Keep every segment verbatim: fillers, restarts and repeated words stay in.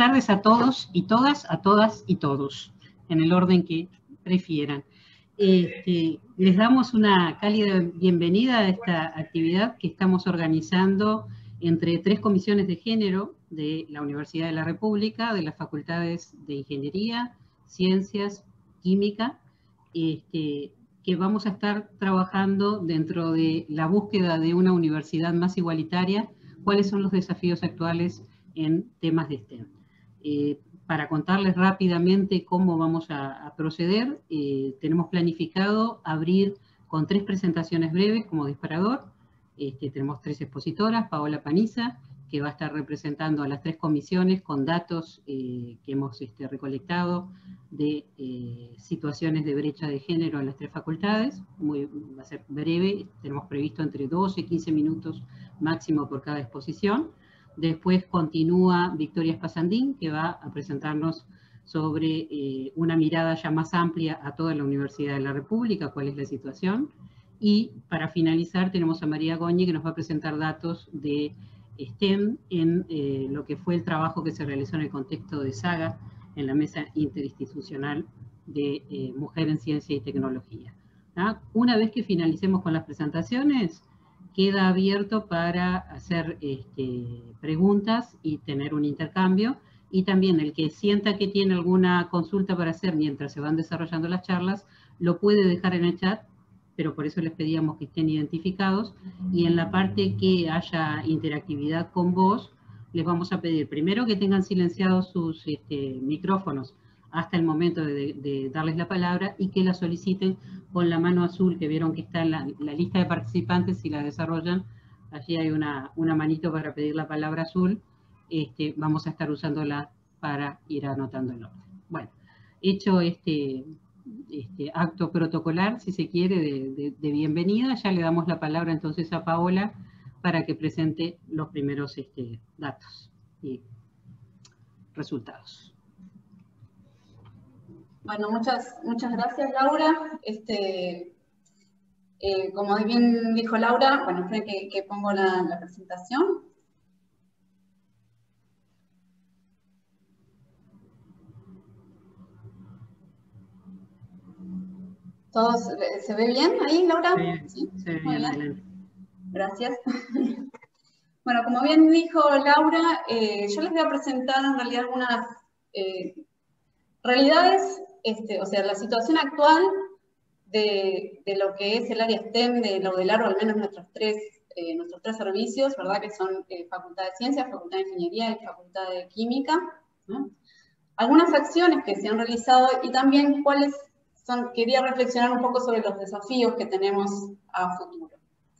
tardes a todos y todas, a todas y todos, en el orden que prefieran. Este, les damos una cálida bienvenida a esta actividad que estamos organizando entre tres comisiones de género de la Universidad de la República, de las facultades de Ingeniería, Ciencias, Química, este, que vamos a estar trabajando dentro de la búsqueda de una universidad más igualitaria, cuáles son los desafíos actuales en temas de STEM. Eh, para contarles rápidamente cómo vamos a, a proceder, eh, tenemos planificado abrir con tres presentaciones breves como disparador. Este, tenemos tres expositoras, Paola Paniza, que va a estar representando a las tres comisiones con datos eh, que hemos este, recolectado de eh, situaciones de brecha de género en las tres facultades. Muy, va a ser breve, tenemos previsto entre doce y quince minutos máximo por cada exposición. Después continúa Victoria Espasandín, que va a presentarnos sobre eh, una mirada ya más amplia a toda la Universidad de la República, cuál es la situación. Y para finalizar tenemos a María Goñi, que nos va a presentar datos de STEM en eh, lo que fue el trabajo que se realizó en el contexto de SAGA, en la Mesa Interinstitucional de eh, Mujer en Ciencia y Tecnología. ¿Ah? Una vez que finalicemos con las presentaciones, queda abierto para hacer este, preguntas y tener un intercambio, y también el que sienta que tiene alguna consulta para hacer mientras se van desarrollando las charlas, lo puede dejar en el chat, pero por eso les pedíamos que estén identificados, y en la parte que haya interactividad con vos, les vamos a pedir primero que tengan silenciados sus este, micrófonos hasta el momento de, de darles la palabra, y que la soliciten con la mano azul, que vieron que está en la, la lista de participantes, si la desarrollan, allí hay una, una manito para pedir la palabra azul, este, vamos a estar usándola para ir anotando el orden. Bueno, hecho este, este acto protocolar, si se quiere, de, de, de bienvenida, ya le damos la palabra entonces a Paola para que presente los primeros este, datos y resultados. Bueno, muchas, muchas gracias, Laura. Este, eh, como bien dijo Laura, bueno, esperen que, que pongo la, la presentación. ¿Todos se ve bien ahí, Laura? Sí, ¿Sí? se ve Muy bien, bien. adelante. Gracias. Bueno, como bien dijo Laura, eh, yo les voy a presentar en realidad algunas eh, realidades, este, o sea, la situación actual de, de lo que es el área STEM de Laudelar, o al menos nuestros tres, eh, nuestros tres servicios, ¿verdad? Que son eh, Facultad de Ciencias, Facultad de Ingeniería y Facultad de Química, ¿no? Algunas acciones que se han realizado y también cuáles son, quería reflexionar un poco sobre los desafíos que tenemos a futuro.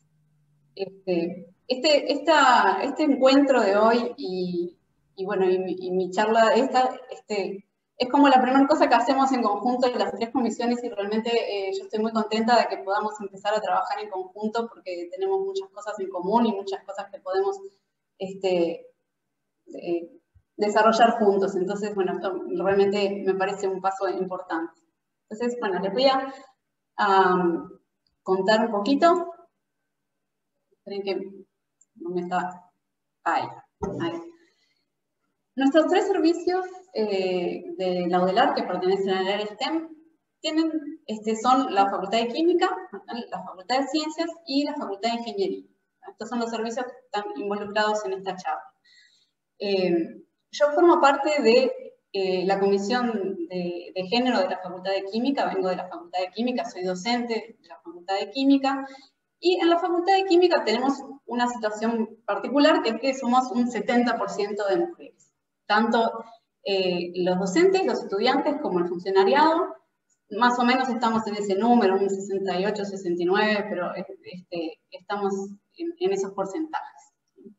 Este, este, esta, este encuentro de hoy y, y bueno, y mi, y mi charla, esta, este, es como la primera cosa que hacemos en conjunto en las tres comisiones, y realmente eh, yo estoy muy contenta de que podamos empezar a trabajar en conjunto, porque tenemos muchas cosas en común y muchas cosas que podemos este, eh, desarrollar juntos. Entonces, bueno, esto realmente me parece un paso importante. Entonces, bueno, les voy a um, contar un poquito. Esperen que no me está... Ahí, ahí. Nuestros tres servicios eh, de Laudelar, que pertenecen al área STEM, tienen, este, son la Facultad de Química, la Facultad de Ciencias y la Facultad de Ingeniería. Estos son los servicios que están involucrados en esta charla. Eh, yo formo parte de eh, la Comisión de, de Género de la Facultad de Química, vengo de la Facultad de Química, soy docente de la Facultad de Química, y en la Facultad de Química tenemos una situación particular, que es que somos un setenta por ciento de mujeres. Tanto eh, los docentes, los estudiantes, como el funcionariado, más o menos estamos en ese número, un sesenta y ocho, sesenta y nueve, pero este, estamos en, en esos porcentajes.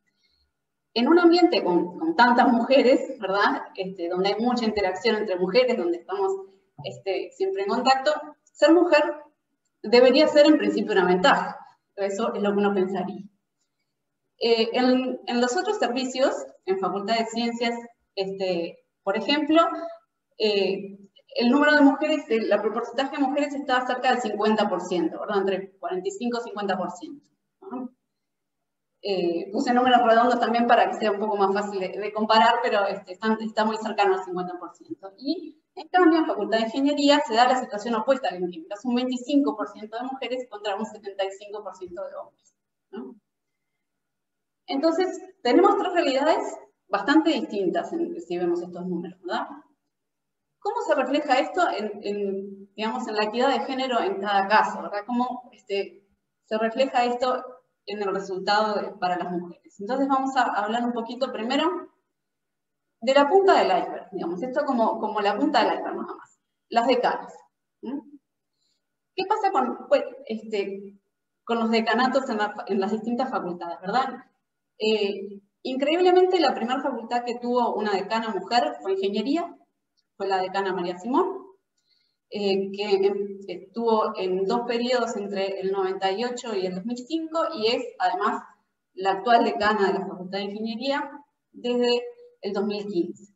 En un ambiente con, con tantas mujeres, ¿verdad? Este, donde hay mucha interacción entre mujeres, donde estamos este, siempre en contacto, ser mujer debería ser en principio una ventaja. Eso es lo que uno pensaría. Eh, en, en los otros servicios, en Facultad de Ciencias, este, por ejemplo, eh, el número de mujeres, el, el porcentaje de mujeres está cerca del cincuenta por ciento, ¿verdad? Entre cuarenta y cinco y cincuenta por ciento. ¿no? Eh, puse números redondos también para que sea un poco más fácil de, de comparar, pero este, están, está muy cercano al cincuenta por ciento. Y en cambio, en Facultad de Ingeniería se da la situación opuesta a la química. Es un veinticinco por ciento de mujeres contra un setenta y cinco por ciento de hombres, ¿no? Entonces, tenemos tres realidades bastante distintas en, si vemos estos números, ¿verdad? ¿Cómo se refleja esto en, en, digamos, en la equidad de género en cada caso, ¿verdad? ¿Cómo este, se refleja esto en el resultado de, para las mujeres? Entonces vamos a hablar un poquito primero de la punta del iceberg, digamos, esto como, como la punta del iceberg nada más, las decanas. ¿Mm? ¿Qué pasa con, pues, este, con los decanatos en, la, en las distintas facultades, verdad? Eh, increíblemente, la primera facultad que tuvo una decana mujer fue Ingeniería, fue la decana María Simón, eh, que estuvo en dos periodos entre el noventa y ocho y el dos mil cinco, y es además la actual decana de la Facultad de Ingeniería desde el dos mil quince.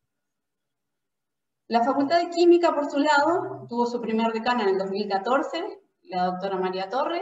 La Facultad de Química, por su lado, tuvo su primer decana en el dos mil catorce, la doctora María Torre,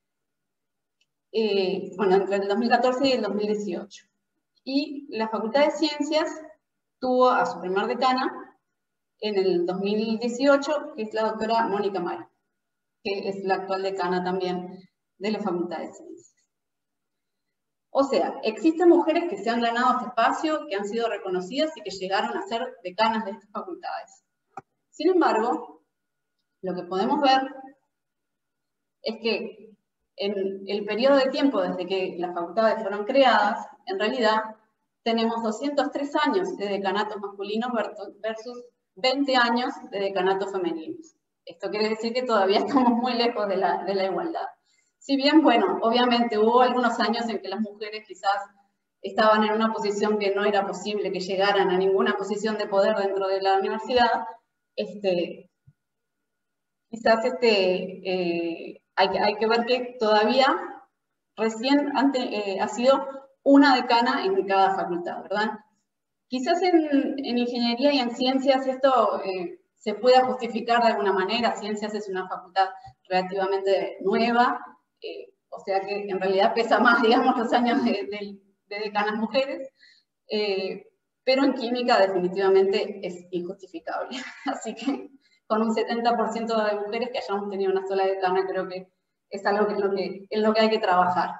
eh, bueno, entre el dos mil catorce y el dos mil dieciocho. Y la Facultad de Ciencias tuvo a su primer decana en el dos mil dieciocho, que es la doctora Mónica Mari, que es la actual decana también de la Facultad de Ciencias. O sea, existen mujeres que se han ganado este espacio, que han sido reconocidas y que llegaron a ser decanas de estas facultades. Sin embargo, lo que podemos ver es que en el periodo de tiempo desde que las facultades fueron creadas, en realidad tenemos doscientos tres años de decanatos masculinos versus veinte años de decanatos femeninos. Esto quiere decir que todavía estamos muy lejos de la, de la igualdad. Si bien, bueno, obviamente hubo algunos años en que las mujeres quizás estaban en una posición que no era posible que llegaran a ninguna posición de poder dentro de la universidad, este, quizás este, eh, hay, hay que ver que todavía recién ante, eh, ha sido una decana en cada facultad, ¿verdad? Quizás en, en ingeniería y en ciencias esto eh, se pueda justificar de alguna manera. Ciencias es una facultad relativamente nueva, eh, o sea que en realidad pesa más, digamos, los años de, de, de decanas mujeres, eh, pero en química definitivamente es injustificable. Así que con un setenta por ciento de mujeres que hayamos tenido una sola decana, creo que es algo que, en, lo que, en lo que hay que trabajar.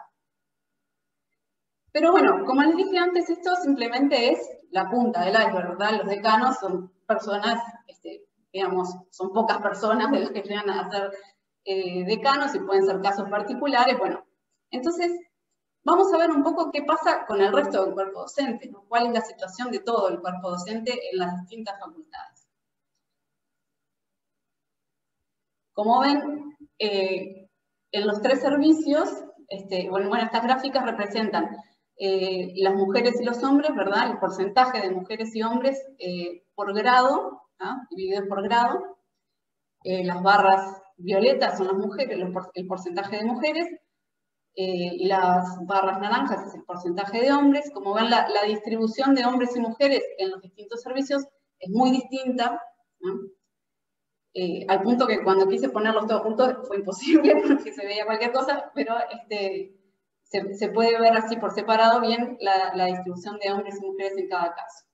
Pero bueno, como les dije antes, esto simplemente es la punta del iceberg, ¿verdad? Los decanos son personas, este, digamos, son pocas personas de las que llegan a ser eh, decanos y pueden ser casos particulares. Bueno, entonces vamos a ver un poco qué pasa con el resto del cuerpo docente, ¿no? Cuál es la situación de todo el cuerpo docente en las distintas facultades. Como ven, eh, en los tres servicios, este, bueno, bueno, estas gráficas representan Eh, las mujeres y los hombres, ¿verdad? El porcentaje de mujeres y hombres eh, por grado, ¿ah? Dividido por grado. Eh, las barras violetas son las mujeres, el porcentaje de mujeres, eh, y las barras naranjas es el porcentaje de hombres. Como ven, la, la distribución de hombres y mujeres en los distintos servicios es muy distinta, ¿no? Eh, al punto que cuando quise ponerlos todos juntos fue imposible porque se veía cualquier cosa, pero este... Se, se puede ver así por separado bien la, la distribución de hombres y mujeres en cada caso.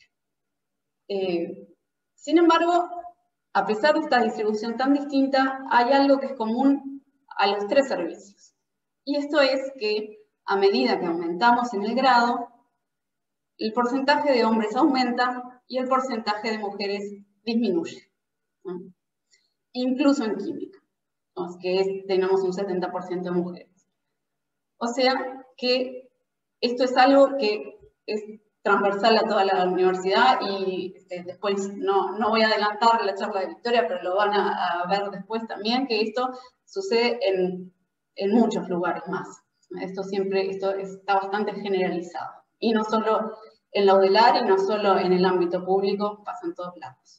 Eh, sin embargo, a pesar de esta distribución tan distinta, hay algo que es común a los tres servicios. Y esto es que a medida que aumentamos en el grado, el porcentaje de hombres aumenta y el porcentaje de mujeres disminuye, ¿no? Incluso en química, ¿no? Que es, tenemos un setenta por ciento de mujeres. O sea que esto es algo que es transversal a toda la universidad y este, después no, no voy a adelantar la charla de Victoria, pero lo van a, a ver después también, que esto sucede en, en muchos lugares más. Esto siempre esto está bastante generalizado. Y no solo en la U D E L A R y no solo en el ámbito público, pasa en todos lados.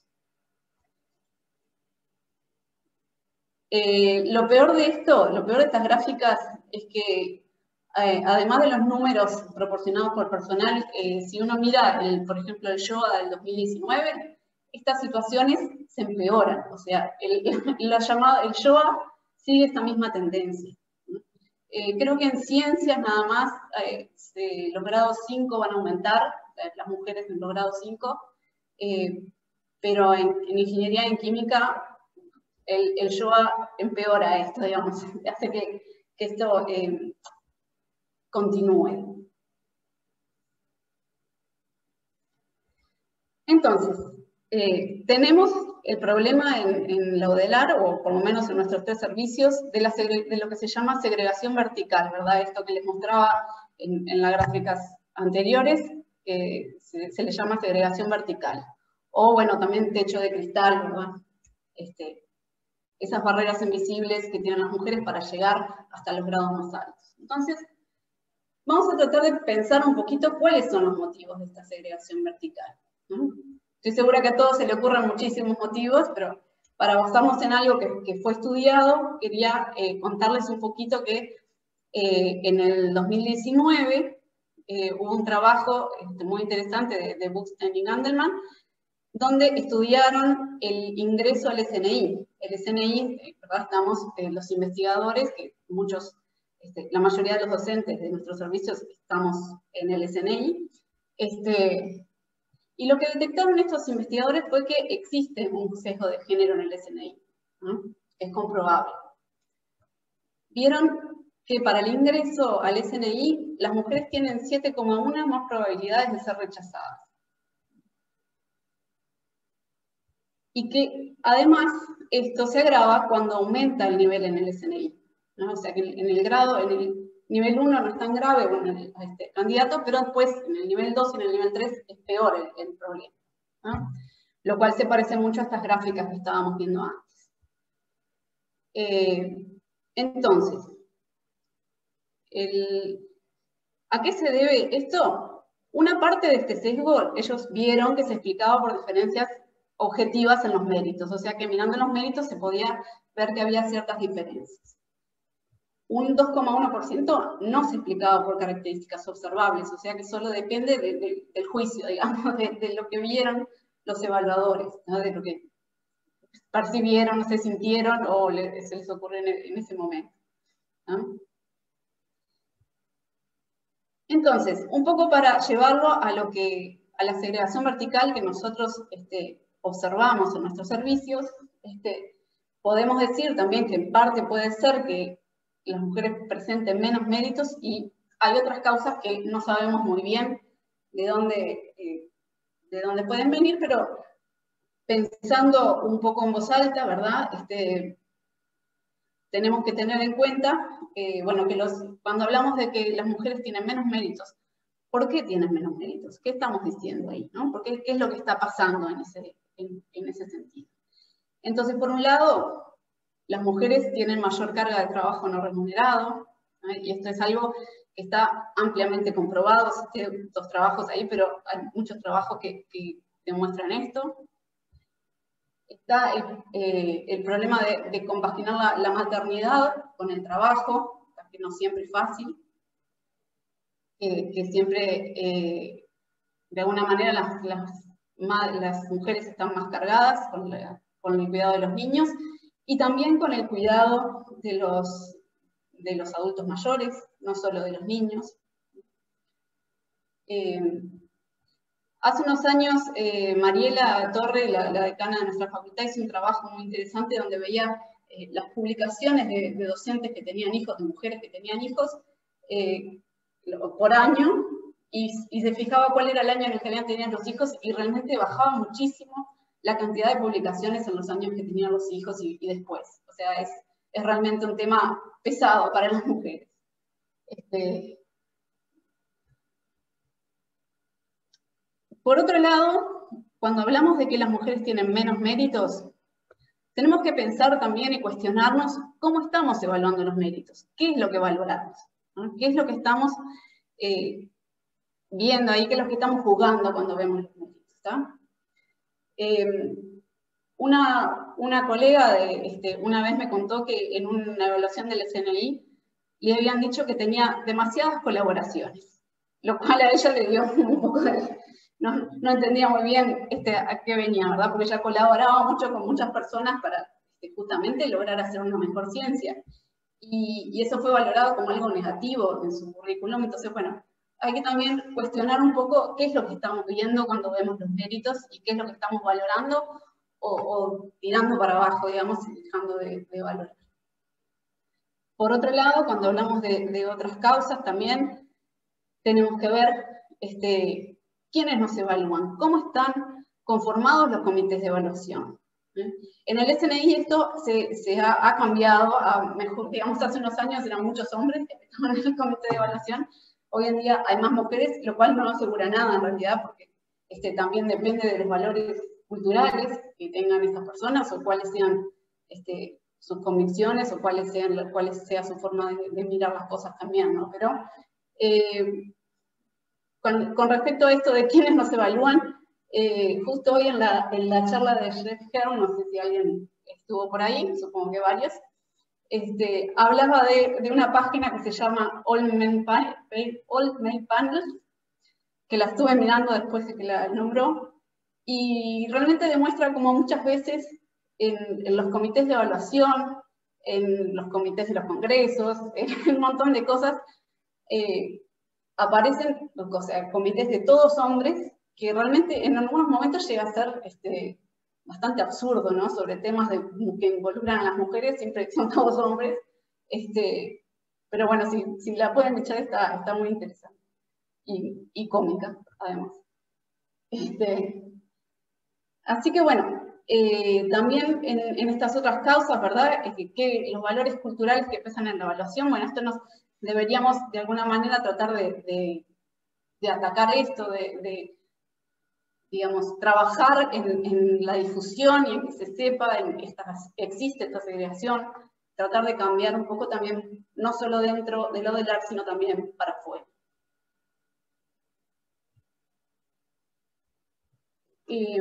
Eh, lo peor de esto, lo peor de estas gráficas es que Eh, además de los números proporcionados por personal, eh, si uno mira, el, por ejemplo, el YOA del dos mil diecinueve, estas situaciones se empeoran. O sea, el, la llamada, el YOA sigue esta misma tendencia. Eh, creo que en ciencias nada más eh, se, los grados cinco van a aumentar, las mujeres en los grados cinco, eh, pero en, en ingeniería y en química el, el S H O A empeora esto, digamos, hace que, que esto eh, continúe. Entonces, eh, tenemos el problema en, en la UDELAR, o por lo menos en nuestros tres servicios, de, la de lo que se llama segregación vertical, ¿verdad? Esto que les mostraba en, en las gráficas anteriores, eh, se, se le llama segregación vertical. O, bueno, también techo de cristal, ¿verdad? Este, esas barreras invisibles que tienen las mujeres para llegar hasta los grados más altos. Entonces, vamos a tratar de pensar un poquito cuáles son los motivos de esta segregación vertical, ¿no? Estoy segura que a todos se le ocurren muchísimos motivos, pero para basarnos en algo que, que fue estudiado, quería eh, contarles un poquito que eh, en el dos mil diecinueve eh, hubo un trabajo este, muy interesante de, de Buxton y Gandelman, donde estudiaron el ingreso al S N I. El S N I, ¿verdad? Estamos eh, los investigadores, que muchos, este, la mayoría de los docentes de nuestros servicios estamos en el S N I, este, y lo que detectaron estos investigadores fue que existe un sesgo de género en el S N I, ¿no? Es comprobable. Vieron que para el ingreso al S N I, las mujeres tienen siete coma uno más probabilidades de ser rechazadas. Y que además esto se agrava cuando aumenta el nivel en el S N I, ¿no? O sea que en el grado, en el nivel uno no es tan grave con el este, candidato, pero después en el nivel dos y en el nivel tres es peor el, el problema, ¿no? Lo cual se parece mucho a estas gráficas que estábamos viendo antes. Eh, entonces, el, ¿a qué se debe esto? Una parte de este sesgo, ellos vieron que se explicaba por diferencias objetivas en los méritos, o sea que mirando los méritos se podía ver que había ciertas diferencias. Un dos coma uno por ciento no se explicaba por características observables, o sea que solo depende de, de, del juicio, digamos, de, de lo que vieron los evaluadores, ¿no? De lo que percibieron, se sintieron o le, se les ocurre en, en ese momento, ¿no? Entonces, un poco para llevarlo a, lo que, a la segregación vertical que nosotros este, observamos en nuestros servicios, este, podemos decir también que en parte puede ser que las mujeres presenten menos méritos y hay otras causas que no sabemos muy bien de dónde, eh, de dónde pueden venir, pero pensando un poco en voz alta, ¿verdad? Este, tenemos que tener en cuenta, eh, bueno, que los, cuando hablamos de que las mujeres tienen menos méritos, ¿por qué tienen menos méritos? ¿Qué estamos diciendo ahí, no? ¿Por qué, qué es lo que está pasando en ese, en, en ese sentido? Entonces, por un lado, las mujeres tienen mayor carga de trabajo no remunerado, ¿no? Y esto es algo que está ampliamente comprobado, existen dos trabajos ahí, pero hay muchos trabajos que, que demuestran esto. Está el, eh, el problema de, de compaginar la, la maternidad con el trabajo, que no siempre es fácil, eh, que siempre, eh, de alguna manera, las, las, las mujeres están más cargadas con, la, con el cuidado de los niños, y también con el cuidado de los, de los adultos mayores, no solo de los niños. Eh, hace unos años, eh, Mariela Torre, la, la decana de nuestra facultad, hizo un trabajo muy interesante donde veía eh, las publicaciones de, de docentes que tenían hijos, de mujeres que tenían hijos, eh, por año, y, y se fijaba cuál era el año en el que habían tenido los hijos, y realmente bajaba muchísimo la cantidad de publicaciones en los años que tenían los hijos y, y después. O sea, es, es realmente un tema pesado para las mujeres. Este... Por otro lado, cuando hablamos de que las mujeres tienen menos méritos, tenemos que pensar también y cuestionarnos cómo estamos evaluando los méritos. ¿Qué es lo que valoramos? ¿No? ¿Qué es lo que estamos eh, viendo ahí? ¿Qué es lo que estamos jugando cuando vemos los méritos? ¿Está? Eh, una, una colega de, este, una vez me contó que en una evaluación del S N I le habían dicho que tenía demasiadas colaboraciones, lo cual a ella le dio un poco de... No, no entendía muy bien este, a qué venía, ¿verdad? Porque ella colaboraba mucho con muchas personas para este, justamente lograr hacer una mejor ciencia. y, y eso fue valorado como algo negativo en su currículum. Entonces, bueno, hay que también cuestionar un poco qué es lo que estamos viendo cuando vemos los méritos y qué es lo que estamos valorando o, o tirando para abajo, digamos, y dejando de, de valorar. Por otro lado, cuando hablamos de, de otras causas también, tenemos que ver este, quiénes nos evalúan, cómo están conformados los comités de evaluación. ¿Eh? En el S N I esto se, se ha, ha cambiado, a mejor, digamos, hace unos años eran muchos hombres que estaban en el comité de evaluación, hoy en día hay más mujeres, lo cual no asegura nada en realidad, porque este, también depende de los valores culturales que tengan estas personas, o cuáles sean este, sus convicciones, o cuáles sean, cuáles sea su forma de, de mirar las cosas también, ¿no? Pero eh, con, con respecto a esto de quiénes nos evalúan, eh, justo hoy en la, en la charla de Jeff Herr, no sé si alguien estuvo por ahí, supongo que varios, Este, hablaba de, de una página que se llama All Men, All Men Panel, que la estuve mirando después de que la nombró, y realmente demuestra como muchas veces en, en los comités de evaluación, en los comités de los congresos, en un montón de cosas, eh, aparecen o sea, comités de todos hombres, que realmente en algunos momentos llega a ser este, bastante absurdo, ¿no? Sobre temas de, que involucran a las mujeres, siempre son todos hombres. Este, pero bueno, si, si la pueden echar, está, está muy interesante. Y, y cómica, además. Este, así que bueno, eh, también en, en estas otras causas, ¿verdad? Es que, que los valores culturales que pesan en la evaluación, bueno, esto nos deberíamos de alguna manera tratar de, de, de atacar esto, de, de digamos, trabajar en, en la difusión y en que se sepa en que esta, existe esta segregación, tratar de cambiar un poco también, no solo dentro del lado del arte, sino también para afuera. Y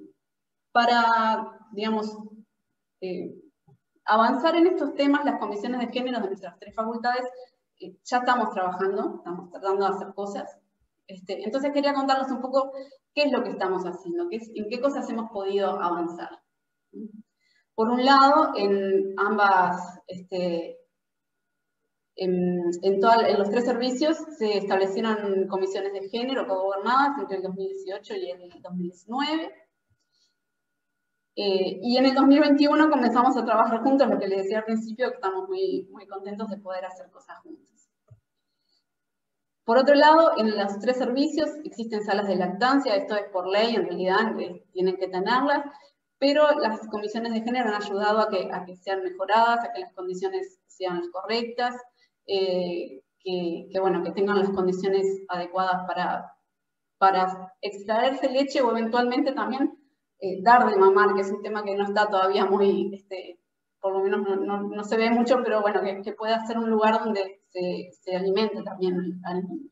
para, digamos, eh, avanzar en estos temas, las comisiones de género de nuestras tres facultades, eh, ya estamos trabajando, estamos tratando de hacer cosas. Este, entonces quería contarles un poco qué es lo que estamos haciendo, qué es, en qué cosas hemos podido avanzar. Por un lado, en ambas, este, en, en, toda, en los tres servicios se establecieron comisiones de género cogobernadas entre el dos mil dieciocho y el dos mil diecinueve. Eh, y en el dos mil veintiuno comenzamos a trabajar juntos, lo que les decía al principio, que estamos muy, muy contentos de poder hacer cosas juntos. Por otro lado, en los tres servicios existen salas de lactancia, esto es por ley, en realidad eh, tienen que tenerlas, pero las comisiones de género han ayudado a que, a que sean mejoradas, a que las condiciones sean las correctas, eh, que, que, bueno, que tengan las condiciones adecuadas para, para extraerse leche o eventualmente también eh, dar de mamar, que es un tema que no está todavía muy, este, por lo menos no, no, no se ve mucho, pero bueno, que, que pueda ser un lugar donde se, se alimente también al niño.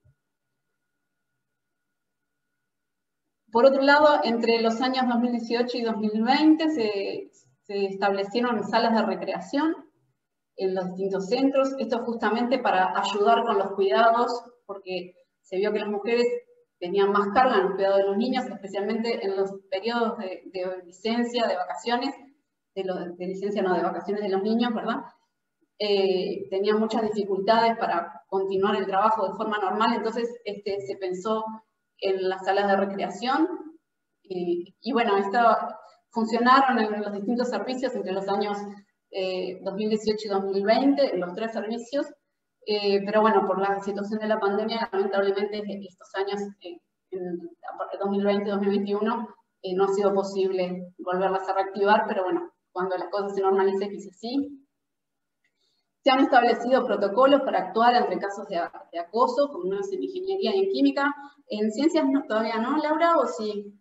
Por otro lado, entre los años dos mil dieciocho y dos mil veinte se, se establecieron salas de recreación en los distintos centros, esto justamente para ayudar con los cuidados, porque se vio que las mujeres tenían más carga en el cuidado de los niños, especialmente en los periodos de, de licencia, de vacaciones, de, lo, de licencia no, de vacaciones de los niños, ¿verdad? Eh, tenían muchas dificultades para continuar el trabajo de forma normal, entonces este, se pensó en las salas de recreación, y, y bueno, esto funcionaron en los distintos servicios entre los años eh, dos mil dieciocho y dos mil veinte, en los tres servicios, eh, pero bueno, por la situación de la pandemia, lamentablemente estos años, eh, en dos mil veinte dos mil veintiuno, eh, no ha sido posible volverlas a reactivar, pero bueno, cuando las cosas se normalicen, quizás sí. Se han establecido protocolos para actuar ante casos de, de acoso, como no es en ingeniería y en química. En ciencias no, todavía no, Laura, ¿o sí?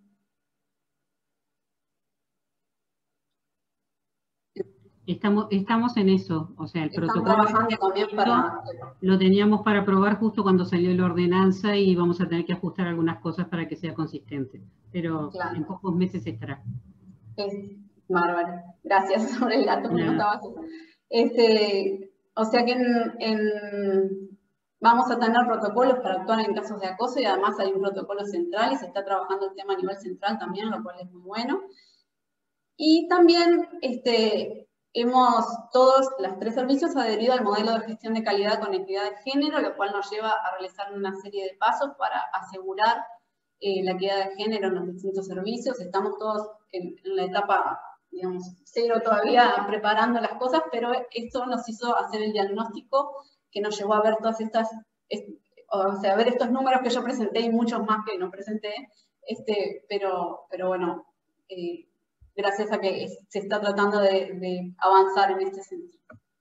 Estamos, estamos en eso, o sea, el Están protocolo trabajando también para... lo teníamos para probar justo cuando salió la ordenanza y vamos a tener que ajustar algunas cosas para que sea consistente, pero claro, en pocos meses estará. Es bárbaro, gracias por el dato, no estaba así. Este, o sea que en, en, vamos a tener protocolos para actuar en casos de acoso y además hay un protocolo central y se está trabajando el tema a nivel central también, lo cual es muy bueno. Y también este, hemos todos, los tres servicios, adherido al modelo de gestión de calidad con equidad de género, lo cual nos lleva a realizar una serie de pasos para asegurar eh, la equidad de género en los distintos servicios. Estamos todos en, en la etapa, digamos, cero todavía preparando las cosas, pero esto nos hizo hacer el diagnóstico que nos llevó a ver todas estas, o sea, a ver estos números que yo presenté y muchos más que no presenté, este, pero, pero bueno, eh, gracias a que se está tratando de, de avanzar en este sentido.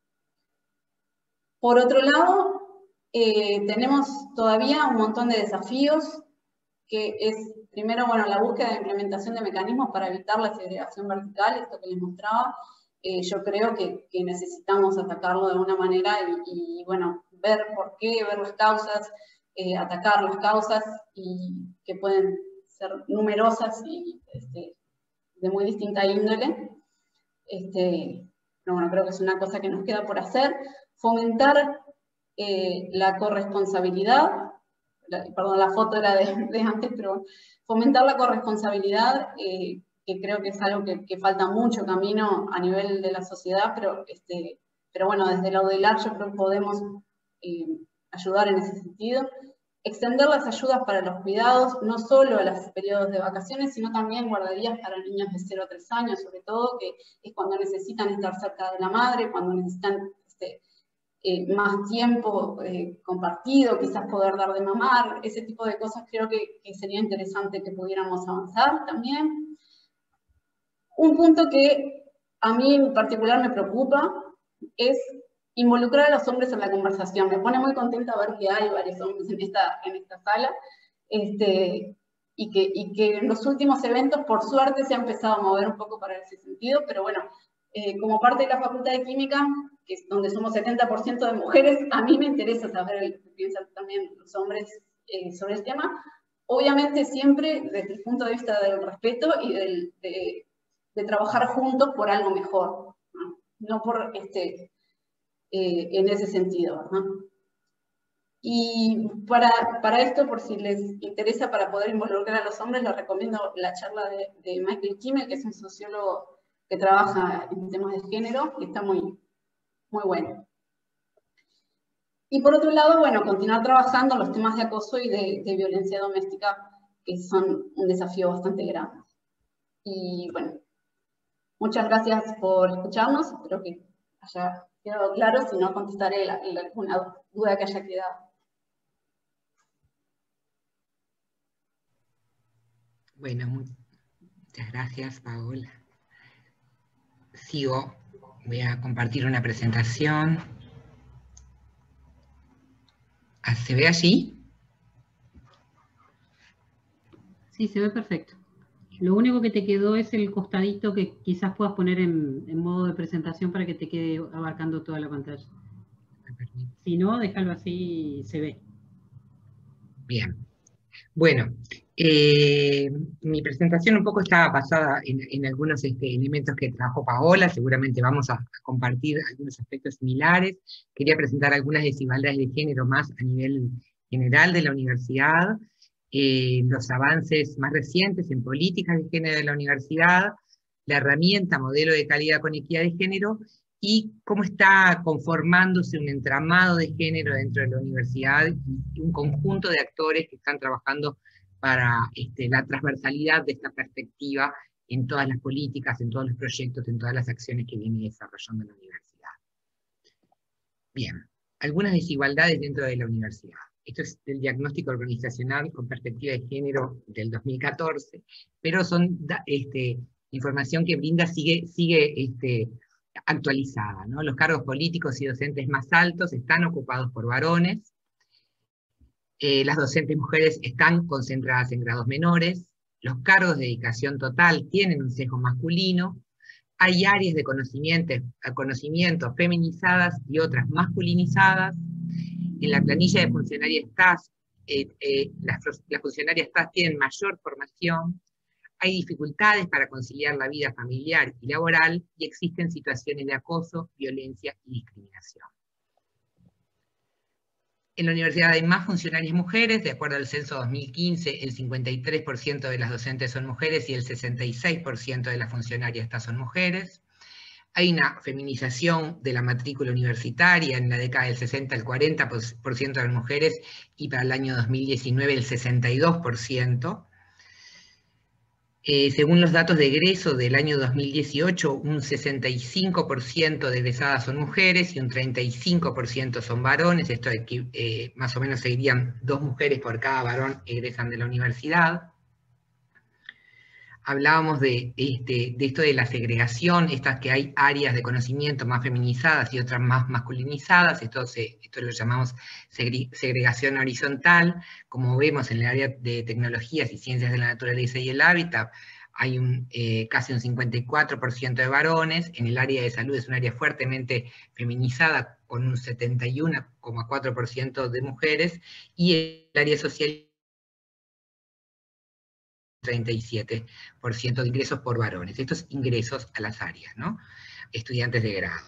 Por otro lado, eh, tenemos todavía un montón de desafíos, que es, primero, bueno, la búsqueda de implementación de mecanismos para evitar la segregación vertical, esto que les mostraba. Eh, yo creo que, que necesitamos atacarlo de alguna manera y, y, bueno, ver por qué, ver las causas, eh, atacar las causas, y que pueden ser numerosas y este, de muy distinta índole. Este, pero bueno, creo que es una cosa que nos queda por hacer. Fomentar eh, la corresponsabilidad, la, perdón, la foto era de, de antes, pero fomentar la corresponsabilidad, eh, que creo que es algo que, que falta mucho camino a nivel de la sociedad, pero, este, pero bueno, desde la UDELAR yo creo que podemos eh, ayudar en ese sentido. Extender las ayudas para los cuidados, no solo a los periodos de vacaciones, sino también guarderías para niños de cero a tres años, sobre todo, que es cuando necesitan estar cerca de la madre, cuando necesitan este, eh, más tiempo eh, compartido, quizás poder dar de mamar, ese tipo de cosas creo que, que sería interesante que pudiéramos avanzar también. Un punto que a mí en particular me preocupa es involucrar a los hombres en la conversación. Me pone muy contenta ver que hay varios hombres en esta, en esta sala, este, y, que, y que en los últimos eventos, por suerte, se ha empezado a mover un poco para ese sentido, pero bueno, eh, como parte de la Facultad de Química, que es donde somos setenta por ciento de mujeres, a mí me interesa saber lo que piensan también los hombres eh, sobre el tema, obviamente siempre desde el punto de vista del respeto y del, de, de trabajar juntos por algo mejor, no, no por... este Eh, en ese sentido, ¿verdad? Y para, para esto, por si les interesa, para poder involucrar a los hombres, les recomiendo la charla de, de Michael Kimmel, que es un sociólogo que trabaja en temas de género, que está muy, muy bueno. Y por otro lado, bueno, continuar trabajando los temas de acoso y de, de violencia doméstica, que son un desafío bastante grande. Y bueno, muchas gracias por escucharnos, espero que haya quedado claro, si no contestaré la, la, alguna duda que haya quedado. Bueno, muchas gracias, Paola. Sigo, voy a compartir una presentación. ¿Se ve allí? Sí, se ve perfecto. Lo único que te quedó es el costadito que quizás puedas poner en, en modo de presentación para que te quede abarcando toda la pantalla. Si no, déjalo así y se ve. Bien. Bueno, eh, mi presentación un poco estaba basada en, en algunos este, elementos que trajo Paola, seguramente vamos a, a compartir algunos aspectos similares. Quería presentar algunas desigualdades de género más a nivel general de la universidad, eh, los avances más recientes en políticas de género de la universidad, la herramienta modelo de calidad con equidad de género, y cómo está conformándose un entramado de género dentro de la universidad y un conjunto de actores que están trabajando para este, la transversalidad de esta perspectiva en todas las políticas, en todos los proyectos, en todas las acciones que viene desarrollando la universidad. Bien, algunas desigualdades dentro de la universidad. Esto es el diagnóstico organizacional con perspectiva de género del dos mil catorce, pero son este, información que brinda, sigue, sigue este, actualizada, ¿no? Los cargos políticos y docentes más altos están ocupados por varones, eh, las docentes mujeres están concentradas en grados menores, los cargos de dedicación total tienen un sesgo masculino, hay áreas de conocimiento, conocimiento feminizadas y otras masculinizadas. En la planilla de funcionarias T A S, eh, eh, las, las funcionarias T A S tienen mayor formación, hay dificultades para conciliar la vida familiar y laboral, y existen situaciones de acoso, violencia y discriminación. En la universidad hay más funcionarias mujeres, de acuerdo al censo dos mil quince, el cincuenta y tres por ciento de las docentes son mujeres y el sesenta y seis por ciento de las funcionarias T A S son mujeres. Hay una feminización de la matrícula universitaria en la década del sesenta, el cuarenta por ciento de las mujeres, y para el año dos mil diecinueve el sesenta y dos por ciento. Eh, según los datos de egreso del año dos mil dieciocho, un sesenta y cinco por ciento de egresadas son mujeres y un treinta y cinco por ciento son varones. Esto eh, más o menos seguirían dos mujeres por cada varón egresan de la universidad. Hablábamos de, este, de esto de la segregación, estas que hay áreas de conocimiento más feminizadas y otras más masculinizadas. Esto, se, esto lo llamamos segregación horizontal. Como vemos en el área de tecnologías y ciencias de la naturaleza y el hábitat, hay un, eh, casi un cincuenta y cuatro por ciento de varones. En el área de salud es un área fuertemente feminizada, con un setenta y uno coma cuatro por ciento de mujeres, y el área social treinta y siete por ciento de ingresos por varones. Estos ingresos a las áreas, ¿no? Estudiantes de grado.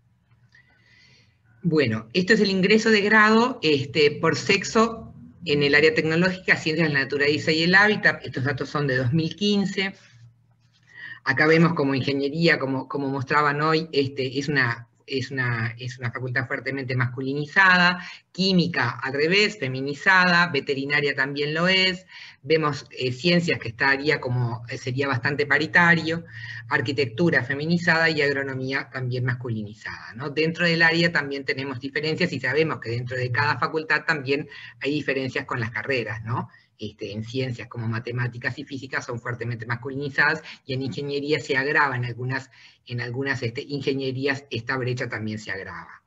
Bueno, esto es el ingreso de grado este, por sexo en el área tecnológica, ciencias de la naturaleza y el hábitat. Estos datos son de dos mil quince. Acá vemos como ingeniería, como, como mostraban hoy, este, es una... Es una, es una facultad fuertemente masculinizada, química al revés, feminizada, veterinaria también lo es, vemos eh, ciencias que estaría como, sería bastante paritario, arquitectura feminizada y agronomía también masculinizada, ¿no? Dentro del área también tenemos diferencias y sabemos que dentro de cada facultad también hay diferencias con las carreras, ¿no? Este, en ciencias como matemáticas y físicas son fuertemente masculinizadas, y en ingeniería se agrava, en algunas, en algunas este, ingenierías esta brecha también se agrava.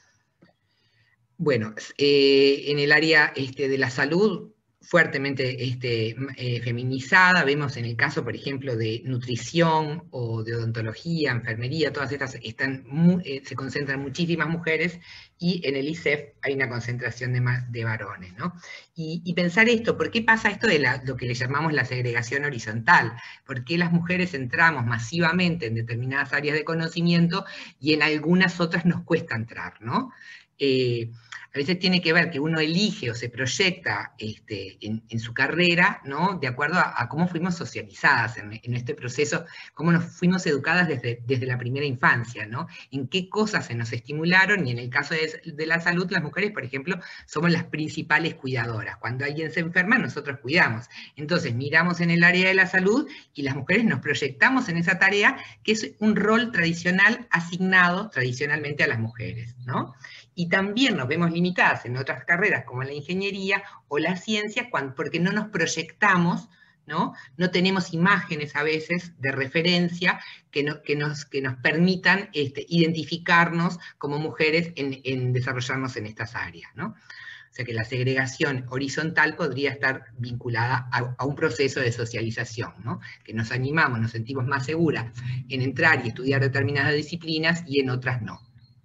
Bueno, eh, en el área este, de la salud, fuertemente este, eh, feminizada, vemos en el caso, por ejemplo, de nutrición o de odontología, enfermería, todas estas están muy, eh, se concentran muchísimas mujeres, y en el I C E F hay una concentración de, más, de varones, ¿no? Y, y pensar esto, ¿por qué pasa esto de la, lo que le llamamos la segregación horizontal? ¿Por qué las mujeres entramos masivamente en determinadas áreas de conocimiento y en algunas otras nos cuesta entrar, ¿no? Eh, a veces tiene que ver que uno elige o se proyecta este, en, en su carrera, ¿no? De acuerdo a, a cómo fuimos socializadas en, en este proceso, cómo nos fuimos educadas desde, desde la primera infancia, ¿no? En qué cosas se nos estimularon, y en el caso de, de la salud, las mujeres, por ejemplo, somos las principales cuidadoras. Cuando alguien se enferma, nosotros cuidamos. Entonces miramos en el área de la salud y las mujeres nos proyectamos en esa tarea, que es un rol tradicional asignado tradicionalmente a las mujeres, ¿no? Y también nos vemos limitadas en otras carreras como la ingeniería o la ciencia, cuando, porque no nos proyectamos, ¿no? No tenemos imágenes a veces de referencia que, no, que, nos, que nos permitan este, identificarnos como mujeres en, en desarrollarnos en estas áreas, ¿no? O sea que la segregación horizontal podría estar vinculada a, a un proceso de socialización, ¿no? Que nos animamos, nos sentimos más seguras en entrar y estudiar determinadas disciplinas y en otras no.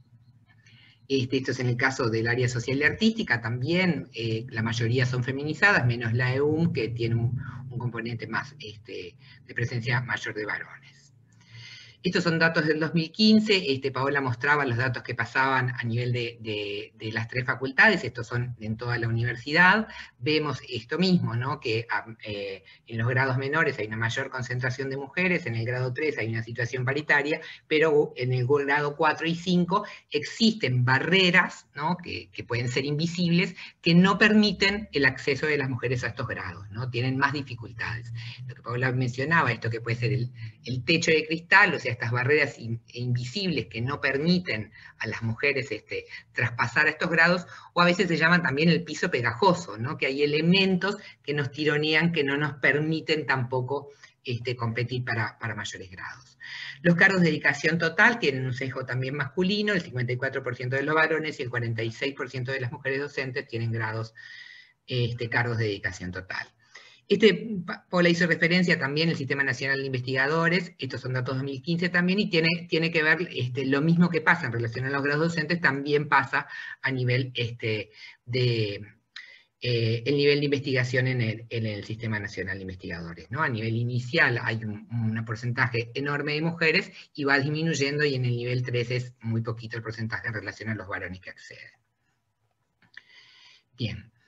Este, esto es en el caso del área social y artística también, eh, la mayoría son feminizadas, menos la E U M, que tiene un, un componente más este, de presencia mayor de varones. Estos son datos del dos mil quince, este, Paola mostraba los datos que pasaban a nivel de, de, de las tres facultades, estos son en toda la universidad. Vemos esto mismo, ¿no? Que eh, en los grados menores hay una mayor concentración de mujeres, en el grado tres hay una situación paritaria, pero en el grado cuatro y cinco existen barreras, ¿no? que, que pueden ser invisibles, que no permiten el acceso de las mujeres a estos grados, ¿no? Tienen más dificultades. Lo que Paola mencionaba, esto que puede ser el, el techo de cristal, o sea, estas barreras in, invisibles que no permiten a las mujeres este, traspasar a estos grados, o a veces se llaman también el piso pegajoso, ¿no? Que hay elementos que nos tironean, que no nos permiten tampoco este, competir para, para mayores grados. Los cargos de dedicación total tienen un sesgo también masculino, el cincuenta y cuatro por ciento de los varones y el cuarenta y seis por ciento de las mujeres docentes tienen grados, este, cargos de dedicación total. Este, Paula hizo referencia también al Sistema Nacional de Investigadores, estos son datos dos mil quince también, y tiene, tiene que ver este, lo mismo que pasa en relación a los grados docentes, también pasa a nivel este, de eh, el nivel de investigación en el, en el Sistema Nacional de Investigadores, ¿no? A nivel inicial hay un, un porcentaje enorme de mujeres y va disminuyendo, y en el nivel tres es muy poquito el porcentaje en relación a los varones que acceden. Bien.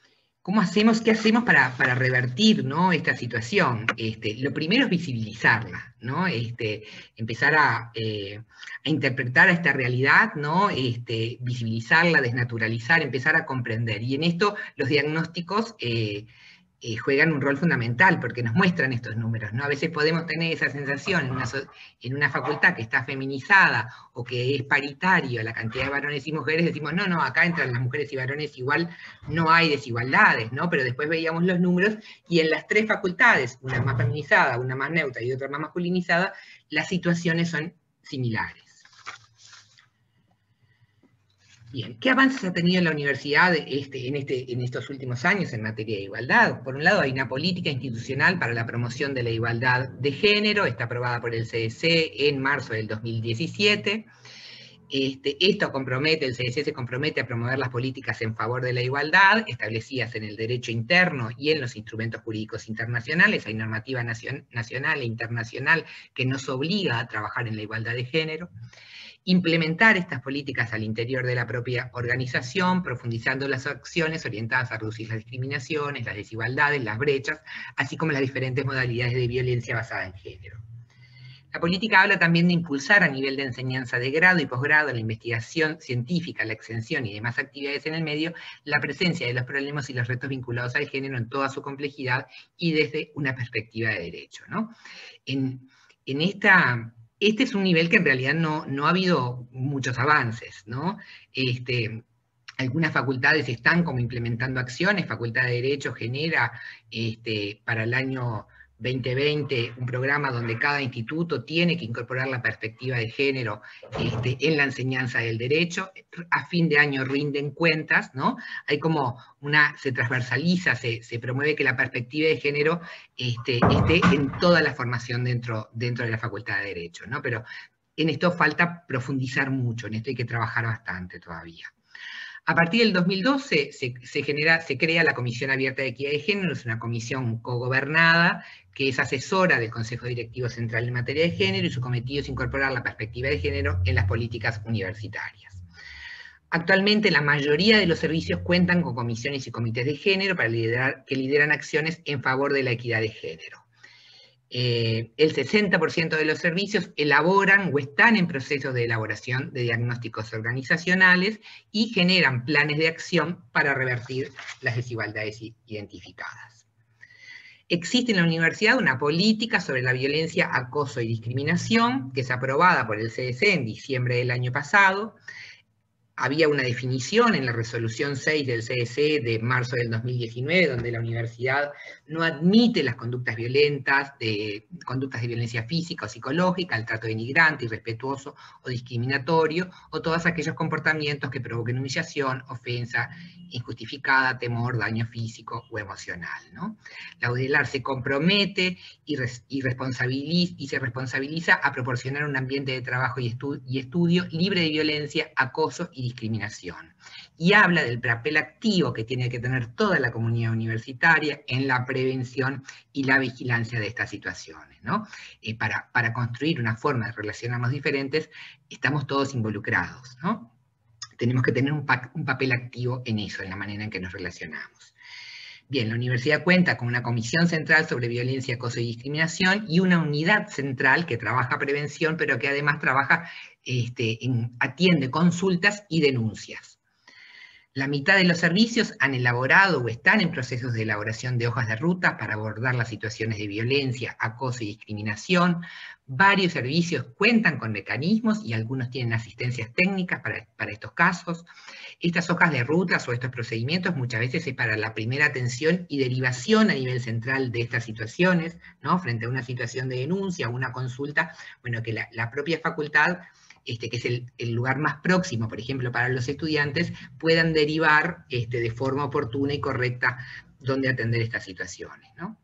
¿Cómo hacemos, qué hacemos para, para revertir, ¿no?, esta situación? Este, lo primero es visibilizarla, ¿no? Este, empezar a, eh, a interpretar esta realidad, ¿no? Este, visibilizarla, desnaturalizar, empezar a comprender. Y en esto los diagnósticos eh, eh, juegan un rol fundamental, porque nos muestran estos números, ¿no? A veces podemos tener esa sensación en una, en una facultad que está feminizada o que es paritario la cantidad de varones y mujeres, decimos, no, no, acá entran las mujeres y varones igual, no hay desigualdades, ¿no? Pero después veíamos los números y en las tres facultades, una más feminizada, una más neutra y otra más masculinizada, las situaciones son similares. Bien, ¿qué avances ha tenido la universidad este, en, este, en estos últimos años en materia de igualdad? Por un lado, hay una política institucional para la promoción de la igualdad de género, está aprobada por el C D C en marzo del dos mil diecisiete. Este, esto compromete, el C D C se compromete a promover las políticas en favor de la igualdad, establecidas en el derecho interno y en los instrumentos jurídicos internacionales. Hay normativa nacion, nacional e internacional que nos obliga a trabajar en la igualdad de género. Implementar estas políticas al interior de la propia organización, profundizando las acciones orientadas a reducir las discriminaciones, las desigualdades, las brechas, así como las diferentes modalidades de violencia basada en género. La política habla también de impulsar a nivel de enseñanza de grado y posgrado, la investigación científica, la extensión y demás actividades en el medio, la presencia de los problemas y los retos vinculados al género en toda su complejidad y desde una perspectiva de derecho, ¿no? En, en esta... Este es un nivel que en realidad no, no ha habido muchos avances, ¿no? Este, algunas facultades están como implementando acciones, Facultad de Derecho genera este, para el año veinte veinte un programa donde cada instituto tiene que incorporar la perspectiva de género este, en la enseñanza del derecho, a fin de año rinden cuentas, ¿no? Hay como una, se transversaliza, se, se promueve que la perspectiva de género este, esté en toda la formación dentro, dentro de la Facultad de Derecho, ¿no? Pero en esto falta profundizar mucho, en esto hay que trabajar bastante todavía. A partir del dos mil doce se, se, genera, se crea la Comisión Abierta de Equidad de Género, es una comisión cogobernada que es asesora del Consejo Directivo Central en materia de género y su cometido es incorporar la perspectiva de género en las políticas universitarias. Actualmente la mayoría de los servicios cuentan con comisiones y comités de género para liderar, que lideran acciones en favor de la equidad de género. Eh, el sesenta por ciento de los servicios elaboran o están en proceso de elaboración de diagnósticos organizacionales y generan planes de acción para revertir las desigualdades identificadas. Existe en la universidad una política sobre la violencia, acoso y discriminación que es aprobada por el C D C en diciembre del año pasado. Había una definición en la resolución seis del C D C de marzo del dos mil diecinueve, donde la universidad no admite las conductas violentas, de, conductas de violencia física o psicológica, el trato denigrante, irrespetuoso o discriminatorio, o todos aquellos comportamientos que provoquen humillación, ofensa injustificada, temor, daño físico o emocional, ¿no? La U D E L A R se compromete y, res, y, responsabiliza, y se responsabiliza a proporcionar un ambiente de trabajo y, estu y estudio libre de violencia, acoso y discriminación. Y habla del papel activo que tiene que tener toda la comunidad universitaria en la prevención y la vigilancia de estas situaciones, ¿no? Eh, para, para construir una forma de relacionarnos diferentes, estamos todos involucrados, ¿no? Tenemos que tener un, pa un papel activo en eso, en la manera en que nos relacionamos. Bien, la universidad cuenta con una comisión central sobre violencia, acoso y discriminación y una unidad central que trabaja prevención, pero que además trabaja, este, en, atiende consultas y denuncias. La mitad de los servicios han elaborado o están en procesos de elaboración de hojas de ruta para abordar las situaciones de violencia, acoso y discriminación. Varios servicios cuentan con mecanismos y algunos tienen asistencias técnicas para, para estos casos. Estas hojas de rutas o estos procedimientos muchas veces es para la primera atención y derivación a nivel central de estas situaciones, ¿no? Frente a una situación de denuncia o una consulta, bueno, que la, la propia facultad, este, que es el, el lugar más próximo, por ejemplo, para los estudiantes, puedan derivar este, de forma oportuna y correcta dónde atender estas situaciones, ¿no?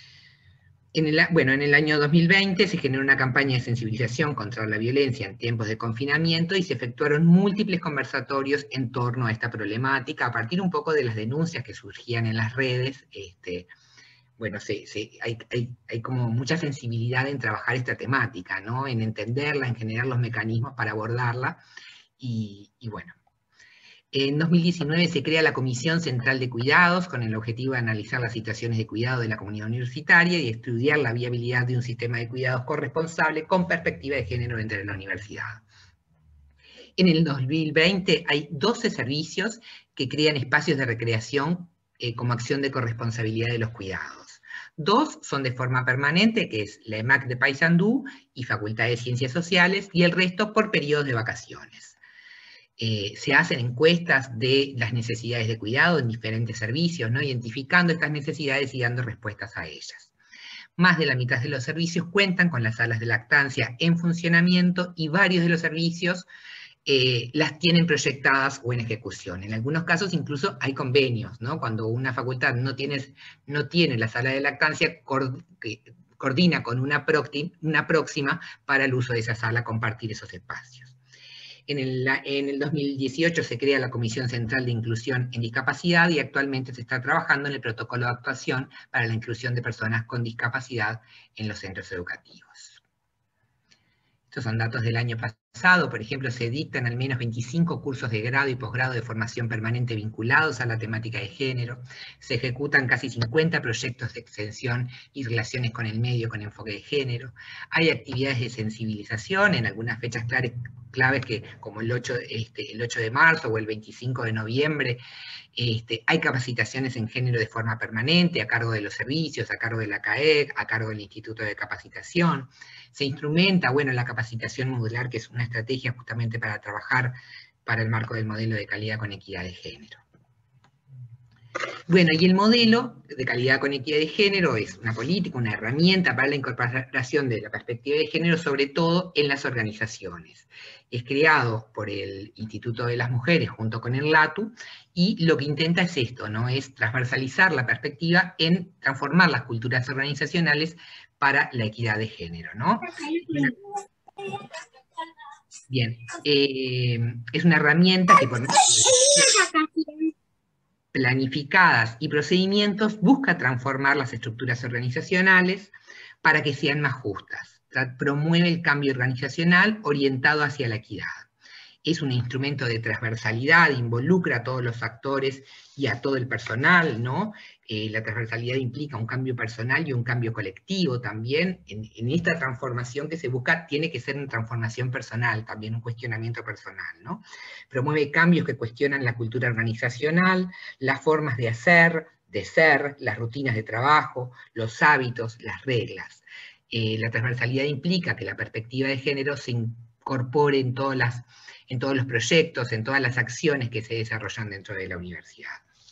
En el, bueno, en el año dos mil veinte se generó una campaña de sensibilización contra la violencia en tiempos de confinamiento y se efectuaron múltiples conversatorios en torno a esta problemática, a partir un poco de las denuncias que surgían en las redes. Este, bueno, se, se, hay, hay, hay como mucha sensibilidad en trabajar esta temática, ¿no? En entenderla, en generar los mecanismos para abordarla, y, y bueno. En dos mil diecinueve se crea la Comisión Central de Cuidados con el objetivo de analizar las situaciones de cuidado de la comunidad universitaria y estudiar la viabilidad de un sistema de cuidados corresponsable con perspectiva de género dentro de la universidad. En el dos mil veinte hay doce servicios que crean espacios de recreación eh, como acción de corresponsabilidad de los cuidados. Dos son de forma permanente, que es la EMAC de Paysandú y Facultad de Ciencias Sociales, y el resto por periodos de vacaciones. Eh, se hacen encuestas de las necesidades de cuidado en diferentes servicios, ¿no? Identificando estas necesidades y dando respuestas a ellas. Más de la mitad de los servicios cuentan con las salas de lactancia en funcionamiento y varios de los servicios eh, las tienen proyectadas o en ejecución. En algunos casos incluso hay convenios, ¿no? Cuando una facultad no tiene, no tiene la sala de lactancia, co que coordina con una, una próxima para el uso de esa sala, compartir esos espacios. En el, en el dos mil dieciocho se crea la Comisión Central de Inclusión en Discapacidad y actualmente se está trabajando en el protocolo de actuación para la inclusión de personas con discapacidad en los centros educativos. Estos son datos del año pasado. Por ejemplo, se dictan al menos veinticinco cursos de grado y posgrado de formación permanente vinculados a la temática de género. Se ejecutan casi cincuenta proyectos de extensión y relaciones con el medio con enfoque de género. Hay actividades de sensibilización en algunas fechas claves, claves que, como el ocho, este, el ocho de marzo o el veinticinco de noviembre, este, hay capacitaciones en género de forma permanente a cargo de los servicios, a cargo de la C A E C, a cargo del Instituto de Capacitación. Se instrumenta, bueno, la capacitación modular, que es una estrategia justamente para trabajar para el marco del modelo de calidad con equidad de género. Bueno, y el modelo de calidad con equidad de género es una política, una herramienta para la incorporación de la perspectiva de género, sobre todo en las organizaciones. Es creado por el Instituto de las Mujeres junto con el LATU, y lo que intenta es esto, ¿no? Es transversalizar la perspectiva en transformar las culturas organizacionales para la equidad de género, ¿no? Bien, eh, es una herramienta que por planificadas y procedimientos busca transformar las estructuras organizacionales para que sean más justas. Promueve el cambio organizacional orientado hacia la equidad. Es un instrumento de transversalidad, involucra a todos los actores y a todo el personal, ¿no? Eh, la transversalidad implica un cambio personal y un cambio colectivo también. En, en esta transformación que se busca tiene que ser una transformación personal, también un cuestionamiento personal, ¿no? Promueve cambios que cuestionan la cultura organizacional, las formas de hacer, de ser, las rutinas de trabajo, los hábitos, las reglas. Eh, la transversalidad implica que la perspectiva de género se incorpore en todas las en todos los proyectos, en todas las acciones que se desarrollan dentro de la universidad.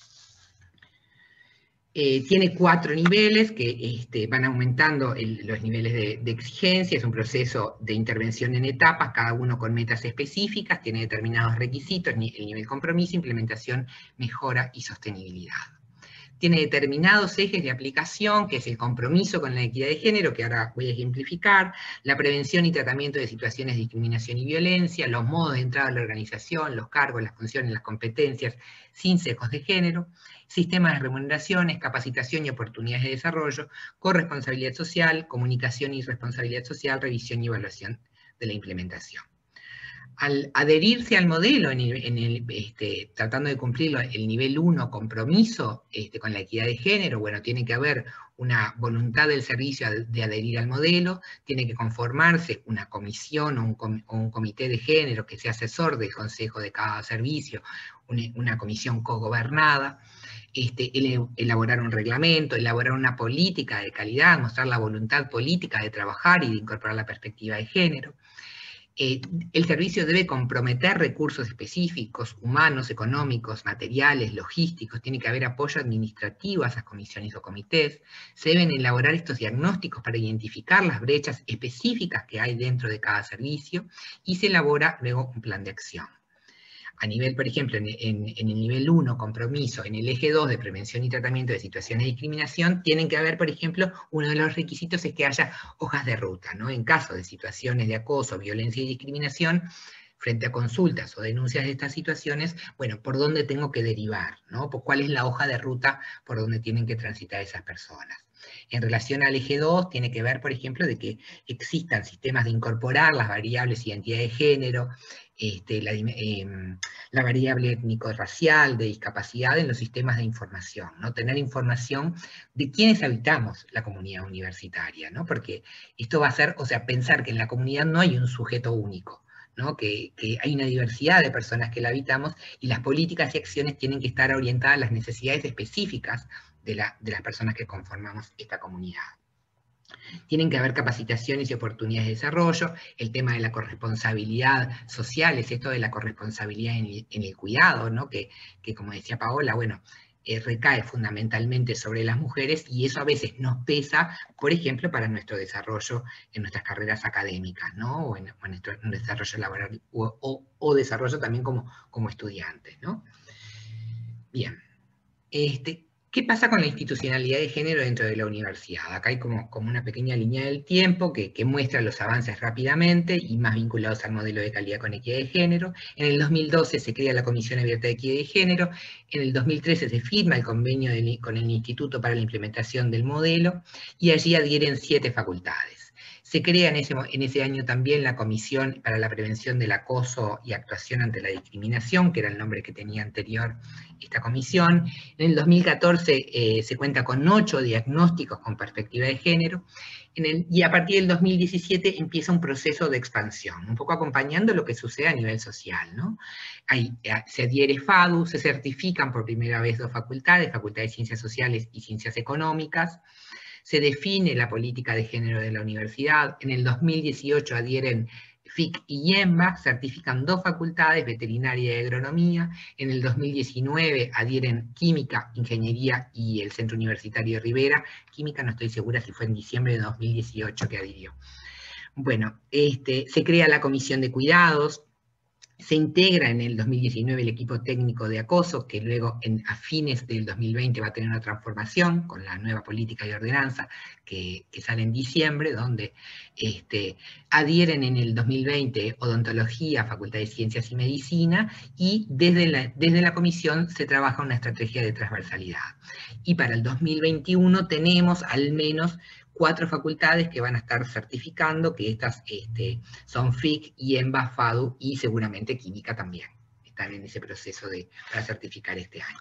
Eh, tiene cuatro niveles que este, van aumentando el, los niveles de, de exigencia, es un proceso de intervención en etapas, cada uno con metas específicas, tiene determinados requisitos, el nivel compromiso, implementación, mejora y sostenibilidad. Tiene determinados ejes de aplicación, que es el compromiso con la equidad de género, que ahora voy a ejemplificar, la prevención y tratamiento de situaciones de discriminación y violencia, los modos de entrada a la organización, los cargos, las funciones, las competencias, sin sesgos de género, sistemas de remuneraciones, capacitación y oportunidades de desarrollo, corresponsabilidad social, comunicación y responsabilidad social, revisión y evaluación de la implementación. Al adherirse al modelo, en el, en el, este, tratando de cumplir el nivel uno, compromiso este, con la equidad de género, bueno, tiene que haber una voluntad del servicio de adherir al modelo, tiene que conformarse una comisión o un, com o un comité de género que sea asesor del consejo de cada servicio, una, una comisión cogobernada, este, elaborar un reglamento, elaborar una política de calidad, mostrar la voluntad política de trabajar y de incorporar la perspectiva de género. Eh, el servicio debe comprometer recursos específicos, humanos, económicos, materiales, logísticos, tiene que haber apoyo administrativo a esas comisiones o comités, se deben elaborar estos diagnósticos para identificar las brechas específicas que hay dentro de cada servicio, y se elabora luego un plan de acción. A nivel, por ejemplo, en, en, en el nivel uno, compromiso, en el eje dos de prevención y tratamiento de situaciones de discriminación, tienen que haber, por ejemplo, uno de los requisitos es que haya hojas de ruta, ¿no? En caso de situaciones de acoso, violencia y discriminación, frente a consultas o denuncias de estas situaciones, bueno, ¿por dónde tengo que derivar, ¿no? ¿Cuál es la hoja de ruta por donde tienen que transitar esas personas? En relación al eje dos, tiene que ver, por ejemplo, de que existan sistemas de incorporar las variables identidad de género, este, la, eh, la variable étnico-racial, de discapacidad en los sistemas de información, ¿no? Tener información de quiénes habitamos la comunidad universitaria, ¿no? Porque esto va a ser, o sea, pensar que en la comunidad no hay un sujeto único, ¿no? Que, que hay una diversidad de personas que la habitamos y las políticas y acciones tienen que estar orientadas a las necesidades específicas de, la, de las personas que conformamos esta comunidad. Tienen que haber capacitaciones y oportunidades de desarrollo, el tema de la corresponsabilidad social, es esto de la corresponsabilidad en el, en el cuidado, ¿no? que, que como decía Paola, bueno, eh, recae fundamentalmente sobre las mujeres y eso a veces nos pesa, por ejemplo, para nuestro desarrollo en nuestras carreras académicas, ¿no? O en, o en nuestro en desarrollo laboral o, o, o desarrollo también como, como estudiantes, ¿no? Bien. Este, ¿Qué pasa con la institucionalidad de género dentro de la universidad? Acá hay como, como una pequeña línea del tiempo que, que muestra los avances rápidamente y más vinculados al modelo de calidad con equidad de género. En el dos mil doce se crea la Comisión Abierta de Equidad de Género. En el dos mil trece se firma el convenio del, con el Instituto para la Implementación del Modelo y allí adhieren siete facultades. Se crea en ese, en ese año también la Comisión para la Prevención del Acoso y Actuación ante la Discriminación, que era el nombre que tenía anterior esta comisión. En el dos mil catorce eh, se cuenta con ocho diagnósticos con perspectiva de género, en el, y a partir del dos mil diecisiete empieza un proceso de expansión, un poco acompañando lo que sucede a nivel social, ¿no? Ahí, se adhiere FADU, se certifican por primera vez dos facultades, Facultad de Ciencias Sociales y Ciencias Económicas. Se define la política de género de la universidad. En el dos mil dieciocho adhieren F I C y IEMBA, certifican dos facultades, veterinaria y agronomía. En el dos mil diecinueve adhieren Química, Ingeniería y el Centro Universitario de Rivera. Química no estoy segura si fue en diciembre de dos mil dieciocho que adhirió. Bueno, este, se crea la Comisión de Cuidados. Se integra en el dos mil diecinueve el equipo técnico de acoso, que luego en, a fines del dos mil veinte va a tener una transformación con la nueva política y ordenanza que, que sale en diciembre, donde este, adhieren en el dos mil veinte odontología, Facultad de Ciencias y Medicina, y desde la, desde la comisión se trabaja una estrategia de transversalidad. Y para el dos mil veintiuno tenemos al menos cuatro facultades que van a estar certificando, que estas este, son F I C, IEMBA, FADU y seguramente Química también. Están en ese proceso de, para certificar este año.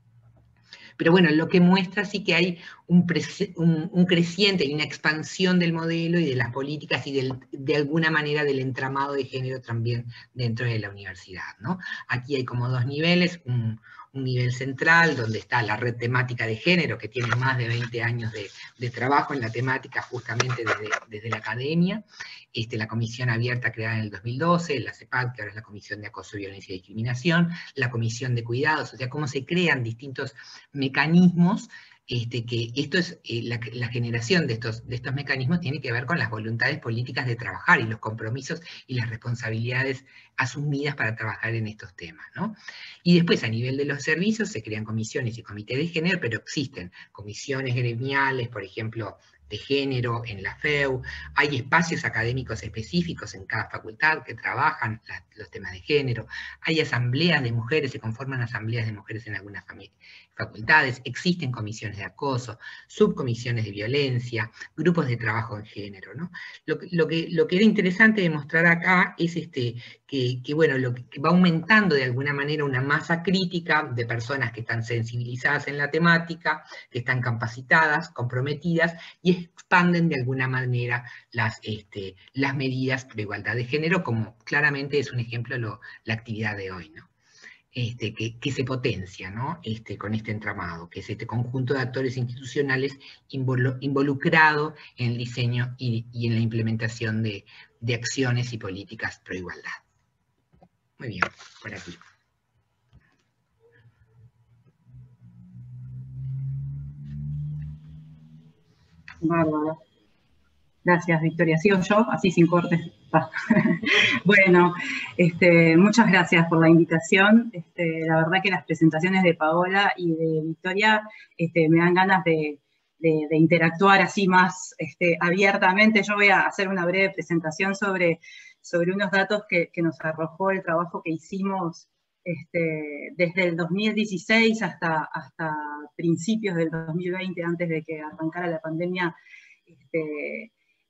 Pero bueno, lo que muestra sí que hay un, un, un creciente y una expansión del modelo y de las políticas y del, de alguna manera del entramado de género también dentro de la universidad, ¿no? Aquí hay como dos niveles, un, un nivel central donde está la red temática de género que tiene más de veinte años de, de trabajo en la temática justamente desde, desde la academia, este, la comisión abierta creada en el dos mil doce, la CEPAD, que ahora es la Comisión de Acoso, Violencia y Discriminación, la Comisión de Cuidados, o sea, cómo se crean distintos mecanismos, este, que esto es, eh, la, la generación de estos, de estos mecanismos tiene que ver con las voluntades políticas de trabajar y los compromisos y las responsabilidades asumidas para trabajar en estos temas, ¿no? Y después a nivel de los servicios se crean comisiones y comités de género, pero existen comisiones gremiales, por ejemplo, de género en la F E U, hay espacios académicos específicos en cada facultad que trabajan la, los temas de género, hay asambleas de mujeres, se conforman asambleas de mujeres en algunas facultades, existen comisiones de acoso, subcomisiones de violencia, grupos de trabajo en género, ¿no? Lo, lo, que, lo que era interesante demostrar acá es este, que, que, bueno, lo que va aumentando de alguna manera una masa crítica de personas que están sensibilizadas en la temática, que están capacitadas, comprometidas, y expanden de alguna manera las, este, las medidas de igualdad de género, como claramente es un ejemplo lo, la actividad de hoy, ¿no? Este, que, que se potencia, ¿no? Este, con este entramado, que es este conjunto de actores institucionales involu involucrado en el diseño y, y en la implementación de, de acciones y políticas pro igualdad. Muy bien, por aquí. Bárbaro. Gracias, Victoria. ¿Sigo yo? Así sin cortes. Ah. Bueno, este, muchas gracias por la invitación. Este, la verdad que las presentaciones de Paola y de Victoria este, me dan ganas de, de, de interactuar así más este, abiertamente. Yo voy a hacer una breve presentación sobre, sobre unos datos que, que nos arrojó el trabajo que hicimos este, desde el dos mil dieciséis hasta, hasta principios del dos mil veinte, antes de que arrancara la pandemia. Este,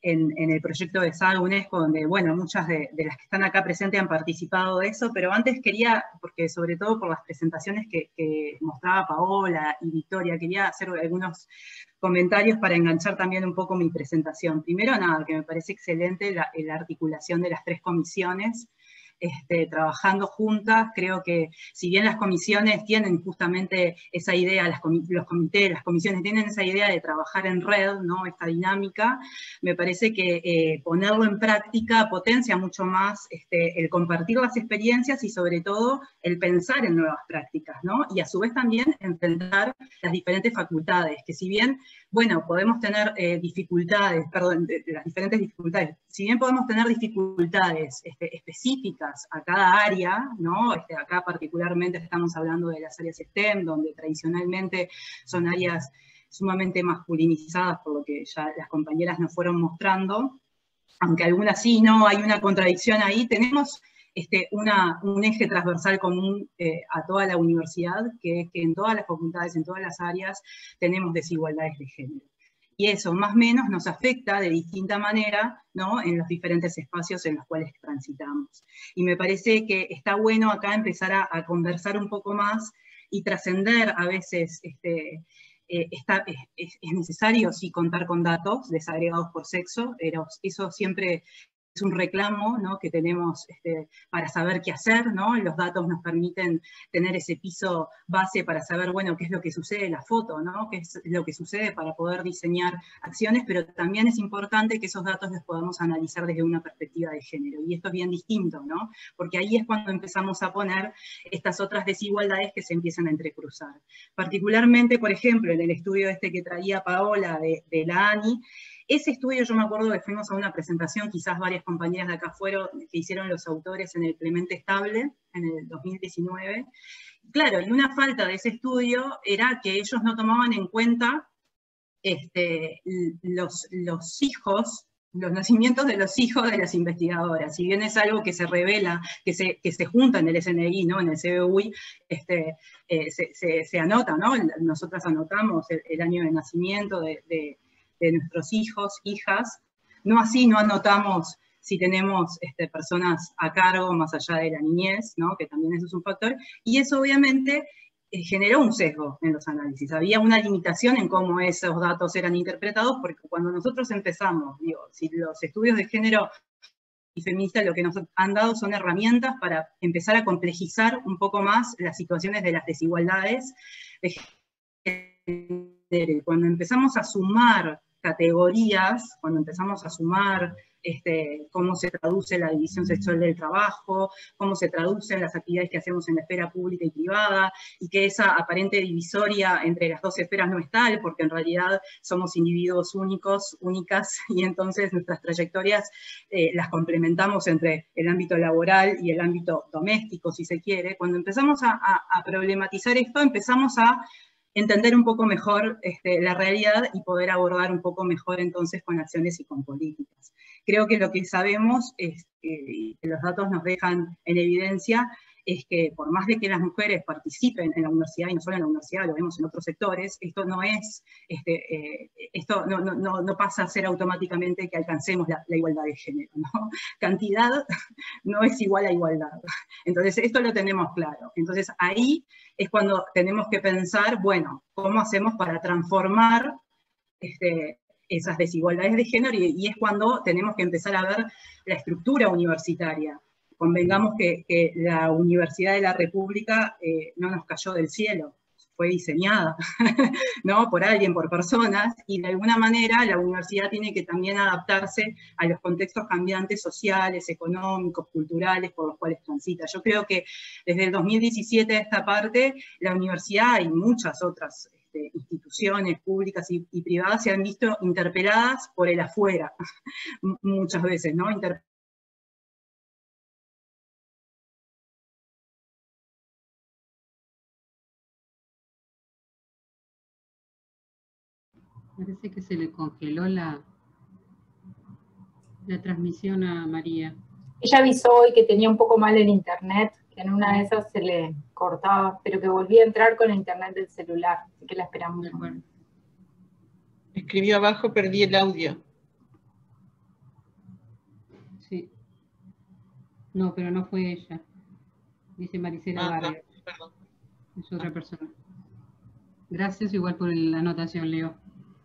en, en el proyecto de Saga UNESCO, donde, bueno, muchas de, de las que están acá presentes han participado de eso, pero antes quería, porque sobre todo por las presentaciones que, que mostraba Paola y Victoria, quería hacer algunos comentarios para enganchar también un poco mi presentación. Primero, nada, que me parece excelente la, la articulación de las tres comisiones, Este, trabajando juntas. Creo que si bien las comisiones tienen justamente esa idea, las comi los comités, las comisiones tienen esa idea de trabajar en red, ¿no? Esta dinámica, me parece que eh, ponerlo en práctica potencia mucho más este, el compartir las experiencias y sobre todo el pensar en nuevas prácticas, ¿no? Y a su vez también enfrentar las diferentes facultades, que si bien, bueno, podemos tener eh, dificultades, perdón, de, de las diferentes dificultades, si bien podemos tener dificultades este, específicas a cada área, ¿no? Este, acá particularmente estamos hablando de las áreas STEM, donde tradicionalmente son áreas sumamente masculinizadas, por lo que ya las compañeras nos fueron mostrando, aunque algunas sí, no, hay una contradicción ahí, tenemos este, una, un eje transversal común eh, a toda la universidad, que es que en todas las facultades, en todas las áreas, tenemos desigualdades de género. Y eso más o menos nos afecta de distinta manera, ¿no? En los diferentes espacios en los cuales transitamos. Y me parece que está bueno acá empezar a, a conversar un poco más y trascender a veces, este, eh, está, es, es necesario sí contar con datos desagregados por sexo, pero eso siempre es un reclamo, ¿no? Que tenemos este, para saber qué hacer, ¿no? Los datos nos permiten tener ese piso base para saber, bueno, qué es lo que sucede en la foto, ¿no? Qué es lo que sucede para poder diseñar acciones, pero también es importante que esos datos los podamos analizar desde una perspectiva de género, y esto es bien distinto, ¿no? Porque ahí es cuando empezamos a poner estas otras desigualdades que se empiezan a entrecruzar. Particularmente, por ejemplo, en el estudio este que traía Paola de, de la ANI, ese estudio yo me acuerdo que fuimos a una presentación, quizás varias compañeras de acá fueron, que hicieron los autores en el Clemente Estable, en el dos mil diecinueve. Claro, y una falta de ese estudio era que ellos no tomaban en cuenta este, los, los hijos, los nacimientos de los hijos de las investigadoras. Si bien es algo que se revela, que se, que se junta en el S N I, ¿no? En el C B U I, este, eh, se, se, se anota, ¿no? Nosotras anotamos el, el año de nacimiento de, de de nuestros hijos, hijas, no así no anotamos si tenemos este, personas a cargo más allá de la niñez, ¿no? Que también eso es un factor, y eso obviamente eh, generó un sesgo en los análisis, había una limitación en cómo esos datos eran interpretados, porque cuando nosotros empezamos, digo, si los estudios de género y feministas lo que nos han dado son herramientas para empezar a complejizar un poco más las situaciones de las desigualdades de género. Cuando empezamos a sumar categorías, cuando empezamos a sumar este, cómo se traduce la división sexual del trabajo, cómo se traducen las actividades que hacemos en la esfera pública y privada, y que esa aparente divisoria entre las dos esferas no es tal, porque en realidad somos individuos únicos, únicas, y entonces nuestras trayectorias eh, las complementamos entre el ámbito laboral y el ámbito doméstico, si se quiere. Cuando empezamos a, a, a problematizar esto, empezamos a entender un poco mejor este, la realidad y poder abordar un poco mejor entonces con acciones y con políticas. Creo que lo que sabemos es, eh, y que los datos nos dejan en evidencia, es que por más de que las mujeres participen en la universidad, y no solo en la universidad, lo vemos en otros sectores, esto no es, este, eh, esto no, no, no, no pasa a ser automáticamente que alcancemos la, la igualdad de género, ¿no? Cantidad no es igual a igualdad. Entonces esto lo tenemos claro. Entonces ahí es cuando tenemos que pensar, bueno, ¿cómo hacemos para transformar este, esas desigualdades de género? Y, y es cuando tenemos que empezar a ver la estructura universitaria. Convengamos que, que la Universidad de la República eh, no nos cayó del cielo, fue diseñada, ¿no? Por alguien, por personas, y de alguna manera la universidad tiene que también adaptarse a los contextos cambiantes sociales, económicos, culturales, por los cuales transita. Yo creo que desde el dos mil diecisiete a esta parte, la universidad y muchas otras este, instituciones públicas y, y privadas se han visto interpeladas por el afuera, muchas veces, ¿no? Inter Parece que se le congeló la, la transmisión a María. Ella avisó hoy que tenía un poco mal el internet, que en una de esas se le cortaba, pero que volvía a entrar con el internet del celular, así que la esperamos. Escribió abajo, perdí el audio. No, pero no fue ella. Dice Maricela Ah, Vargas. no, perdón. Es otra persona. Gracias igual por la anotación, Leo.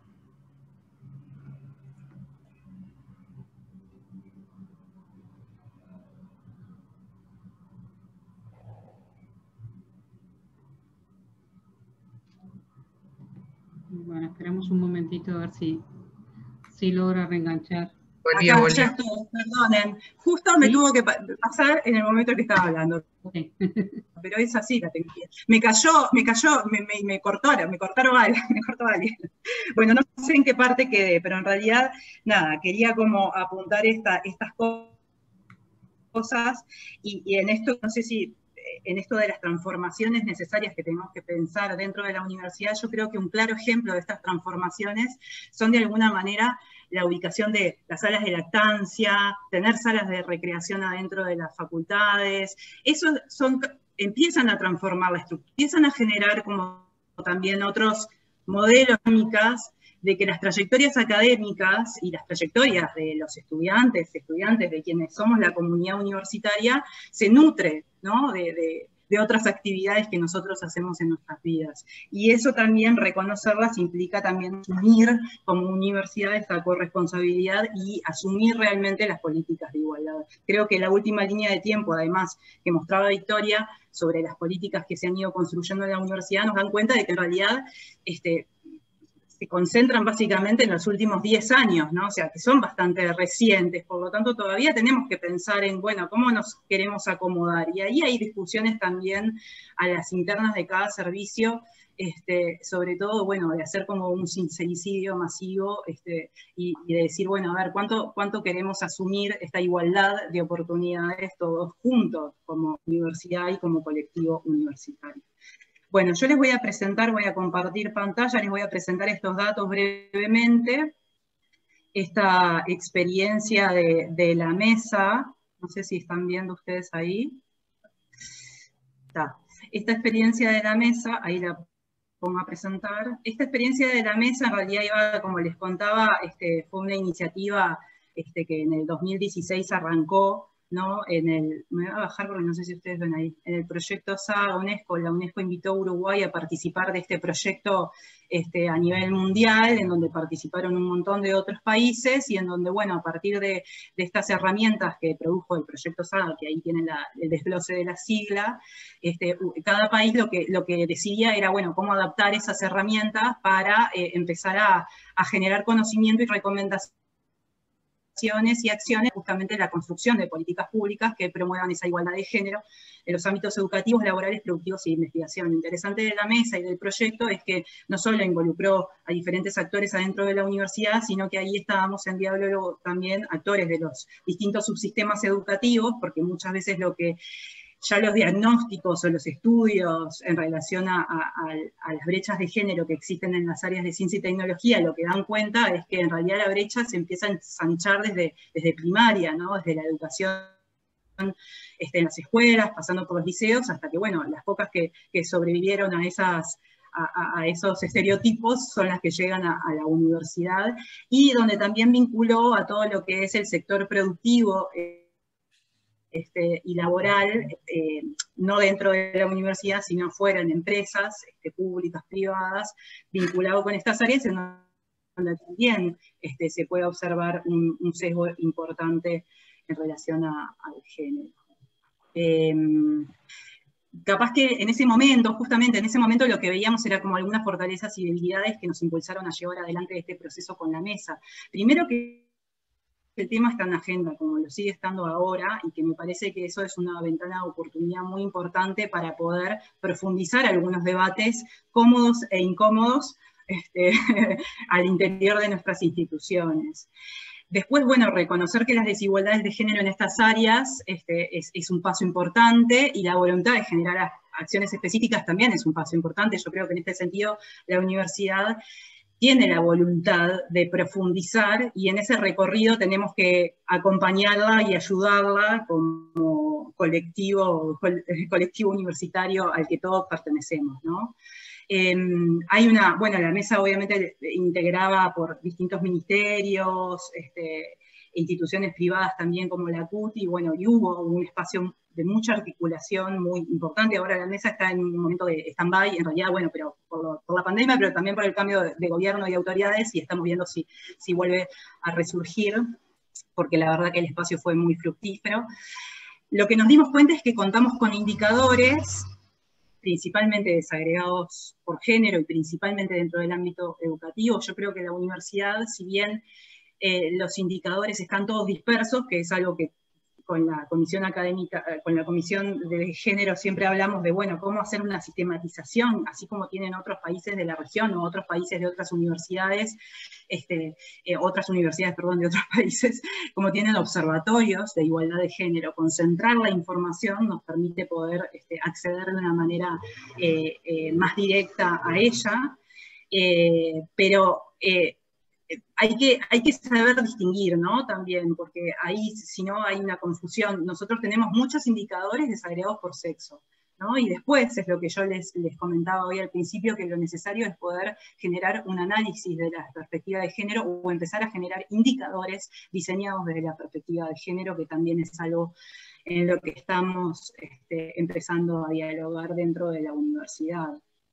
Bueno, esperamos un momentito a ver si, si logra reenganchar. Volvió, Acá volvió. ya estoy, perdonen. Justo me ¿Sí? tuvo que pa- pasar en el momento que estaba hablando. Okay. Pero es así la tecnología. Me cayó, me cayó, me, me, me cortaron, me cortaron alguien, me cortó alguien. Bueno, no sé en qué parte quedé, pero en realidad, nada, quería como apuntar esta, estas cosas y, y en esto, no sé si en esto de las transformaciones necesarias que tenemos que pensar dentro de la universidad, yo creo que un claro ejemplo de estas transformaciones son de alguna manera la ubicación de las salas de lactancia, tener salas de recreación adentro de las facultades. Eso son, empiezan a transformar la estructura, empiezan a generar como también otros modelos dinámicas de que las trayectorias académicas y las trayectorias de los estudiantes, estudiantes de quienes somos la comunidad universitaria, se nutre, ¿no? de, de, de otras actividades que nosotros hacemos en nuestras vidas. Y eso también, reconocerlas, implica también asumir como universidad esta corresponsabilidad y asumir realmente las políticas de igualdad. Creo que la última línea de tiempo, además, que mostraba Victoria sobre las políticas que se han ido construyendo en la universidad, nos dan cuenta de que en realidad este, se concentran básicamente en los últimos diez años, ¿no? O sea, que son bastante recientes, por lo tanto todavía tenemos que pensar en, bueno, cómo nos queremos acomodar. Y ahí hay discusiones también a las internas de cada servicio, este, sobre todo, bueno, de hacer como un sincericidio masivo este, y, y de decir, bueno, a ver, ¿cuánto, cuánto queremos asumir esta igualdad de oportunidades todos juntos, como universidad y como colectivo universitario? Bueno, yo les voy a presentar, voy a compartir pantalla, les voy a presentar estos datos brevemente. Esta experiencia de, de la mesa, no sé si están viendo ustedes ahí. Está. Esta experiencia de la mesa, ahí la pongo a presentar. Esta experiencia de la mesa en realidad iba, como les contaba, este, fue una iniciativa este, que en el dos mil dieciséis arrancó, ¿no? En el, me voy a bajar porque no sé si ustedes ven ahí, en el proyecto SAGA UNESCO, la UNESCO invitó a Uruguay a participar de este proyecto este, a nivel mundial, en donde participaron un montón de otros países, y en donde, bueno, a partir de, de estas herramientas que produjo el proyecto SAGA, que ahí tienen la, el desglose de la sigla, este, cada país lo que, lo que decidía era, bueno, cómo adaptar esas herramientas para eh, empezar a, a generar conocimiento y recomendaciones y acciones, justamente la construcción de políticas públicas que promuevan esa igualdad de género en los ámbitos educativos, laborales, productivos y de investigación. Lo interesante de la mesa y del proyecto es que no solo involucró a diferentes actores adentro de la universidad, sino que ahí estábamos en diálogo también actores de los distintos subsistemas educativos, porque muchas veces lo que ya los diagnósticos o los estudios en relación a, a, a las brechas de género que existen en las áreas de ciencia y tecnología, lo que dan cuenta es que en realidad la brecha se empieza a ensanchar desde, desde primaria, ¿no? Desde la educación este, en las escuelas, pasando por los liceos, hasta que, bueno, las pocas que, que sobrevivieron a, esas, a, a esos estereotipos son las que llegan a, a la universidad, y donde también vinculó a todo lo que es el sector productivo, eh, Este, y laboral, eh, no dentro de la universidad, sino fuera en empresas este, públicas, privadas, vinculado con estas áreas, en donde también este, se puede observar un, un sesgo importante en relación a, al género. Eh, capaz que en ese momento, justamente en ese momento, lo que veíamos era como algunas fortalezas y debilidades que nos impulsaron a llevar adelante este proceso con la mesa. Primero que el tema está en agenda, como lo sigue estando ahora, y que me parece que eso es una ventana de oportunidad muy importante para poder profundizar algunos debates cómodos e incómodos este, al interior de nuestras instituciones. Después, bueno, reconocer que las desigualdades de género en estas áreas este, es, es un paso importante, y la voluntad de generar acciones específicas también es un paso importante. Yo creo que en este sentido la universidad tiene la voluntad de profundizar, y en ese recorrido tenemos que acompañarla y ayudarla como colectivo, colectivo universitario al que todos pertenecemos, ¿no? Eh, hay una, bueno, la mesa obviamente integraba por distintos ministerios, este, instituciones privadas también como la C U T I, bueno, y hubo un espacio de mucha articulación muy importante. Ahora la mesa está en un momento de stand-by, en realidad, bueno, pero por, lo, por la pandemia, pero también por el cambio de, de gobierno y autoridades, y estamos viendo si, si vuelve a resurgir, porque la verdad que el espacio fue muy fructífero. Lo que nos dimos cuenta es que contamos con indicadores, principalmente desagregados por género y principalmente dentro del ámbito educativo. Yo creo que la universidad, si bien eh, los indicadores están todos dispersos, que es algo que con la comisión académica, con la comisión de género siempre hablamos de, bueno, cómo hacer una sistematización, así como tienen otros países de la región o otros países de otras universidades, este, eh, otras universidades, perdón, de otros países, como tienen observatorios de igualdad de género. Concentrar la información nos permite poder este, acceder de una manera eh, eh, más directa a ella, eh, pero eh, Hay que, hay que saber distinguir, ¿no? También, porque ahí, si no, hay una confusión. Nosotros tenemos muchos indicadores desagregados por sexo, ¿no? Y después, es lo que yo les, les comentaba hoy al principio, que lo necesario es poder generar un análisis de la perspectiva de género o empezar a generar indicadores diseñados desde la perspectiva de género, que también es algo en lo que estamos este, empezando a dialogar dentro de la universidad.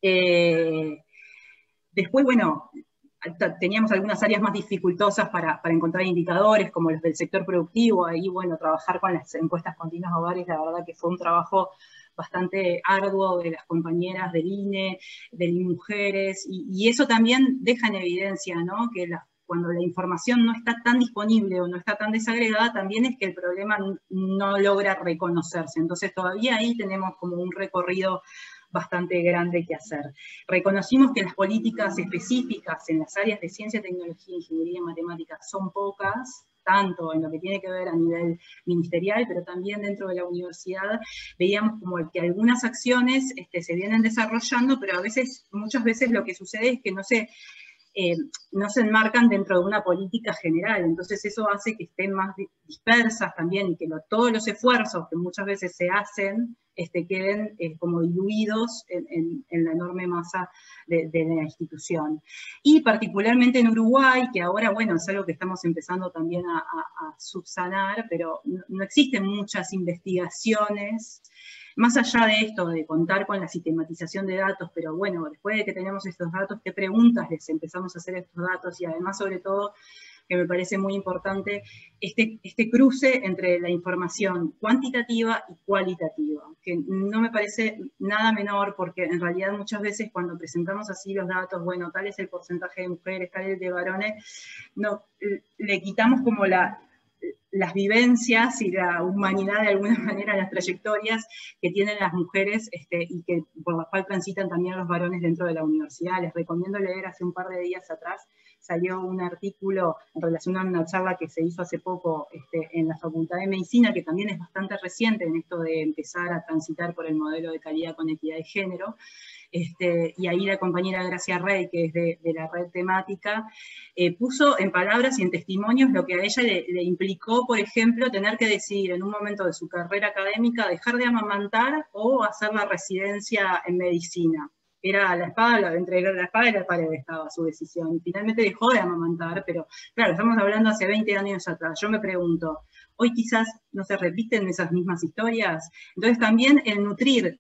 Eh, después, bueno, teníamos algunas áreas más dificultosas para, para encontrar indicadores, como los del sector productivo. Ahí, bueno, trabajar con las encuestas continuas hogares, la verdad que fue un trabajo bastante arduo de las compañeras del I N E, del I N Mujeres, y, y eso también deja en evidencia, ¿no?, que la, cuando la información no está tan disponible o no está tan desagregada, también es que el problema no logra reconocerse. Entonces todavía ahí tenemos como un recorrido bastante grande que hacer. Reconocimos que las políticas específicas en las áreas de ciencia, tecnología, ingeniería y matemáticas son pocas, tanto en lo que tiene que ver a nivel ministerial, pero también dentro de la universidad veíamos como que algunas acciones este, se vienen desarrollando, pero a veces, muchas veces lo que sucede es que no se, eh, no se enmarcan dentro de una política general, entonces eso hace que estén más dispersas también y que lo, todos los esfuerzos que muchas veces se hacen Este, queden eh, como diluidos en, en, en la enorme masa de, de la institución. Y particularmente en Uruguay, que ahora, bueno, es algo que estamos empezando también a, a, a subsanar, pero no, no existen muchas investigaciones, más allá de esto, de contar con la sistematización de datos, pero bueno, después de que tenemos estos datos, ¿qué preguntas les empezamos a hacer a estos datos? Y además, sobre todo, que me parece muy importante, este, este cruce entre la información cuantitativa y cualitativa, que no me parece nada menor, porque en realidad muchas veces cuando presentamos así los datos, bueno, tal es el porcentaje de mujeres, tal es el de varones, no, le quitamos como la, las vivencias y la humanidad de alguna manera, las trayectorias que tienen las mujeres este, y que por las cuales transitan también los varones dentro de la universidad. Les recomiendo leer hace un par de días atrás, salió un artículo en relación a una charla que se hizo hace poco este, en la Facultad de Medicina, que también es bastante reciente en esto de empezar a transitar por el modelo de calidad con equidad de género. Este, y ahí la compañera Gracia Rey, que es de, de la red temática, eh, puso en palabras y en testimonios lo que a ella le, le implicó, por ejemplo, tener que decidir en un momento de su carrera académica dejar de amamantar o hacer la residencia en medicina. Era la espada, entre la espada y la pared estaba su decisión. Finalmente dejó de amamantar, pero claro, estamos hablando hace veinte años atrás. Yo me pregunto, hoy quizás no se repiten esas mismas historias. Entonces también el nutrir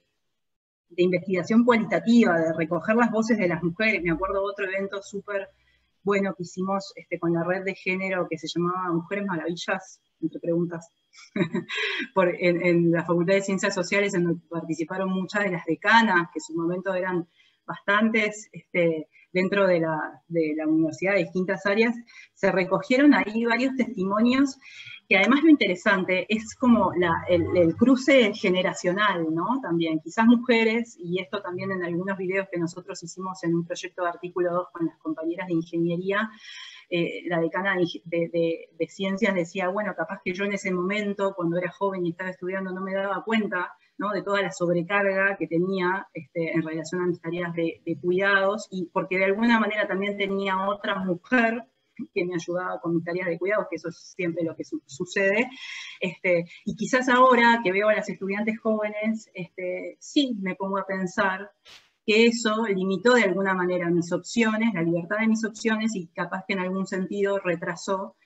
de investigación cualitativa, de recoger las voces de las mujeres. Me acuerdo de otro evento súper bueno que hicimos este, con la red de género que se llamaba Mujeres Maravillas, entre preguntas, Por, en, en la Facultad de Ciencias Sociales, en donde participaron muchas de las decanas, que en su momento eran bastantes este, dentro de la, de la universidad de distintas áreas. Se recogieron ahí varios testimonios, que además lo interesante es como la, el, el cruce generacional, ¿no? También, quizás mujeres, y esto también en algunos videos que nosotros hicimos en un proyecto de artículo dos con las compañeras de ingeniería, eh, la decana de, de, de, de ciencias decía, bueno, capaz que yo en ese momento, cuando era joven y estaba estudiando, no me daba cuenta, ¿no?, de toda la sobrecarga que tenía este, en relación a mis tareas de, de cuidados, y porque de alguna manera también tenía otra mujer que me ayudaba con mis tareas de cuidados, que eso es siempre lo que su sucede, este, y quizás ahora que veo a las estudiantes jóvenes, este, sí me pongo a pensar que eso limitó de alguna manera mis opciones, la libertad de mis opciones, y capaz que en algún sentido retrasó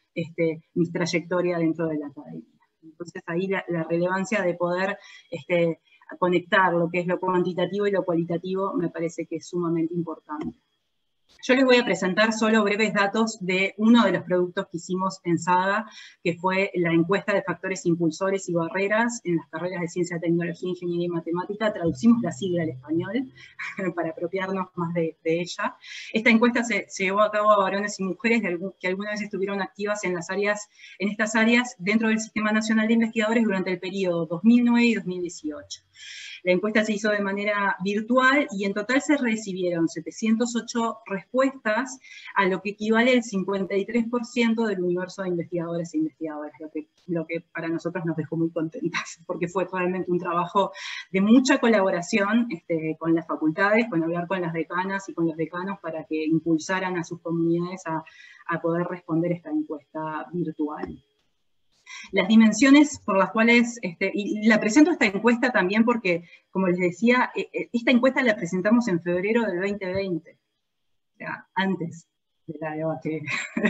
este, mi trayectoria dentro de la academia. Entonces ahí la, la relevancia de poder este, conectar lo que es lo cuantitativo y lo cualitativo me parece que es sumamente importante. Yo les voy a presentar solo breves datos de uno de los productos que hicimos en Saga, que fue la encuesta de factores impulsores y barreras en las carreras de Ciencia, Tecnología, Ingeniería y Matemática. Traducimos la sigla al español para apropiarnos más de, de ella. Esta encuesta se, se llevó a cabo a varones y mujeres de algún, que alguna vez estuvieron activas en, las áreas, en estas áreas dentro del Sistema Nacional de Investigadores durante el periodo dos mil nueve y dos mil dieciocho. La encuesta se hizo de manera virtual y en total se recibieron setecientas ocho respuestas, a lo que equivale al cincuenta y tres por ciento del universo de investigadores e investigadoras, lo que, lo que para nosotros nos dejó muy contentas, porque fue realmente un trabajo de mucha colaboración este, con las facultades, con hablar con las decanas y con los decanos para que impulsaran a sus comunidades a, a poder responder esta encuesta virtual. Las dimensiones por las cuales, este, y la presento esta encuesta también porque, como les decía, esta encuesta la presentamos en febrero del veinte veinte, o sea, antes de la debate.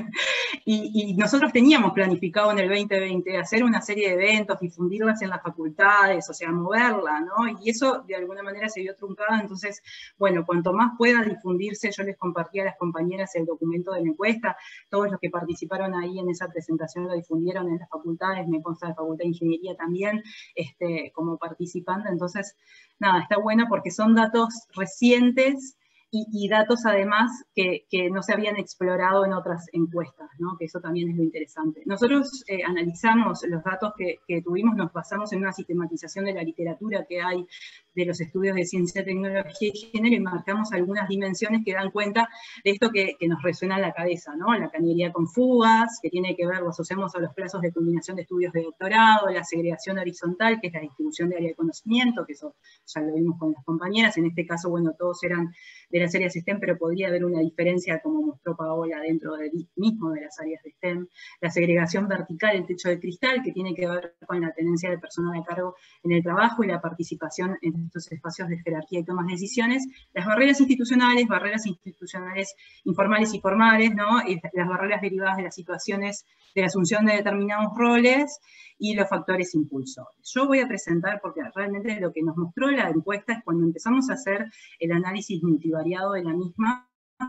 y, y nosotros teníamos planificado en el veinte veinte hacer una serie de eventos, difundirlas en las facultades, o sea, moverla, ¿no? Y eso de alguna manera se vio truncado, entonces, bueno, cuanto más pueda difundirse, yo les compartí a las compañeras el documento de la encuesta, todos los que participaron ahí en esa presentación lo difundieron en las facultades, me consta de Facultad de Ingeniería también, este, como participante, entonces, nada, está buena porque son datos recientes, Y, y datos además que, que no se habían explorado en otras encuestas, ¿no? Que eso también es lo interesante. Nosotros eh, analizamos los datos que, que tuvimos, nos basamos en una sistematización de la literatura que hay de los estudios de ciencia, tecnología y género y marcamos algunas dimensiones que dan cuenta de esto que, que nos resuena en la cabeza, ¿no? La cañería con fugas, que tiene que ver, lo asociamos a los plazos de culminación de estudios de doctorado, la segregación horizontal, que es la distribución de área de conocimiento, que eso ya lo vimos con las compañeras, en este caso, bueno, todos eran de las áreas STEM, pero podría haber una diferencia, como mostró Paola, dentro del mismo de las áreas de STEM. La segregación vertical, el techo de cristal, que tiene que ver con la tenencia del personal a cargo en el trabajo y la participación en estos espacios de jerarquía y tomas de decisiones. Las barreras institucionales, barreras institucionales informales y formales, ¿no? Y las barreras derivadas de las situaciones de la asunción de determinados roles y los factores impulsores. Yo voy a presentar, porque realmente lo que nos mostró la encuesta es cuando empezamos a hacer el análisis multivariado de la misma,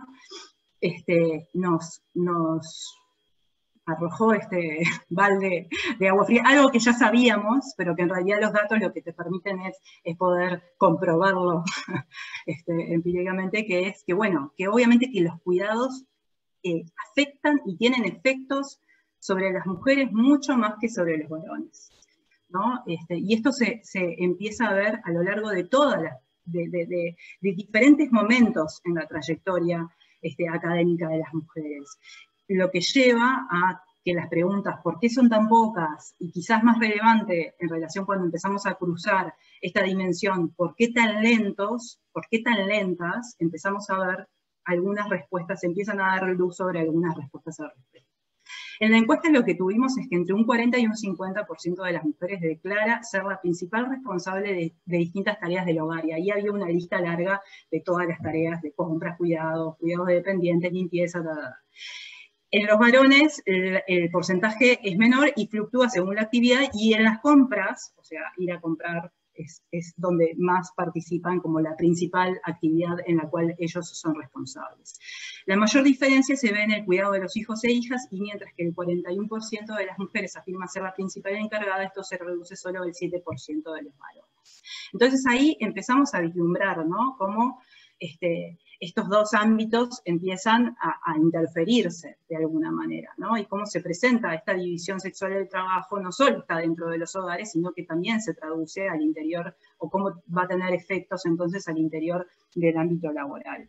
este, nos, nos arrojó este balde de agua fría, algo que ya sabíamos, pero que en realidad los datos lo que te permiten es, es poder comprobarlo este, empíricamente, que es que, bueno, que obviamente que los cuidados eh, afectan y tienen efectos sobre las mujeres mucho más que sobre los varones, ¿no? Este, y esto se, se empieza a ver a lo largo de todas las, de, de, de, de diferentes momentos en la trayectoria este, académica de las mujeres. Lo que lleva a que las preguntas, ¿por qué son tan pocas? Y quizás más relevante en relación cuando empezamos a cruzar esta dimensión, ¿por qué tan lentos? ¿Por qué tan lentas? Empezamos a ver algunas respuestas, empiezan a dar luz sobre algunas respuestas al respecto. En la encuesta lo que tuvimos es que entre un cuarenta y un cincuenta por ciento de las mujeres declara ser la principal responsable de, de distintas tareas del hogar, y ahí había una lista larga de todas las tareas de compras, cuidados, cuidados de dependientes, limpieza, ta, ta, ta. En los varones el, el porcentaje es menor y fluctúa según la actividad, y en las compras, o sea, ir a comprar es, es donde más participan como la principal actividad en la cual ellos son responsables. La mayor diferencia se ve en el cuidado de los hijos e hijas, y mientras que el cuarenta y uno por ciento de las mujeres afirma ser la principal encargada, esto se reduce solo al siete por ciento de los varones. Entonces ahí empezamos a vislumbrar, ¿no? Cómo este, estos dos ámbitos empiezan a, a interferirse de alguna manera, ¿no? Y cómo se presenta esta división sexual del trabajo, no solo está dentro de los hogares, sino que también se traduce al interior, o cómo va a tener efectos entonces al interior del ámbito laboral.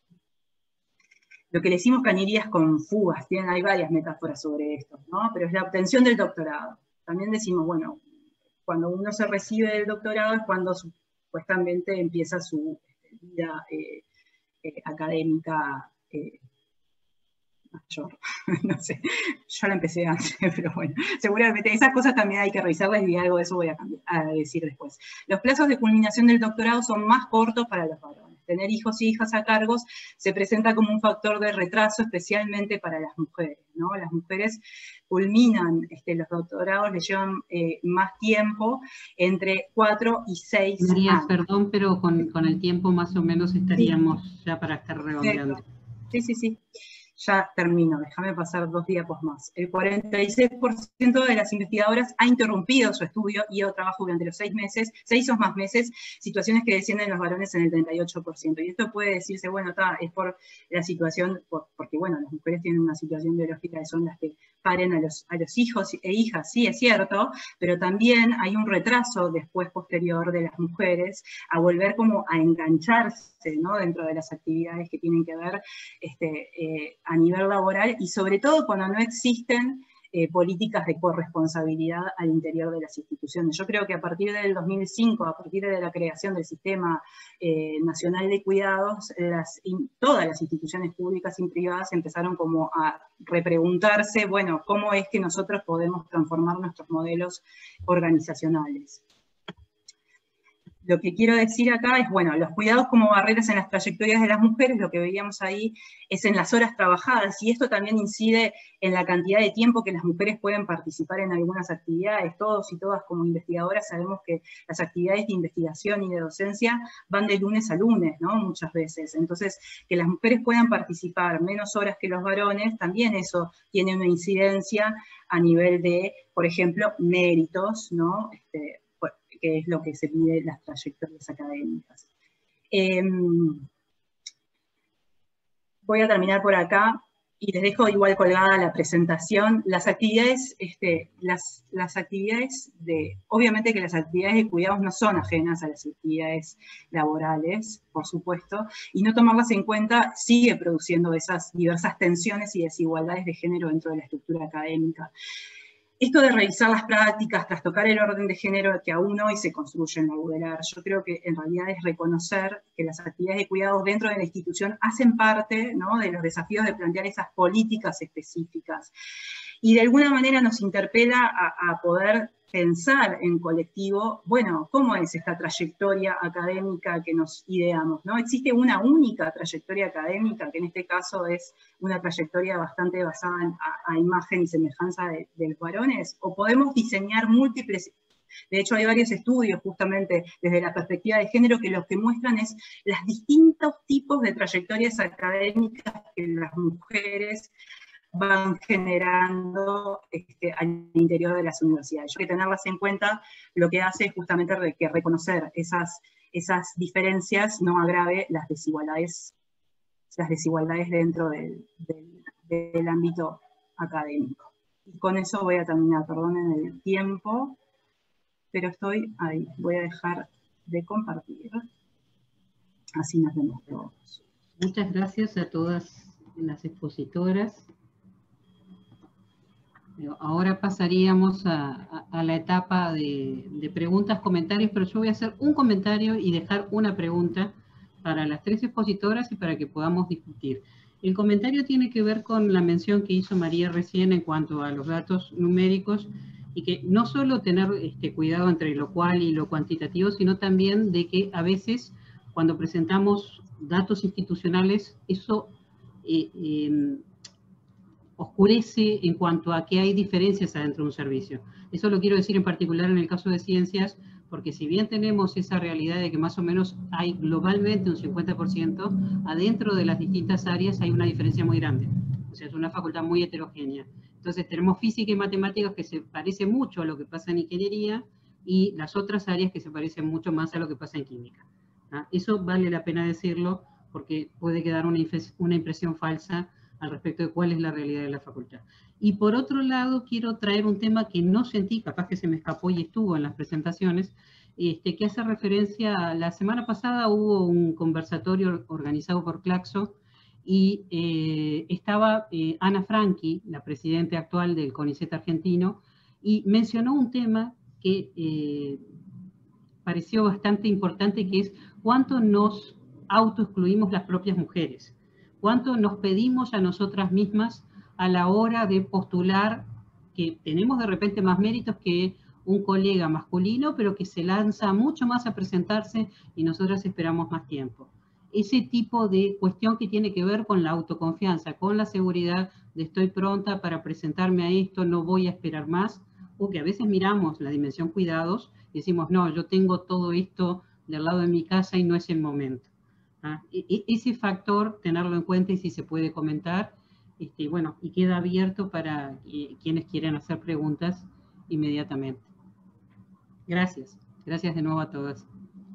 Lo que le decimos cañerías con fugas, tienen, hay varias metáforas sobre esto, ¿no? Pero es la obtención del doctorado. También decimos, bueno, cuando uno se recibe del doctorado es cuando supuestamente empieza su vida eh, eh, académica eh, mayor. No sé, yo la empecé antes, pero bueno, seguramente esas cosas también hay que revisarlas y algo de eso voy a, cambiar, a decir después. Los plazos de culminación del doctorado son más cortos para los varones. tener hijos y hijas a cargos se presenta como un factor de retraso, especialmente para las mujeres, ¿no? Las mujeres culminan este, los doctorados, les llevan eh, más tiempo, entre cuatro y seis María, años. perdón, pero con, con el tiempo más o menos estaríamos sí. ya para estar redondeando. Sí, sí, sí. Ya termino, déjame pasar dos diapos más. El cuarenta y seis por ciento de las investigadoras ha interrumpido su estudio y o trabajo durante los seis meses, seis o más meses, situaciones que descienden los varones en el treinta y ocho por ciento. Y esto puede decirse, bueno, ta, es por la situación, por, porque bueno, las mujeres tienen una situación biológica que son las que paren a los, a los hijos e hijas, sí, es cierto, pero también hay un retraso después posterior de las mujeres a volver como a engancharse, ¿no? Dentro de las actividades que tienen que ver este, eh, a nivel laboral y sobre todo cuando no existen eh, políticas de corresponsabilidad al interior de las instituciones. Yo creo que a partir del dos mil cinco, a partir de la creación del Sistema eh, Nacional de Cuidados, las, in, todas las instituciones públicas y privadas empezaron como a repreguntarse, bueno, ¿cómo es que nosotros podemos transformar nuestros modelos organizacionales? Lo que quiero decir acá es, bueno, los cuidados como barreras en las trayectorias de las mujeres, lo que veíamos ahí es en las horas trabajadas, y esto también incide en la cantidad de tiempo que las mujeres pueden participar en algunas actividades. Todos y todas como investigadoras sabemos que las actividades de investigación y de docencia van de lunes a lunes, ¿no? Muchas veces. Entonces, que las mujeres puedan participar menos horas que los varones, también eso tiene una incidencia a nivel de, por ejemplo, méritos, ¿no? Este, que es lo que se mide las trayectorias académicas. Eh, voy a terminar por acá y les dejo igual colgada la presentación. Las actividades, este, las, las actividades de, obviamente que las actividades de cuidados no son ajenas a las actividades laborales, por supuesto, y no tomarlas en cuenta sigue produciendo esas diversas tensiones y desigualdades de género dentro de la estructura académica. Esto de revisar las prácticas, trastocar el orden de género que aún hoy se construye en la U D E L A R, yo creo que en realidad es reconocer que las actividades de cuidados dentro de la institución hacen parte, ¿no?, de los desafíos de plantear esas políticas específicas. Y de alguna manera nos interpela a, a poder pensar en colectivo, bueno, ¿cómo es esta trayectoria académica que nos ideamos? ¿No? ¿Existe una única trayectoria académica, que en este caso es una trayectoria bastante basada en, a, a imagen y semejanza de, de los varones? ¿O podemos diseñar múltiples? De hecho, hay varios estudios justamente desde la perspectiva de género que lo que muestran es los distintos tipos de trayectorias académicas que las mujeres van generando este, al interior de las universidades. Yo creo que tenerlas en cuenta lo que hace es justamente que reconocer esas, esas diferencias no agrave las desigualdades, las desigualdades dentro del, del, del ámbito académico. Y con eso voy a terminar, perdonen el tiempo, pero estoy ahí. Voy a dejar de compartir, así nos vemos todos. Muchas gracias a todas las expositoras. Ahora pasaríamos a, a, a la etapa de, de preguntas, comentarios, pero yo voy a hacer un comentario y dejar una pregunta para las tres expositoras y para que podamos discutir. El comentario tiene que ver con la mención que hizo María recién en cuanto a los datos numéricos y que no solo tener este, cuidado entre lo cual y lo cuantitativo, sino también de que a veces cuando presentamos datos institucionales, eso eh, eh, oscurece en cuanto a que hay diferencias adentro de un servicio. Eso lo quiero decir en particular en el caso de ciencias, porque si bien tenemos esa realidad de que más o menos hay globalmente un cincuenta por ciento, adentro de las distintas áreas hay una diferencia muy grande. O sea, es una facultad muy heterogénea. Entonces tenemos física y matemáticas que se parece mucho a lo que pasa en ingeniería y las otras áreas que se parecen mucho más a lo que pasa en química. ¿Ah? Eso vale la pena decirlo porque puede quedar una, una impresión falsa al respecto de cuál es la realidad de la facultad. Y por otro lado, quiero traer un tema que no sentí, capaz que se me escapó y estuvo en las presentaciones, este, que hace referencia, a la semana pasada hubo un conversatorio organizado por Claxo, y eh, estaba eh, Ana Franchi, la presidenta actual del CONICET argentino, y mencionó un tema que eh, pareció bastante importante, que es cuánto nos autoexcluimos las propias mujeres. ¿Cuánto nos pedimos a nosotras mismas a la hora de postular que tenemos de repente más méritos que un colega masculino, pero que se lanza mucho más a presentarse y nosotras esperamos más tiempo? ese tipo de cuestión que tiene que ver con la autoconfianza, con la seguridad de estoy pronta para presentarme a esto, no voy a esperar más, o que a veces miramos la dimensión cuidados y decimos, no, yo tengo todo esto del lado de mi casa y no es el momento. ¿Ah? E ese factor, tenerlo en cuenta y si se puede comentar, este, bueno, y queda abierto para eh, quienes quieran hacer preguntas inmediatamente. Gracias. Gracias de nuevo a todas.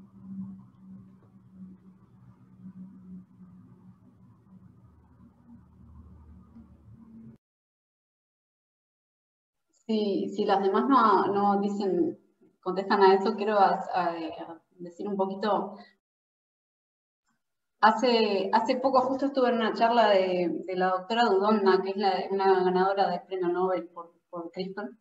Si, si las demás no, no dicen, contestan a eso, quiero a, a, a decir un poquito. Hace, hace poco justo estuve en una charla de, de la doctora Dudonna, que es la, una ganadora del premio Nobel por, por CRISPR,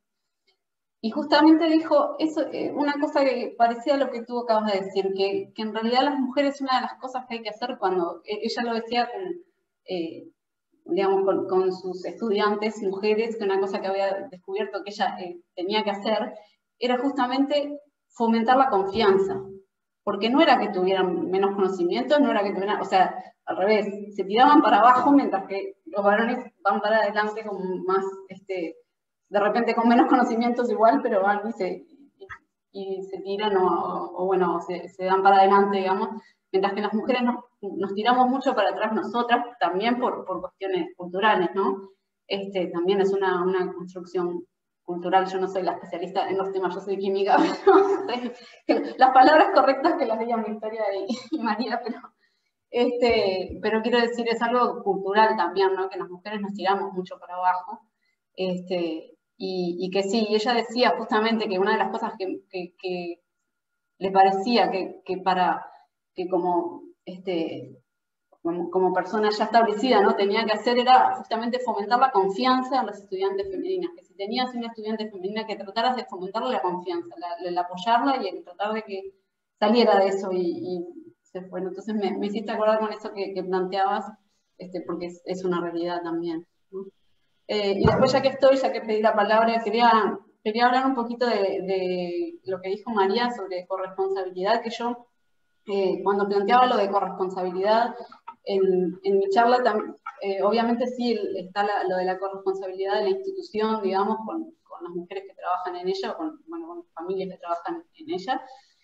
y justamente dijo eso, eh, una cosa que parecía a lo que tú acabas de decir, que, que en realidad las mujeres, una de las cosas que hay que hacer cuando, ella lo decía con, eh, digamos, con, con sus estudiantes mujeres, que una cosa que había descubierto que ella eh, tenía que hacer, era justamente fomentar la confianza. Porque no era que tuvieran menos conocimientos, no era que tuvieran, o sea, al revés, se tiraban para abajo mientras que los varones van para adelante con más, este, de repente con menos conocimientos igual, pero van y se, y, y se tiran o, o, o bueno, se, se dan para adelante, digamos, mientras que las mujeres nos, nos tiramos mucho para atrás nosotras, también por, por cuestiones culturales, ¿no? Este, también es una, una construcción cultural, yo no soy la especialista en los temas, yo soy química, pero las palabras correctas que las digan Victoria y, y María, pero, este, pero quiero decir, es algo cultural también, ¿no? Que las mujeres nos tiramos mucho para abajo, este, y, y que sí, y ella decía justamente que una de las cosas que, que, que le parecía que, que para, que como, este, como, como persona ya establecida, ¿no? Tenía que hacer era justamente fomentar la confianza en las estudiantes femeninas, que si tenías una estudiante femenina que trataras de fomentarle la confianza, la, la apoyarla y el tratar de que saliera de eso y, y se fue. Entonces me, me hiciste acordar con eso que, que planteabas, este, porque es, es una realidad también, ¿no? Eh, y después ya que estoy, ya que pedí la palabra, quería, quería hablar un poquito de, de lo que dijo María sobre corresponsabilidad, que yo eh, cuando planteaba lo de corresponsabilidad, En, en mi charla, eh, obviamente sí está la, lo de la corresponsabilidad de la institución, digamos, con, con las mujeres que trabajan en ella, o con, bueno, con familias que trabajan en ella,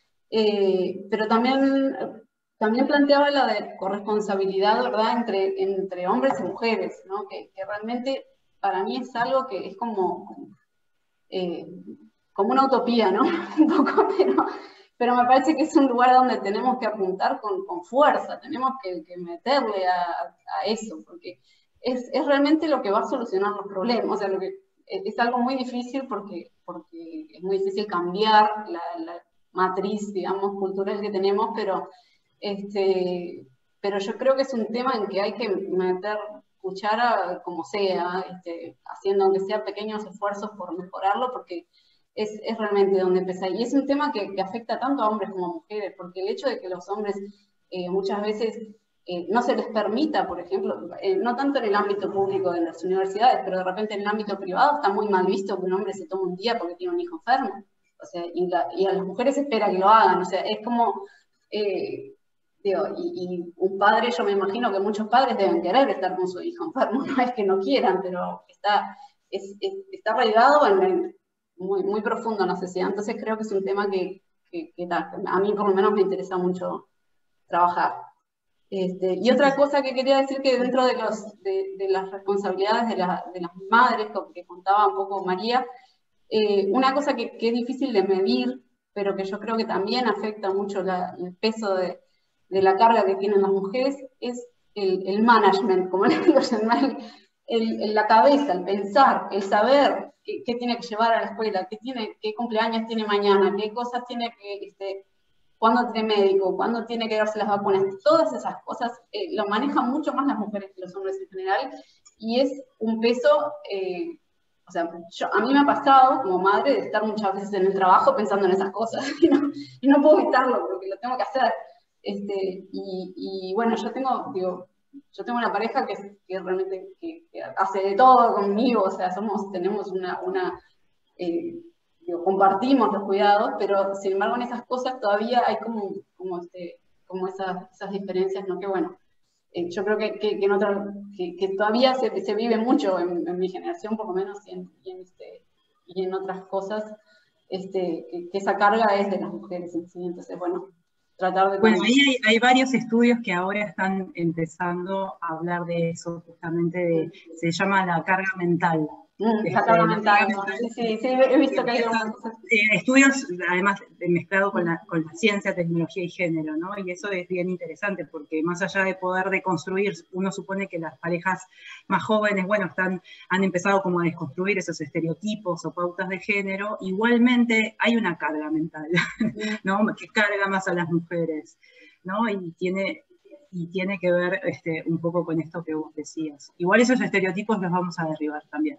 eh, pero también, también planteaba la de corresponsabilidad, ¿verdad?, entre, entre hombres y mujeres, ¿no? Que, que realmente para mí es algo que es como, eh, como una utopía, ¿no? Un poco, pero... pero me parece que es un lugar donde tenemos que apuntar con, con fuerza, tenemos que, que meterle a, a eso, porque es, es realmente lo que va a solucionar los problemas, o sea, lo que, es algo muy difícil porque, porque es muy difícil cambiar la, la matriz, digamos, cultural que tenemos, pero, este, pero yo creo que es un tema en que hay que meter cuchara como sea, este, haciendo aunque sea pequeños esfuerzos por mejorarlo, porque Es, es realmente donde empieza. Y es un tema que, que afecta tanto a hombres como a mujeres, porque el hecho de que los hombres eh, muchas veces eh, no se les permita, por ejemplo, eh, no tanto en el ámbito público de las universidades, pero de repente en el ámbito privado está muy mal visto que un hombre se tome un día porque tiene un hijo enfermo. O sea, y, la, y a las mujeres espera que lo hagan. O sea, es como, eh, digo, y, y un padre, yo me imagino que muchos padres deben querer estar con su hijo enfermo, no es que no quieran, pero está, es, es, está arraigado en el Muy, muy profundo en la sociedad, entonces creo que es un tema que, que, que a mí por lo menos me interesa mucho trabajar. Este, y otra cosa que quería decir que dentro de, los, de, de las responsabilidades de, la, de las madres, que contaba un poco María, eh, una cosa que, que es difícil de medir, pero que yo creo que también afecta mucho la, el peso de, de la carga que tienen las mujeres, es el, el management, como le digo yo, el, el, el, la cabeza, el pensar, el saber qué, qué tiene que llevar a la escuela, qué, tiene, qué cumpleaños tiene mañana, qué cosas tiene que, este, cuándo tiene médico, cuándo tiene que darse las vacunas, todas esas cosas eh, lo manejan mucho más las mujeres que los hombres en general, y es un peso, eh, o sea, yo, a mí me ha pasado como madre de estar muchas veces en el trabajo pensando en esas cosas, y no, y no puedo evitarlo porque lo tengo que hacer. Este, y, y bueno, yo tengo, digo, yo tengo una pareja que, que realmente que, que hace de todo conmigo, o sea, somos, tenemos una, una eh, digo, compartimos los cuidados, pero sin embargo en esas cosas todavía hay como, como, este, como como esas, esas diferencias, ¿no? Que bueno, eh, yo creo que, que, que, en otra, que, que todavía se, se vive mucho en, en mi generación, por lo menos, y en, y en, este, y en otras cosas, este, que, que esa carga es de las mujeres en sí. Entonces, bueno, tratar de... Bueno, ahí hay, hay varios estudios que ahora están empezando a hablar de eso, justamente de, se llama la carga mental. Mm, Este, la carga la mental, carga ¿no? mental. Sí, sí, sí, he visto que hay Empiezan, algunas cosas. eh, estudios, además, mezclado con la, con la ciencia, tecnología y género, ¿no? Y eso es bien interesante, porque más allá de poder deconstruir, uno supone que las parejas más jóvenes, bueno, están, han empezado como a desconstruir esos estereotipos o pautas de género, igualmente hay una carga mental, ¿no? Que carga más a las mujeres, ¿no? Y tiene... y tiene que ver este, un poco con esto que vos decías. Igual esos estereotipos los vamos a derribar también.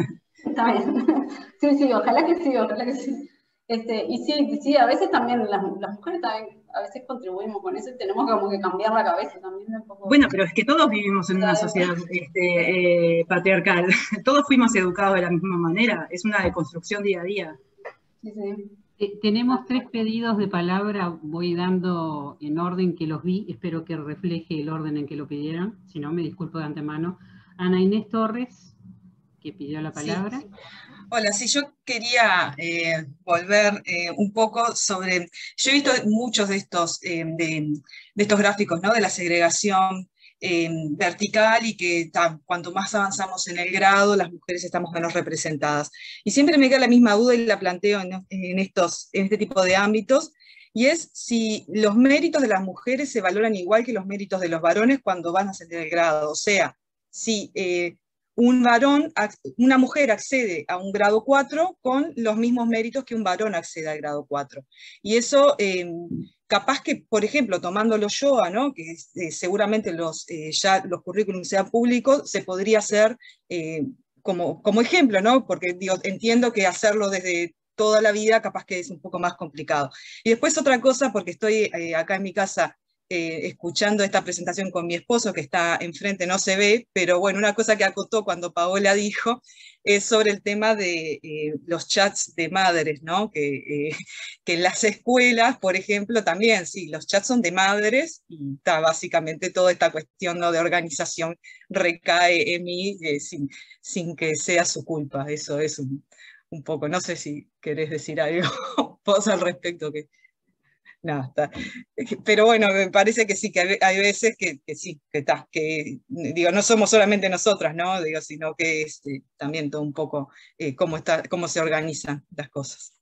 Está bien. Sí, sí, ojalá que sí, ojalá que sí. Este, y sí, sí, a veces también las, las mujeres también a veces contribuimos con eso y tenemos como que cambiar la cabeza también un poco. Bueno, pero es que todos vivimos en una sociedad este, eh, patriarcal. Todos fuimos educados de la misma manera. Es una deconstrucción día a día. Sí, sí. Eh, tenemos tres pedidos de palabra, voy dando en orden que los vi, espero que refleje el orden en que lo pidieron, si no me disculpo de antemano. Ana Inés Torres, que pidió la palabra. Sí. Hola, sí, yo quería eh, volver eh, un poco sobre, yo he visto muchos de estos, eh, de, de estos gráficos, ¿no? De la segregación eh, vertical y que ta, cuanto más avanzamos en el grado, las mujeres estamos menos representadas. Y siempre me queda la misma duda y la planteo en, en, estos, en este tipo de ámbitos, y es si los méritos de las mujeres se valoran igual que los méritos de los varones cuando van a ascender el grado. O sea, si eh, un varón, una mujer accede a un grado cuatro con los mismos méritos que un varón accede al grado cuatro. Y eso... Eh, capaz que, por ejemplo, tomando los YOA, ¿no? Que eh, seguramente los, eh, ya los currículums sean públicos, se podría hacer eh, como, como ejemplo, ¿no? Porque digo, entiendo que hacerlo desde toda la vida capaz que es un poco más complicado. Y después otra cosa, porque estoy eh, acá en mi casa eh, escuchando esta presentación con mi esposo, que está enfrente, no se ve, pero bueno, una cosa que acotó cuando Paola dijo es sobre el tema de eh, los chats de madres, ¿no? Que, eh, que en las escuelas, por ejemplo, también, sí, los chats son de madres y está básicamente toda esta cuestión, ¿no? De organización recae en mí eh, sin, sin que sea su culpa. Eso es un, un poco, no sé si querés decir algo vos al respecto, que nada, está. Pero bueno, me parece que sí, que hay, hay veces que, que sí, que está, que digo, no somos solamente nosotras, ¿no? Digo, sino que es eh, también todo un poco eh, cómo, está, cómo se organizan las cosas.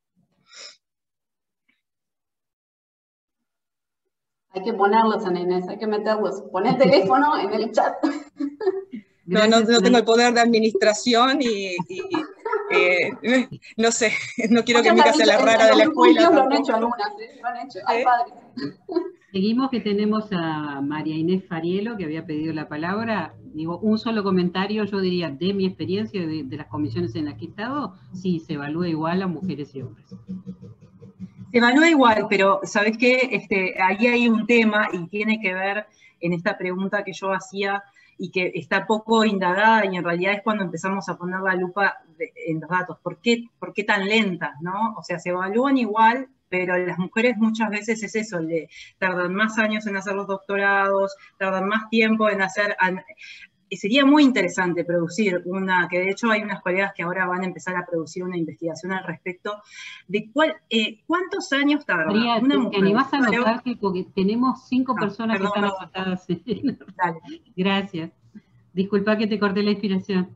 Hay que ponerlos, Ana Inés, hay que meterlos. Pon el teléfono en el chat. No, no, no tengo el poder de administración y, y eh, no sé, no quiero que mi casa sea la rara de la escuela. Lo han hecho algunas, ¿eh? Lo han hecho, hay padres. Seguimos, que tenemos a María Inés Farielo, que había pedido la palabra. Digo, un solo comentario, yo diría, de mi experiencia, de, de las comisiones en las que he estado, sí, se evalúa igual a mujeres y hombres. Se evalúa igual, pero ¿sabes qué? Este, ahí hay un tema y tiene que ver en esta pregunta que yo hacía y que está poco indagada, y en realidad es cuando empezamos a poner la lupa de, en los datos. ¿Por qué, ¿Por qué tan lentas, no? O sea, se evalúan igual, pero las mujeres muchas veces es eso, le tardan más años en hacer los doctorados, tardan más tiempo en hacer... Sería muy interesante producir una, que de hecho hay unas colegas que ahora van a empezar a producir una investigación al respecto, de cuál, eh, cuántos años tarda María, una ¿te, mujer. ¿te animás a anotar que porque tenemos cinco Ah, personas perdón, que están no. anotadas? Dale. Gracias. Disculpa que te corté la inspiración.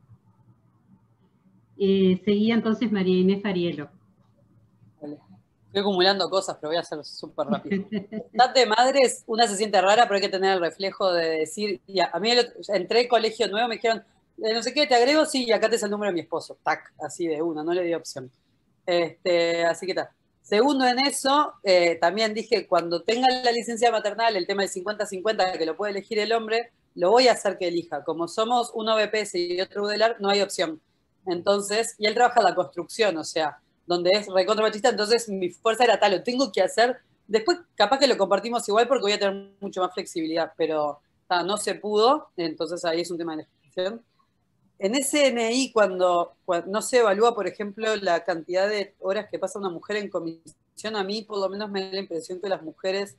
Eh, seguía entonces María Inés Farielo. Estoy acumulando cosas, pero voy a hacerlo súper rápido. Chat de madres, una se siente rara, pero hay que tener el reflejo de decir, ya, a mí el, entré colegio nuevo, me dijeron, no sé qué, te agrego, sí, y acá te es el número de mi esposo. Tac, así de una, no le di opción. Este, así que está. Segundo en eso, eh, también dije, cuando tenga la licencia maternal, el tema del cincuenta cincuenta, que lo puede elegir el hombre, lo voy a hacer que elija. Como somos uno B P S y otro U D E L A R, no hay opción. Entonces, y él trabaja la construcción, o sea, donde es recontra machista, entonces mi fuerza era tal, lo tengo que hacer. Después, capaz que lo compartimos igual porque voy a tener mucho más flexibilidad, pero ta, no se pudo, entonces ahí es un tema de elección. En S N I, cuando, cuando no se evalúa, por ejemplo, la cantidad de horas que pasa una mujer en comisión, a mí por lo menos me da la impresión que las mujeres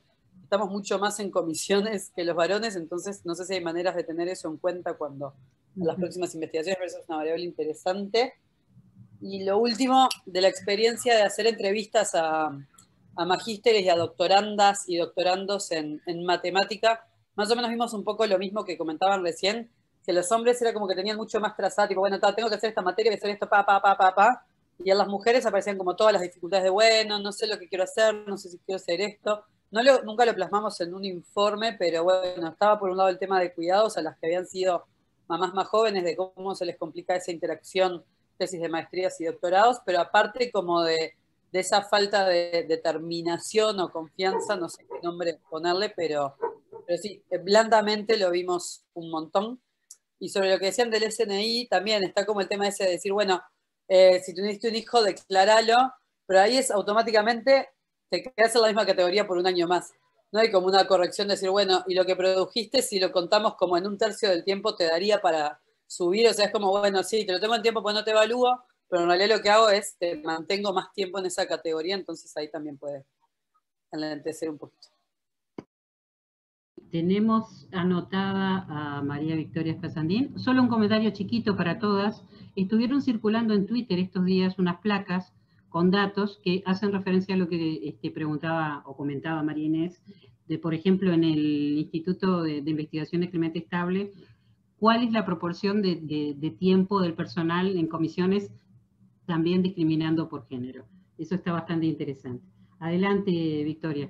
estamos mucho más en comisiones que los varones, entonces no sé si hay maneras de tener eso en cuenta cuando en las próximas investigaciones, pero eso es una variable interesante. Y lo último, de la experiencia de hacer entrevistas a, a magísteres y a doctorandas y doctorandos en, en matemática, más o menos vimos un poco lo mismo que comentaban recién, que los hombres era como que tenían mucho más trazado, tipo, bueno, tengo que hacer esta materia, voy a hacer esto, pa, pa, pa, pa, pa, y en las mujeres aparecían como todas las dificultades de, bueno, no sé lo que quiero hacer, no sé si quiero hacer esto. No lo, nunca lo plasmamos en un informe, pero bueno, estaba por un lado el tema de cuidados a las que habían sido mamás más jóvenes, de cómo se les complica esa interacción, tesis de maestrías y doctorados, pero aparte como de, de esa falta de determinación o confianza, no sé qué nombre ponerle, pero, pero sí, blandamente lo vimos un montón. Y sobre lo que decían del S N I, también está como el tema ese de decir, bueno, eh, si tuviste un hijo, declaralo, pero ahí es automáticamente, te quedas en la misma categoría por un año más. No hay como una corrección de decir, bueno, y lo que produjiste, si lo contamos como en un tercio del tiempo, te daría para subir, o sea, es como, bueno, sí, te lo tengo en tiempo porque no te evalúo, pero en realidad lo que hago es, te mantengo más tiempo en esa categoría, entonces ahí también puede enlentecer un poquito. Tenemos anotada a María Victoria Casandín. Solo un comentario chiquito para todas. Estuvieron circulando en Twitter estos días unas placas con datos que hacen referencia a lo que este, preguntaba o comentaba María Inés, de por ejemplo en el Instituto de, de Investigación de Clemente Estable, cuál es la proporción de, de, de tiempo del personal en comisiones, también discriminando por género. Eso está bastante interesante. Adelante, Victoria.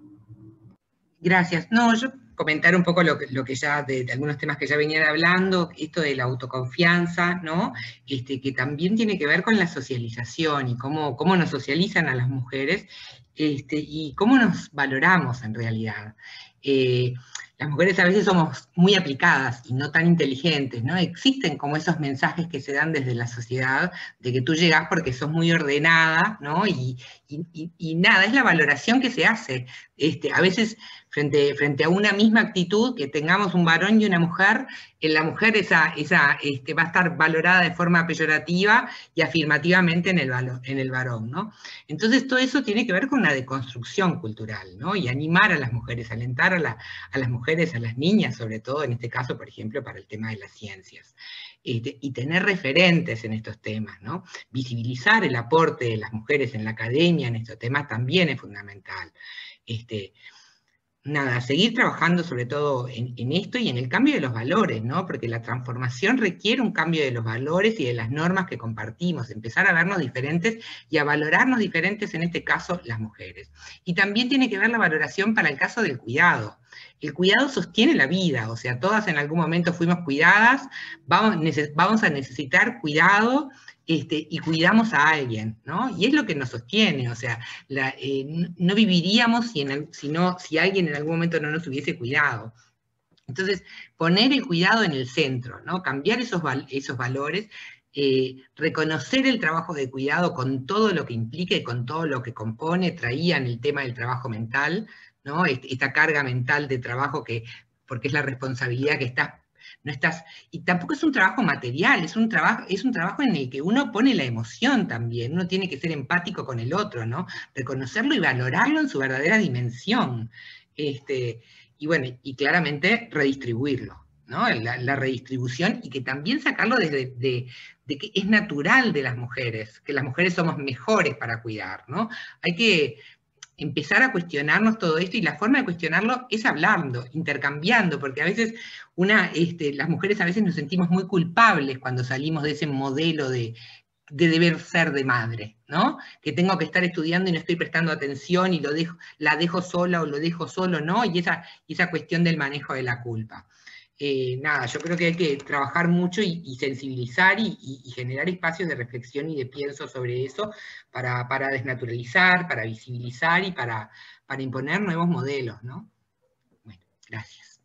Gracias. No, yo comentar un poco lo que, lo que ya, de, de algunos temas que ya venían hablando, esto de la autoconfianza, ¿no? Este, que también tiene que ver con la socialización y cómo, cómo nos socializan a las mujeres, este, y cómo nos valoramos en realidad. Eh, las mujeres a veces somos muy aplicadas y no tan inteligentes, ¿no? Existen como esos mensajes que se dan desde la sociedad de que tú llegás porque sos muy ordenada, ¿no? Y, y, y, y nada, es la valoración que se hace. Este, a veces frente, frente a una misma actitud, que tengamos un varón y una mujer, en la mujer esa, esa, este, va a estar valorada de forma peyorativa y afirmativamente en el, en el varón, ¿no? Entonces todo eso tiene que ver con una deconstrucción cultural, ¿no? Y animar a las mujeres, alentar a, la, a las mujeres, a las niñas, sobre todo en este caso, por ejemplo, para el tema de las ciencias. Este, y tener referentes en estos temas, ¿no? Visibilizar el aporte de las mujeres en la academia en estos temas también es fundamental. Este, nada, seguir trabajando sobre todo en, en esto y en el cambio de los valores, ¿no? Porque la transformación requiere un cambio de los valores y de las normas que compartimos, empezar a vernos diferentes y a valorarnos diferentes, en este caso, las mujeres. Y también tiene que ver la valoración para el caso del cuidado. El cuidado sostiene la vida, o sea, todas en algún momento fuimos cuidadas, vamos, vamos a necesitar cuidado, Este, y cuidamos a alguien, ¿no? Y es lo que nos sostiene, o sea, la, eh, no viviríamos si, en, si, no, si alguien en algún momento no nos hubiese cuidado. Entonces, poner el cuidado en el centro, ¿no? Cambiar esos, esos valores, eh, reconocer el trabajo de cuidado con todo lo que implica y con todo lo que compone, traían el tema del trabajo mental, ¿no? Esta carga mental de trabajo que, porque es la responsabilidad que estás no estás, y tampoco es un trabajo material, es un trabajo, es un trabajo en el que uno pone la emoción también, uno tiene que ser empático con el otro, ¿no? Reconocerlo y valorarlo en su verdadera dimensión. Este, y bueno, y claramente redistribuirlo, ¿no? La, la redistribución, y que también sacarlo desde de, de que es natural de las mujeres, que las mujeres somos mejores para cuidar, ¿no? Hay que empezar a cuestionarnos todo esto, y la forma de cuestionarlo es hablando, intercambiando, porque a veces una, este, las mujeres a veces nos sentimos muy culpables cuando salimos de ese modelo de, de deber ser de madre, ¿no? Que tengo que estar estudiando y no estoy prestando atención y lo dejo, la dejo sola o lo dejo solo, ¿no? Y esa, esa cuestión del manejo de la culpa. Eh, nada, yo creo que hay que trabajar mucho y, y sensibilizar y, y, y generar espacios de reflexión y de pienso sobre eso para, para desnaturalizar, para visibilizar y para, para imponer nuevos modelos, ¿no? Bueno, gracias.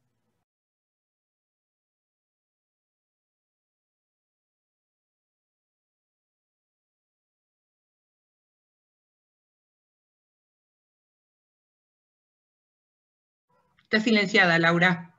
Está silenciada, Laura.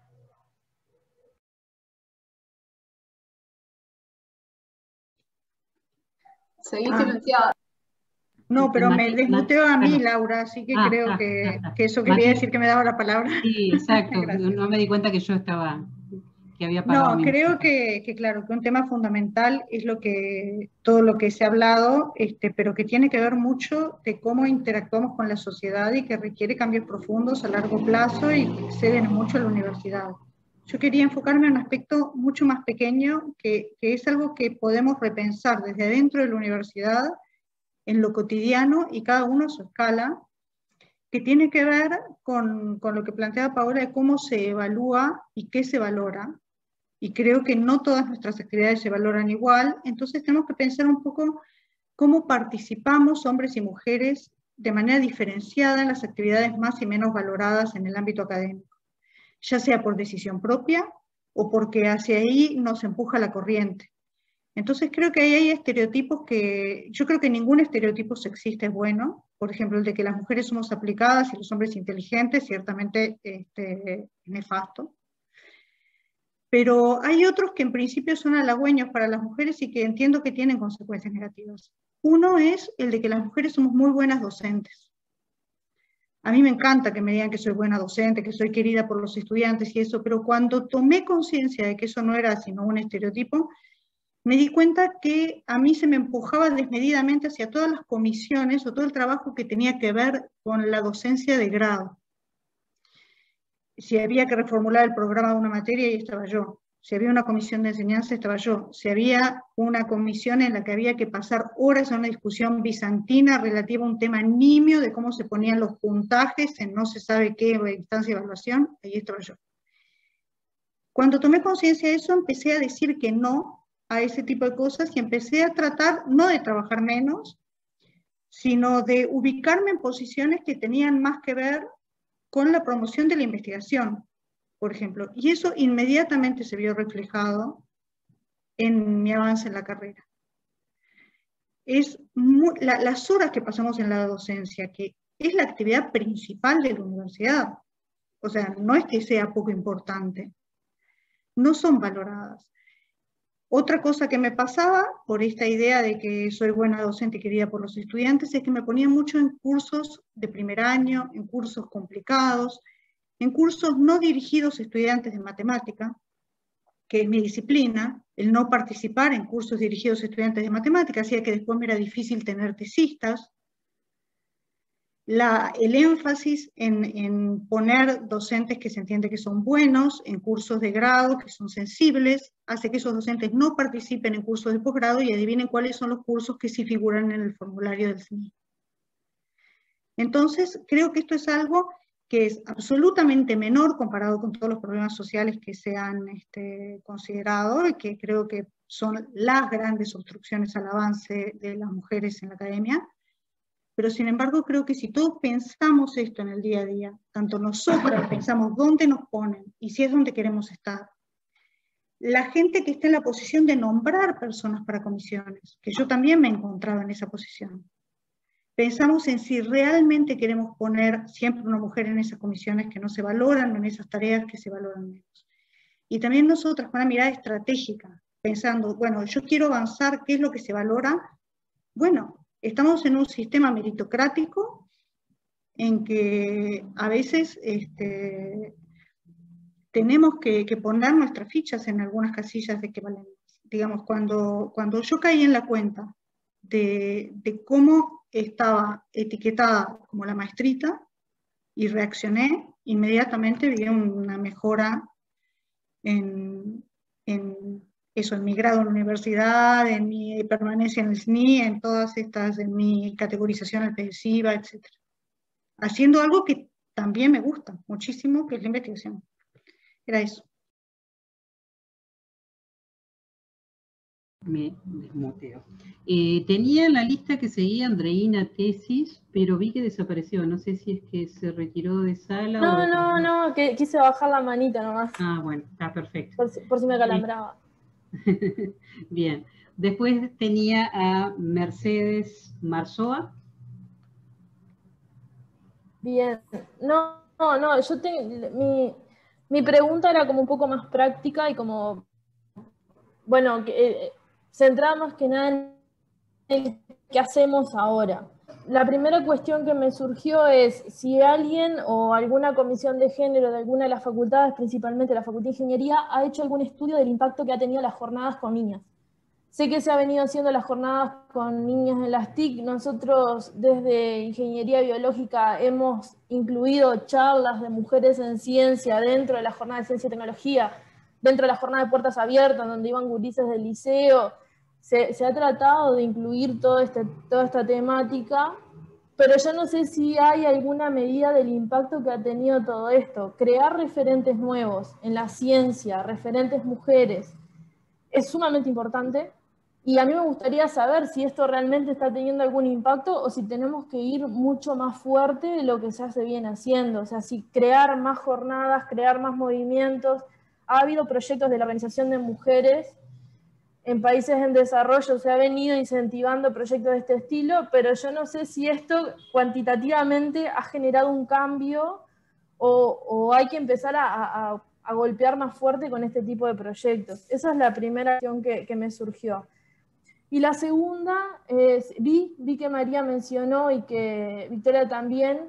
Seguí silenciada. No, pero me desmuteó a mí, Bueno. Laura, así que Ah, creo ah, que, ah, ah. que eso quería Mati- decir que me daba la palabra. Sí, exacto. Gracias. No me di cuenta que yo estaba, que había apagado No, mi creo micrófono. que, que claro, que un tema fundamental es lo que, todo lo que se ha hablado, este, pero que tiene que ver mucho de cómo interactuamos con la sociedad y que requiere cambios profundos a largo plazo y que exceden mucho a la universidad. Yo quería enfocarme en un aspecto mucho más pequeño, que, que es algo que podemos repensar desde adentro de la universidad, en lo cotidiano y cada uno a su escala, que tiene que ver con, con lo que planteaba Paola de cómo se evalúa y qué se valora. Y creo que no todas nuestras actividades se valoran igual, entonces tenemos que pensar un poco cómo participamos hombres y mujeres de manera diferenciada en las actividades más y menos valoradas en el ámbito académico, ya sea por decisión propia o porque hacia ahí nos empuja la corriente. Entonces creo que ahí hay estereotipos que, yo creo que ningún estereotipo sexista es bueno, por ejemplo el de que las mujeres somos aplicadas y los hombres inteligentes, ciertamente este, es nefasto. Pero hay otros que en principio son halagüeños para las mujeres y que entiendo que tienen consecuencias negativas. Uno es el de que las mujeres somos muy buenas docentes. A mí me encanta que me digan que soy buena docente, que soy querida por los estudiantes y eso, pero cuando tomé conciencia de que eso no era sino un estereotipo, me di cuenta que a mí se me empujaba desmedidamente hacia todas las comisiones o todo el trabajo que tenía que ver con la docencia de grado. Si había que reformular el programa de una materia, ahí estaba yo. Si había una comisión de enseñanza, estaba yo. Si había una comisión en la que había que pasar horas en una discusión bizantina relativa a un tema nimio de cómo se ponían los puntajes en no se sabe qué instancia de evaluación, ahí estaba yo. Cuando tomé conciencia de eso, empecé a decir que no a ese tipo de cosas y empecé a tratar, no de trabajar menos, sino de ubicarme en posiciones que tenían más que ver con la promoción de la investigación, por ejemplo, y eso inmediatamente se vio reflejado en mi avance en la carrera. Es muy, la, las horas que pasamos en la docencia, que es la actividad principal de la universidad, o sea, no es que sea poco importante, no son valoradas. Otra cosa que me pasaba, por esta idea de que soy buena docente y querida por los estudiantes, es que me ponía mucho en cursos de primer año, en cursos complicados, en cursos no dirigidos a estudiantes de matemática, que es mi disciplina. El no participar en cursos dirigidos a estudiantes de matemática hacía que después me era difícil tener tesistas. La, el énfasis en, en poner docentes que se entiende que son buenos, en cursos de grado que son sensibles, hace que esos docentes no participen en cursos de posgrado y adivinen cuáles son los cursos que sí figuran en el formulario del C N I. Entonces, creo que esto es algo que es absolutamente menor comparado con todos los problemas sociales que se han este, considerado y que creo que son las grandes obstrucciones al avance de las mujeres en la academia. Pero sin embargo creo que si todos pensamos esto en el día a día, tanto nosotros pensamos dónde nos ponen y si es donde queremos estar, la gente que está en la posición de nombrar personas para comisiones, que yo también me he encontrado en esa posición, pensamos en si realmente queremos poner siempre una mujer en esas comisiones que no se valoran, en esas tareas que se valoran menos. Y también nosotras con una mirada estratégica, pensando, bueno, yo quiero avanzar, ¿qué es lo que se valora? Bueno, estamos en un sistema meritocrático en que a veces este, tenemos que, que poner nuestras fichas en algunas casillas de que valemos. Digamos, cuando, cuando yo caí en la cuenta de, de cómo estaba etiquetada como la maestrita y reaccioné, inmediatamente vi una mejora en, en eso, en mi grado en la universidad, en mi permanencia en el S N I, en todas estas, en mi categorización expresiva, etcétera. Haciendo algo que también me gusta muchísimo, que es la investigación. Era eso. Me desmuteo. Eh, tenía en la lista que seguía Andreina Tesis, pero vi que desapareció. No sé si es que se retiró de sala no, o... No, no, no, que quise bajar la manita nomás. Ah, bueno, está perfecto. Por si, por si me calambraba. Bien. Después tenía a Mercedes Marzoa. Bien. No, no, no, yo tengo... Mi, mi pregunta era como un poco más práctica y como... Bueno, que, eh, centrada más que nada en el qué hacemos ahora. la primera cuestión que me surgió es si alguien o alguna comisión de género de alguna de las facultades, principalmente la Facultad de Ingeniería, ha hecho algún estudio del impacto que ha tenido las jornadas con niñas. Sé que se ha venido haciendo las jornadas con niñas en las T I C. Nosotros desde Ingeniería Biológica hemos incluido charlas de mujeres en ciencia dentro de la jornada de ciencia y tecnología, dentro de la jornada de puertas abiertas, donde iban gurises del liceo. Se, se ha tratado de incluir todo este, toda esta temática, pero yo no sé si hay alguna medida del impacto que ha tenido todo esto. Crear referentes nuevos en la ciencia, referentes mujeres, es sumamente importante. Y a mí me gustaría saber si esto realmente está teniendo algún impacto o si tenemos que ir mucho más fuerte de lo que ya se viene haciendo. O sea, si crear más jornadas, crear más movimientos. Ha habido proyectos de la Organización de Mujeres en países en desarrollo, se ha venido incentivando proyectos de este estilo, pero yo no sé si esto cuantitativamente ha generado un cambio o, o hay que empezar a, a, a golpear más fuerte con este tipo de proyectos. Esa es la primera acción que, que me surgió. Y la segunda, es, vi, vi que María mencionó y que Victoria también,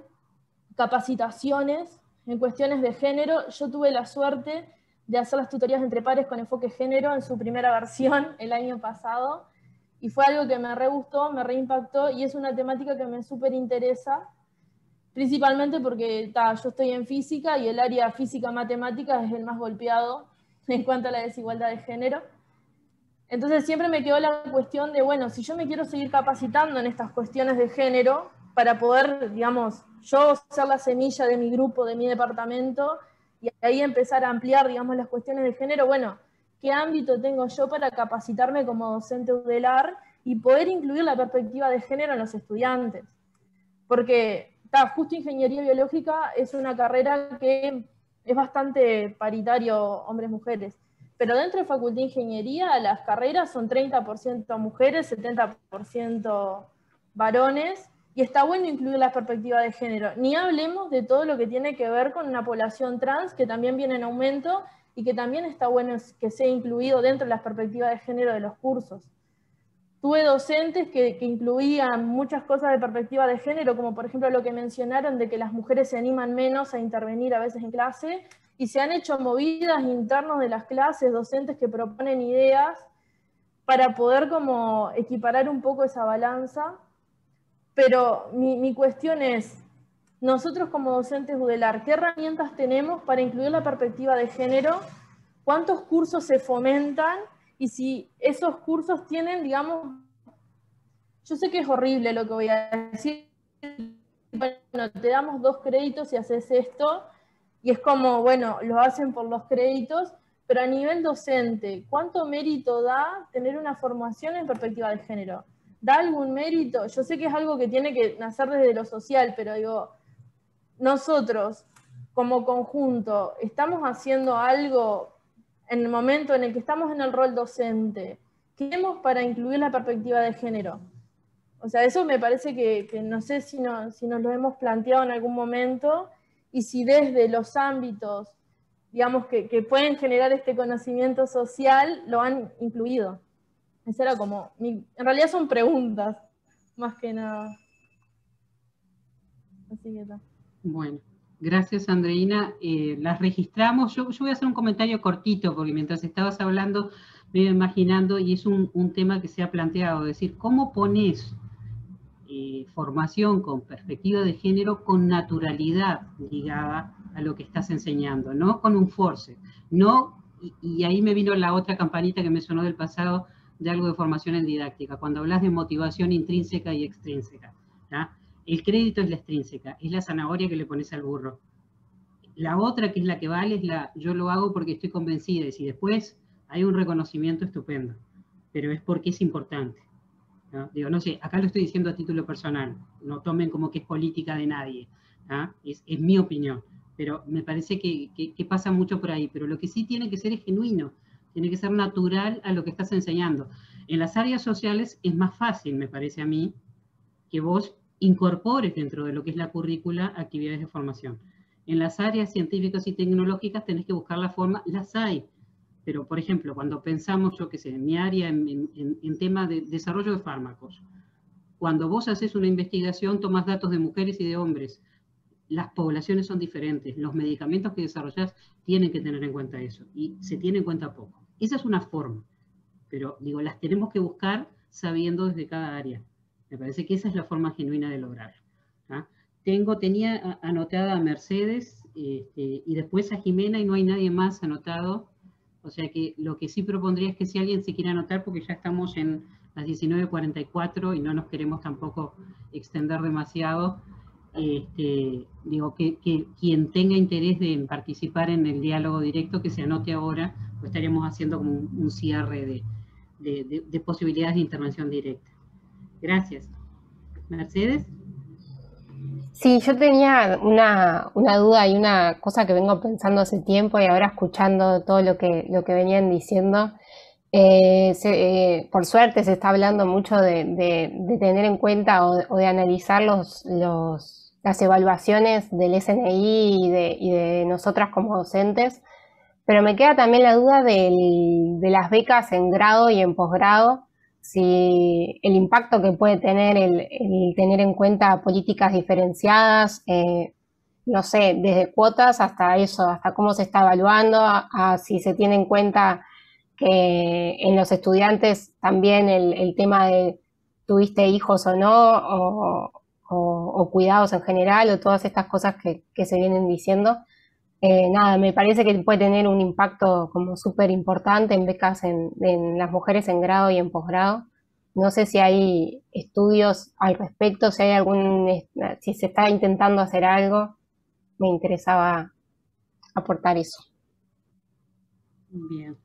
capacitaciones en cuestiones de género. Yo tuve la suerte de hacer las tutorías entre pares con enfoque género en su primera versión el año pasado, y fue algo que me re gustó, me re impactó, y es una temática que me súper interesa, principalmente porque ta, yo estoy en física y el área física-matemática es el más golpeado en cuanto a la desigualdad de género. Entonces siempre me quedó la cuestión de, bueno, si yo me quiero seguir capacitando en estas cuestiones de género, para poder, digamos, yo ser la semilla de mi grupo, de mi departamento, y ahí empezar a ampliar, digamos, las cuestiones de género, bueno, ¿qué ámbito tengo yo para capacitarme como docente UDELAR y poder incluir la perspectiva de género en los estudiantes? Porque, ta, justo Ingeniería Biológica es una carrera que es bastante paritario hombres-mujeres, pero dentro de Facultad de Ingeniería las carreras son treinta por ciento mujeres, setenta por ciento varones, y está bueno incluir la perspectiva de género. Ni hablemos de todo lo que tiene que ver con una población trans, que también viene en aumento, y que también está bueno que sea incluido dentro de las perspectivas de género de los cursos. Tuve docentes que, que incluían muchas cosas de perspectiva de género, como por ejemplo lo que mencionaron de que las mujeres se animan menos a intervenir a veces en clase, y se han hecho movidas internas de las clases, docentes que proponen ideas para poder como equiparar un poco esa balanza. Pero mi, mi cuestión es, nosotros como docentes UDELAR, ¿qué herramientas tenemos para incluir la perspectiva de género? ¿Cuántos cursos se fomentan? Y si esos cursos tienen, digamos, yo sé que es horrible lo que voy a decir, bueno, te damos dos créditos y haces esto, y es como, bueno, lo hacen por los créditos, pero a nivel docente, ¿cuánto mérito da tener una formación en perspectiva de género? ¿Da algún mérito? Yo sé que es algo que tiene que nacer desde lo social, pero digo, nosotros como conjunto, ¿estamos haciendo algo en el momento en el que estamos en el rol docente? ¿Qué hacemos para incluir la perspectiva de género? O sea, eso me parece que, que no sé si, no, si nos lo hemos planteado en algún momento, y si desde los ámbitos, digamos, que, que pueden generar este conocimiento social, lo han incluido. Esa era como, mi, en realidad son preguntas, más que nada. Así que está. Bueno, gracias Andreina. Eh, las registramos. Yo, yo voy a hacer un comentario cortito, porque mientras estabas hablando me iba imaginando, y es un, un tema que se ha planteado, es decir, ¿cómo pones eh, formación con perspectiva de género con naturalidad ligada a lo que estás enseñando? No con un force, no, y, y ahí me vino la otra campanita que me sonó del pasado, de algo de formación en didáctica, cuando hablas de motivación intrínseca y extrínseca, ¿tá? El crédito es la extrínseca, es la zanahoria que le pones al burro. La otra, que es la que vale, es la yo lo hago porque estoy convencida, y si después hay un reconocimiento, estupendo, pero es porque es importante, ¿no? Digo, no sé, acá lo estoy diciendo a título personal, no tomen como que es política de nadie, ¿tá? Es, es mi opinión, pero me parece que, que, que pasa mucho por ahí, pero lo que sí tiene que ser es genuino, tiene que ser natural a lo que estás enseñando. En las áreas sociales es más fácil, me parece a mí, que vos incorpores dentro de lo que es la currícula actividades de formación. En las áreas científicas y tecnológicas tenés que buscar la forma, las hay, pero por ejemplo, cuando pensamos, yo qué sé, en mi área, en, en, en tema de desarrollo de fármacos, cuando vos haces una investigación, tomás datos de mujeres y de hombres. Las poblaciones son diferentes, los medicamentos que desarrollás tienen que tener en cuenta eso, y se tiene en cuenta poco. Esa es una forma, pero digo, las tenemos que buscar sabiendo desde cada área. Me parece que esa es la forma genuina de lograrlo. ¿Ah? Tengo, tenía anotada a Mercedes, este, y después a Jimena, y no hay nadie más anotado. O sea que lo que sí propondría es que si alguien se quiere anotar, porque ya estamos en las diecinueve cuarenta y cuatro y no nos queremos tampoco extender demasiado, este, digo que, que quien tenga interés de participar en el diálogo directo, que se anote ahora, pues estaríamos haciendo como un, un cierre de, de, de, de posibilidades de intervención directa. Gracias. Mercedes. Sí, yo tenía una, una duda y una cosa que vengo pensando hace tiempo, y ahora escuchando todo lo que, lo que venían diciendo. Eh, se, eh, por suerte se está hablando mucho de, de, de tener en cuenta o de, o de analizar los, los, las evaluaciones del S N I y de, y de nosotras como docentes, pero me queda también la duda del, de las becas en grado y en posgrado, si el impacto que puede tener el, el tener en cuenta políticas diferenciadas, eh, no sé, desde cuotas hasta eso, hasta cómo se está evaluando, a, a si se tiene en cuenta que en los estudiantes también el, el tema de tuviste hijos o no, o, o, o cuidados en general, o todas estas cosas que, que se vienen diciendo. Eh, nada, me parece que puede tener un impacto como súper importante en becas en, en las mujeres en grado y en posgrado. No sé si hay estudios al respecto, si hay algún, si se está intentando hacer algo. Me interesaba aportar eso. Bien.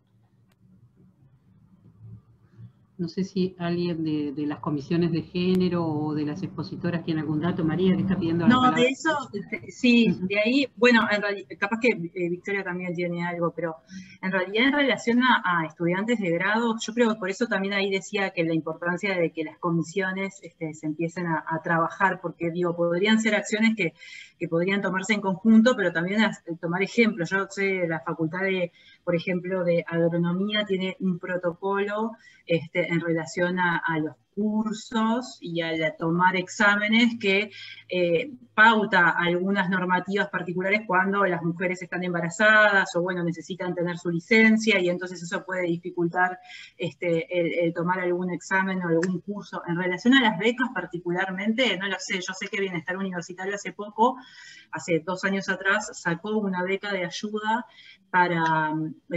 No sé si alguien de, de las comisiones de género o de las expositoras tiene algún dato. María, que está pidiendo la No, palabra. de eso, sí, de ahí, bueno, en realidad, capaz que eh, Victoria también tiene algo, pero en realidad en relación a, a estudiantes de grado, yo creo que por eso también ahí decía que la importancia de que las comisiones este, se empiecen a, a trabajar, porque digo, podrían ser acciones que, que podrían tomarse en conjunto, pero también a, a tomar ejemplos. Yo sé, la facultad de, por ejemplo, de agronomía tiene un protocolo este, en relación a, a los cursos y a, a tomar exámenes que eh, pauta algunas normativas particulares cuando las mujeres están embarazadas o bueno, necesitan tener su licencia, y entonces eso puede dificultar este, el, el tomar algún examen o algún curso. En relación a las becas particularmente, no lo sé, yo sé que Bienestar Universitario hace poco, hace dos años atrás, sacó una beca de ayuda para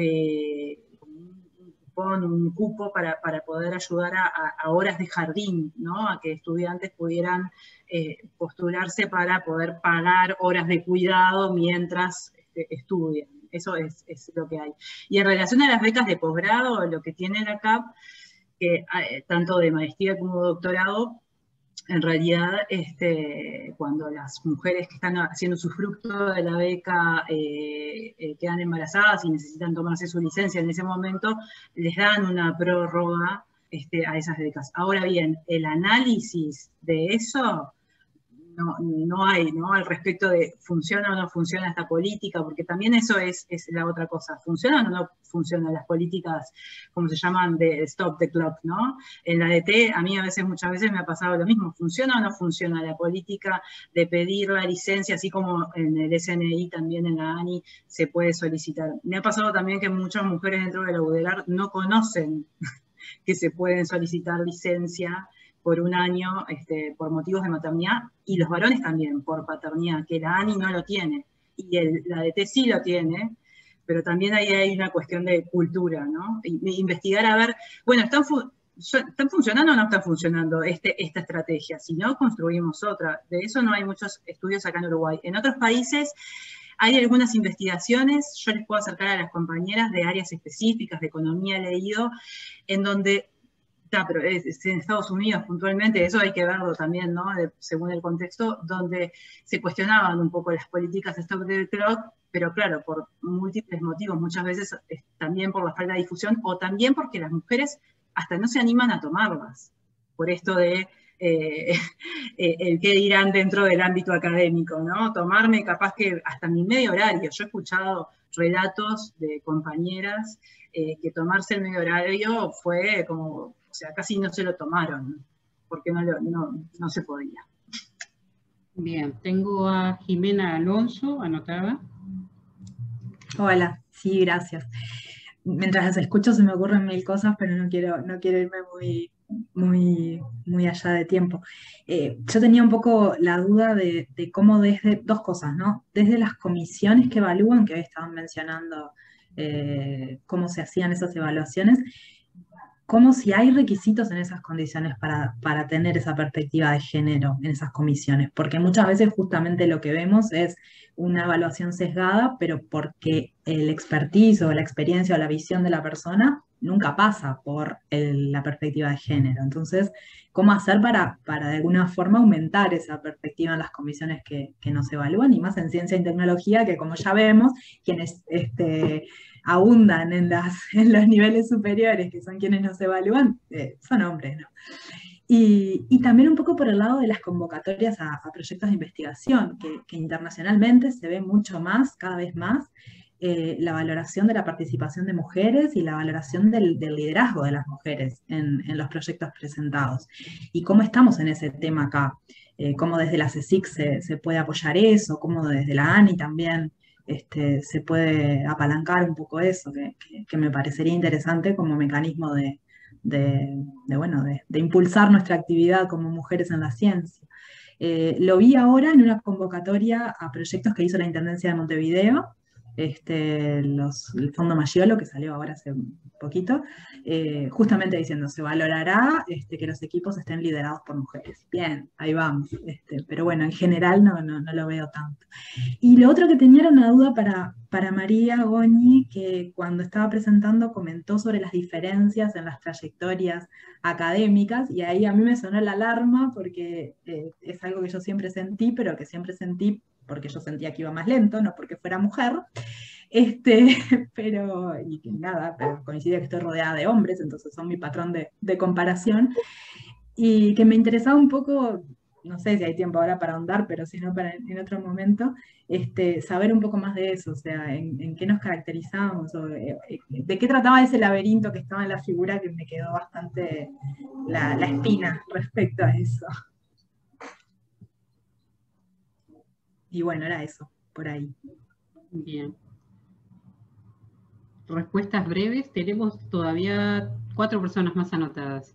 eh, con un cupo para, para poder ayudar a, a horas de jardín, ¿no? A que estudiantes pudieran eh, postularse para poder pagar horas de cuidado mientras este, estudian. Eso es, es lo que hay. Y en relación a las becas de posgrado, lo que tiene la C A P, que, eh, tanto de maestría como doctorado, en realidad, este, cuando las mujeres que están haciendo su fruto de la beca eh, eh, quedan embarazadas y necesitan tomarse su licencia en ese momento, les dan una prórroga este, a esas becas. Ahora bien, el análisis de eso no, no hay, ¿no? Al respecto de funciona o no funciona esta política, porque también eso es, es la otra cosa. ¿Funcionan o no funcionan las políticas, como se llaman, de stop the clock, ¿no? En la D T, a mí a veces, muchas veces me ha pasado lo mismo. ¿Funciona o no funciona la política de pedir la licencia, así como en el S N I, también en la ANI, se puede solicitar? Me ha pasado también que muchas mujeres dentro de la UDELAR no conocen que se pueden solicitar licencia por un año este, por motivos de maternidad, y los varones también por paternidad, que la ANI no lo tiene, y el, la D T sí lo tiene, pero también ahí hay una cuestión de cultura, ¿no? Y, investigar a ver, bueno, ¿están, fu ¿están funcionando o no están funcionando este, esta estrategia? Si no, construimos otra. De eso no hay muchos estudios acá en Uruguay. En otros países hay algunas investigaciones, yo les puedo acercar a las compañeras de áreas específicas, de economía he leído, en donde está, pero es, es en Estados Unidos puntualmente, eso hay que verlo también, ¿no? De, según el contexto, donde se cuestionaban un poco las políticas de stop the clock, pero claro, por múltiples motivos, muchas veces es también por la falta de difusión, o también porque las mujeres hasta no se animan a tomarlas, por esto de eh, el qué dirán dentro del ámbito académico, ¿no? Tomarme capaz que hasta mi medio horario. Yo he escuchado relatos de compañeras eh, que tomarse el medio horario fue como, o sea, casi no se lo tomaron. porque no, lo, no, no se podía. Bien, tengo a Jimena Alonso anotada. Hola, sí, gracias. Mientras las escucho se me ocurren mil cosas, pero no quiero, no quiero irme muy, muy, muy allá de tiempo. Eh, yo tenía un poco la duda de, de cómo desde, dos cosas, ¿no? Desde las comisiones que evalúan, que hoy estaban mencionando eh, cómo se hacían esas evaluaciones, como si hay requisitos en esas condiciones para, para tener esa perspectiva de género en esas comisiones, porque muchas veces justamente lo que vemos es una evaluación sesgada, pero porque el expertise o la experiencia o la visión de la persona nunca pasa por el, la perspectiva de género. Entonces, ¿cómo hacer para, para de alguna forma aumentar esa perspectiva en las comisiones que, que nos evalúan? Y más en ciencia y tecnología, que como ya vemos, quienes... Este, abundan en, las, en los niveles superiores, que son quienes nos evalúan, eh, son hombres, ¿no? Y, y también un poco por el lado de las convocatorias a, a proyectos de investigación, que, que internacionalmente se ve mucho más, cada vez más, eh, la valoración de la participación de mujeres y la valoración del, del liderazgo de las mujeres en, en los proyectos presentados. Y cómo estamos en ese tema acá, eh, cómo desde la CSIC se, se puede apoyar eso, cómo desde la ANI también Este, se puede apalancar un poco eso, que, que, que me parecería interesante como mecanismo de, de, de, bueno, de, de impulsar nuestra actividad como mujeres en la ciencia. Eh, lo vi ahora en una convocatoria a proyectos que hizo la Intendencia de Montevideo, este, los, el Fondo Maggiolo, que salió ahora hace un poquito, eh, justamente diciendo, se valorará este, que los equipos estén liderados por mujeres. Bien, ahí vamos, este, pero bueno, en general no, no, no lo veo tanto. Y lo otro que tenía era una duda para, para María Goñi, que cuando estaba presentando comentó sobre las diferencias en las trayectorias académicas, y ahí a mí me sonó la alarma, porque eh, es algo que yo siempre sentí, pero que siempre sentí porque yo sentía que iba más lento, no porque fuera mujer, este, pero, y que nada, pero coincide que estoy rodeada de hombres, entonces son mi patrón de, de comparación, y que me interesaba un poco, no sé si hay tiempo ahora para ahondar, pero si no para en otro momento, este, saber un poco más de eso, o sea, en, en qué nos caracterizamos, o, eh, de qué trataba ese laberinto que estaba en la figura, que me quedó bastante la, la espina respecto a eso. Y bueno, era eso, por ahí. Bien. Respuestas breves. Tenemos todavía cuatro personas más anotadas.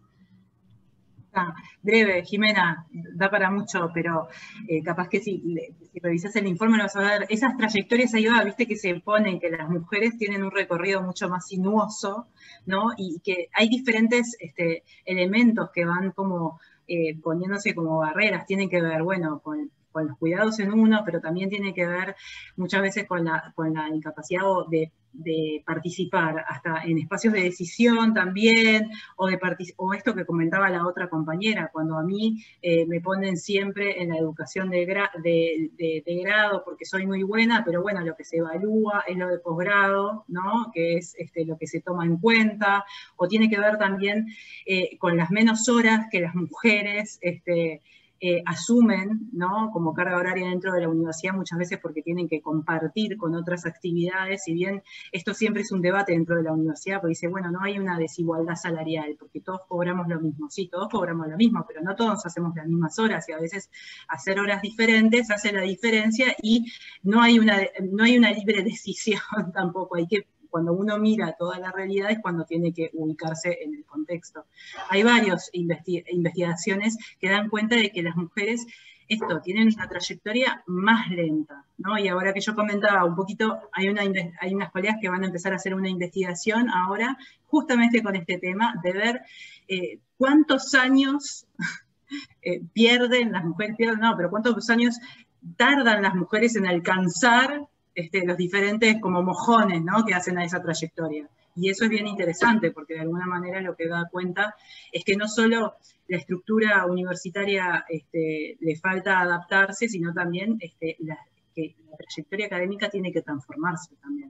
Ah, breve, Jimena, da para mucho, pero eh, capaz que si, si revisas el informe lo vas a ver. Esas trayectorias ahí va, viste que se ponen que las mujeres tienen un recorrido mucho más sinuoso, ¿no? Y que hay diferentes este, elementos que van como eh, poniéndose como barreras. Tienen que ver, bueno, con... con los cuidados en uno, pero también tiene que ver muchas veces con la, con la incapacidad de, de participar hasta en espacios de decisión también, o, de o esto que comentaba la otra compañera, cuando a mí eh, me ponen siempre en la educación de, gra de, de, de grado, porque soy muy buena, pero bueno, lo que se evalúa es lo de posgrado, ¿no? Que es este, lo que se toma en cuenta, o tiene que ver también eh, con las menos horas que las mujeres este, Eh, asumen, ¿no? Como carga horaria dentro de la universidad muchas veces porque tienen que compartir con otras actividades, si bien esto siempre es un debate dentro de la universidad, porque dice, bueno, no hay una desigualdad salarial, porque todos cobramos lo mismo, sí, todos cobramos lo mismo, pero no todos hacemos las mismas horas, y a veces hacer horas diferentes hace la diferencia, y no hay una, no hay una libre decisión tampoco, hay que cuando uno mira toda la realidad es cuando tiene que ubicarse en el contexto. Hay varias investi investigaciones que dan cuenta de que las mujeres esto, tienen una trayectoria más lenta, ¿no? Y ahora que yo comentaba un poquito, hay, una, hay unas colegas que van a empezar a hacer una investigación ahora, justamente con este tema, de ver eh, cuántos años eh, pierden las mujeres, pierden, no, pero cuántos años tardan las mujeres en alcanzar Este, los diferentes como mojones, ¿no? Que hacen a esa trayectoria. Y eso es bien interesante, porque de alguna manera lo que da cuenta es que no solo la estructura universitaria este, le falta adaptarse, sino también este, la, que la trayectoria académica tiene que transformarse también.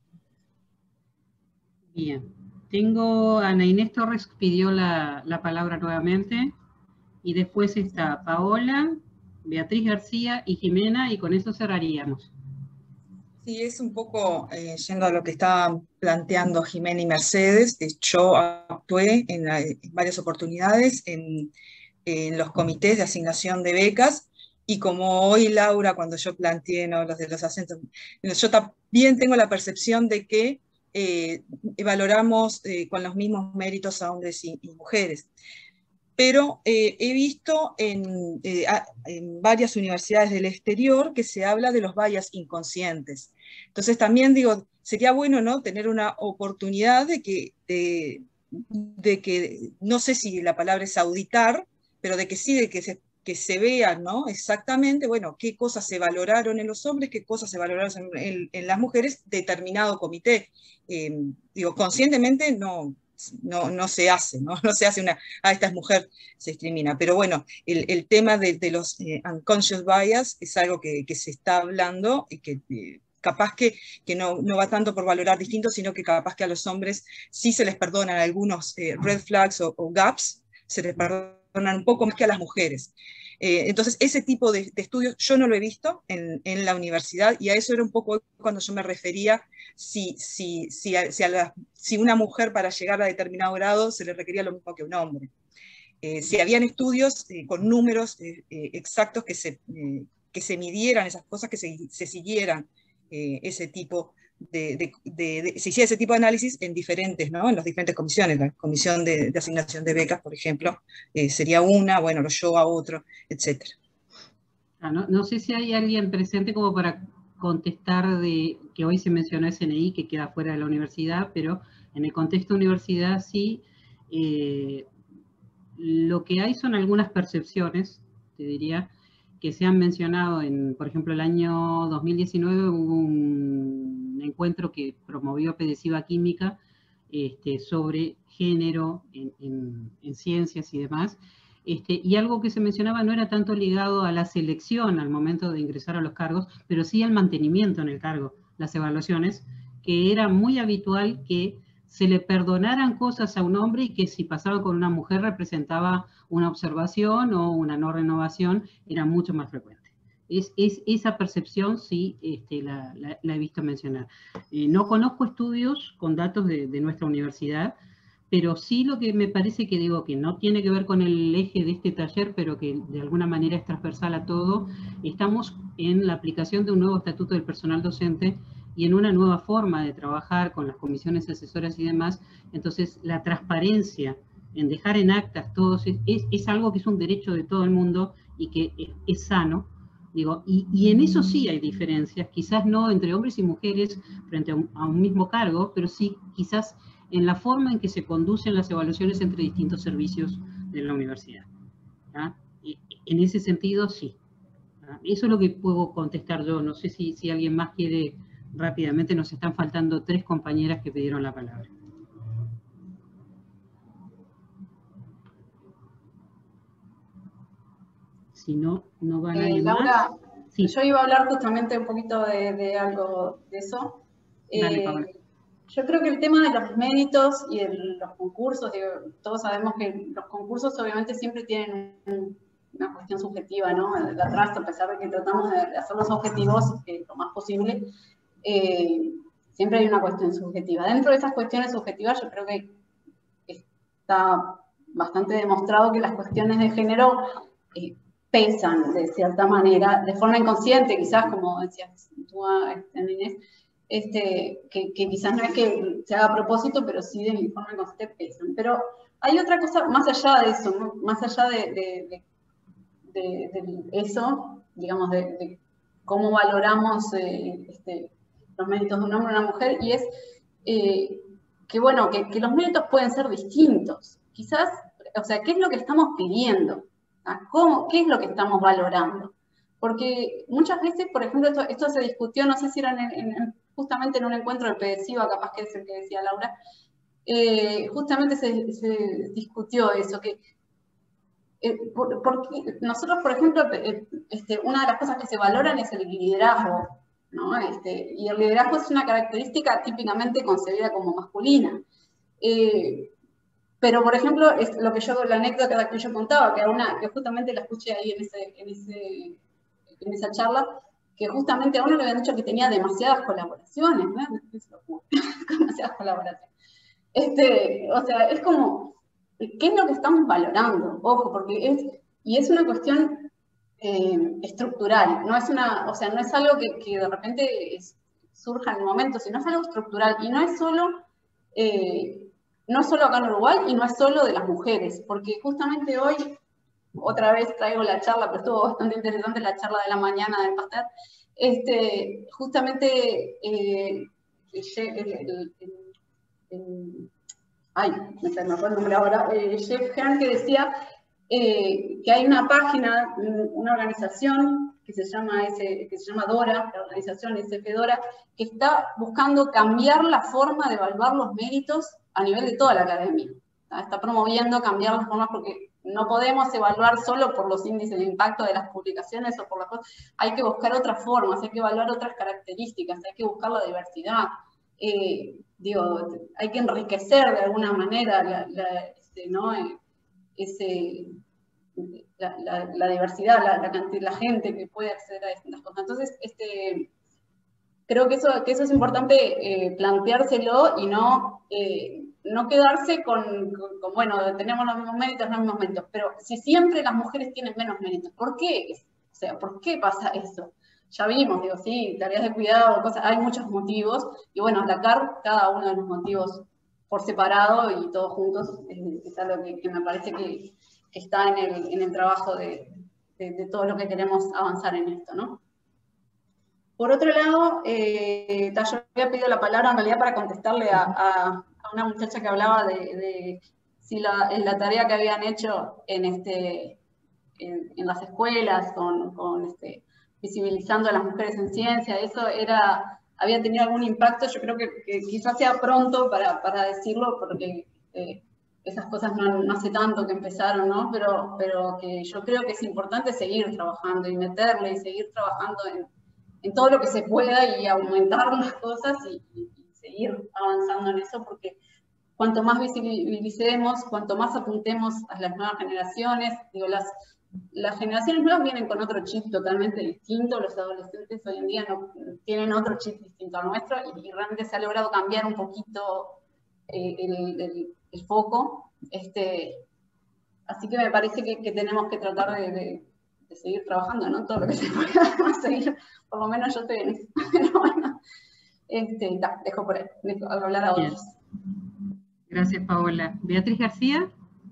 Bien. Tengo a Ana Inés Torres, que pidió la, la palabra nuevamente, y después está Paola, Beatriz García y Jimena, y con eso cerraríamos. Sí, es un poco eh, yendo a lo que estaban planteando Jimena y Mercedes. Yo actué en, la, en varias oportunidades en, en los comités de asignación de becas, y como hoy Laura, cuando yo planteé, ¿no?, los de los acentos, yo también tengo la percepción de que eh, valoramos eh, con los mismos méritos a hombres y, y mujeres. Pero eh, he visto en, eh, en varias universidades del exterior que se habla de los bias inconscientes. Entonces también digo, sería bueno, ¿no?, tener una oportunidad de que, de, de que, no sé si la palabra es auditar, pero de que sí, de que se, que se vean, ¿no?, exactamente, bueno, qué cosas se valoraron en los hombres, qué cosas se valoraron en, en, en las mujeres, determinado comité. Eh, digo, conscientemente no... No, no se hace, ¿no? No se hace una, ah, esta es mujer, se discrimina. Pero bueno, el, el tema de, de los eh, unconscious bias es algo que, que se está hablando y que eh, capaz que, que no, no va tanto por valorar distinto, sino que capaz que a los hombres sí se les perdonan algunos eh, red flags o, o gaps, se les perdonan un poco más que a las mujeres. Eh, entonces, ese tipo de, de estudios yo no lo he visto en, en la universidad, y a eso era un poco cuando yo me refería, si, si, si, a, si, a la, si una mujer para llegar a determinado grado se le requería lo mismo que un hombre. Eh, si habían estudios eh, con números eh, eh, exactos que se, eh, que se midieran esas cosas, que se, se siguieran eh, ese tipo de, de, de, de, se hiciera ese tipo de análisis en diferentes, ¿no?, en las diferentes comisiones. La comisión de, de asignación de becas, por ejemplo, eh, sería una, bueno, los yo a otro, etcétera. Ah, no, no sé si hay alguien presente como para contestar de que hoy se mencionó S N I, que queda fuera de la universidad, pero en el contexto de universidad sí, eh, lo que hay son algunas percepciones, te diría, que se han mencionado en, por ejemplo, el año dos mil diecinueve hubo un encuentro que promovió Pedesiva Química este, sobre género en, en, en ciencias y demás, este, y algo que se mencionaba no era tanto ligado a la selección al momento de ingresar a los cargos, pero sí al mantenimiento en el cargo, las evaluaciones, que era muy habitual que se le perdonaran cosas a un hombre y que si pasaba con una mujer representaba una observación o una no renovación, era mucho más frecuente. Es, es, esa percepción sí este, la, la, la he visto mencionar. Eh, no conozco estudios con datos de, de nuestra universidad, pero sí lo que me parece que digo que no tiene que ver con el eje de este taller, pero que de alguna manera es transversal a todo, estamos en la aplicación de un nuevo estatuto del personal docente y en una nueva forma de trabajar con las comisiones asesoras y demás. Entonces la transparencia en dejar en actas todos es, es, es algo que es un derecho de todo el mundo y que es, es sano. Digo, y, y en eso sí hay diferencias, quizás no entre hombres y mujeres frente a un, a un mismo cargo, pero sí quizás en la forma en que se conducen las evaluaciones entre distintos servicios de la universidad. ¿Ah? En ese sentido, sí. ¿Ah? Eso es lo que puedo contestar yo. No sé si, si alguien más quiere rápidamente. Nos están faltando tres compañeras que pidieron la palabra. Si no, no va nadie eh, Laura, más. Sí. Yo iba a hablar justamente un poquito de, de algo de eso. Dale, eh, Paola. Yo creo que el tema de los méritos y de los concursos, digo, todos sabemos que los concursos obviamente siempre tienen un, una cuestión subjetiva, ¿no? De atrás, a pesar de que tratamos de hacerlos objetivos eh, lo más posible, eh, siempre hay una cuestión subjetiva. Dentro de esas cuestiones subjetivas yo creo que está bastante demostrado que las cuestiones de género eh, pesan de cierta manera, de forma inconsciente, quizás, como decías tú, este, Inés, este, que, que quizás no es que se haga a propósito, pero sí de forma inconsciente pesan. Pero hay otra cosa más allá de eso, ¿no? Más allá de, de, de, de, de eso, digamos, de, de cómo valoramos eh, este, los méritos de un hombre o una mujer, y es eh, que, bueno, que, que los méritos pueden ser distintos. Quizás, o sea, ¿qué es lo que estamos pidiendo? ¿Cómo, ¿Qué es lo que estamos valorando? Porque muchas veces, por ejemplo, esto, esto se discutió, no sé si era en, en, justamente en un encuentro de Pedesiva, capaz que es el que decía Laura, eh, justamente se, se discutió eso, que eh, por, porque nosotros, por ejemplo, eh, este, una de las cosas que se valoran es el liderazgo, ¿no? Este, y el liderazgo es una característica típicamente concebida como masculina. Eh, Pero, por ejemplo, es lo que yo, la anécdota que yo contaba, que, una, que justamente la escuché ahí en, ese, en, ese, en esa charla, que justamente a uno le habían dicho que tenía demasiadas colaboraciones, ¿no? demasiadas colaboraciones. Este, o sea, es como, ¿qué es lo que estamos valorando? Ojo, porque es, y es una cuestión eh, estructural, no es una, o sea, no es algo que, que de repente es, surja en el momento, sino es algo estructural, y no es solo, eh, no es solo acá en Uruguay, y no es solo de las mujeres, porque justamente hoy, otra vez traigo la charla, pero estuvo bastante interesante la charla de la mañana del Pasteur, este, justamente, eh, el, el, el, el, ay, me acuerdo el nombre ahora, eh, Jeff Hearn, que decía eh, que hay una página, una organización que se llama, ese, que se llama DORA, la organización S F DORA, que está buscando cambiar la forma de evaluar los méritos a nivel de toda la academia. Está promoviendo cambiar las formas porque no podemos evaluar solo por los índices de impacto de las publicaciones o por las cosas. Hay que buscar otras formas, hay que evaluar otras características, hay que buscar la diversidad. Eh, digo, hay que enriquecer de alguna manera la, la, este, ¿no? Ese, la, la, la diversidad, la, la, la gente que puede acceder a estas cosas. Entonces, este, creo que eso, que eso es importante eh, planteárselo y no, eh, no quedarse con, con, con, bueno, tenemos los mismos méritos, los mismos méritos, pero si siempre las mujeres tienen menos méritos, ¿por qué? O sea, ¿por qué pasa eso? Ya vimos, digo, sí, tareas de cuidado, cosas, hay muchos motivos, y bueno, atacar cada uno de los motivos por separado y todos juntos es, es algo que, que me parece que, que está en el, en el trabajo de, de, de todo lo que queremos avanzar en esto, ¿no? Por otro lado, eh, yo había pedido la palabra en realidad para contestarle a, a, a una muchacha que hablaba de, de si la, la tarea que habían hecho en, este, en, en las escuelas, con, con este, visibilizando a las mujeres en ciencia, eso era, había tenido algún impacto. Yo creo que, que quizás sea pronto para, para decirlo, porque eh, esas cosas no, no hace tanto que empezaron, ¿no? Pero, pero que yo creo que es importante seguir trabajando y meterle y seguir trabajando en, en todo lo que se pueda y aumentar las cosas y, y, y seguir avanzando en eso, porque cuanto más visibilicemos, cuanto más apuntemos a las nuevas generaciones, digo, las Las generaciones nuevas vienen con otro chip totalmente distinto, los adolescentes hoy en día no, tienen otro chip distinto al nuestro y, y realmente se ha logrado cambiar un poquito eh, el, el, el foco. Este, así que me parece que, que tenemos que tratar de, de, de seguir trabajando, ¿no? Todo lo que se pueda seguir, por lo menos yo estoy en eso. Pero bueno, este, da, dejo por ahí, dejo hablar a otros. Gracias, Paola. Beatriz García.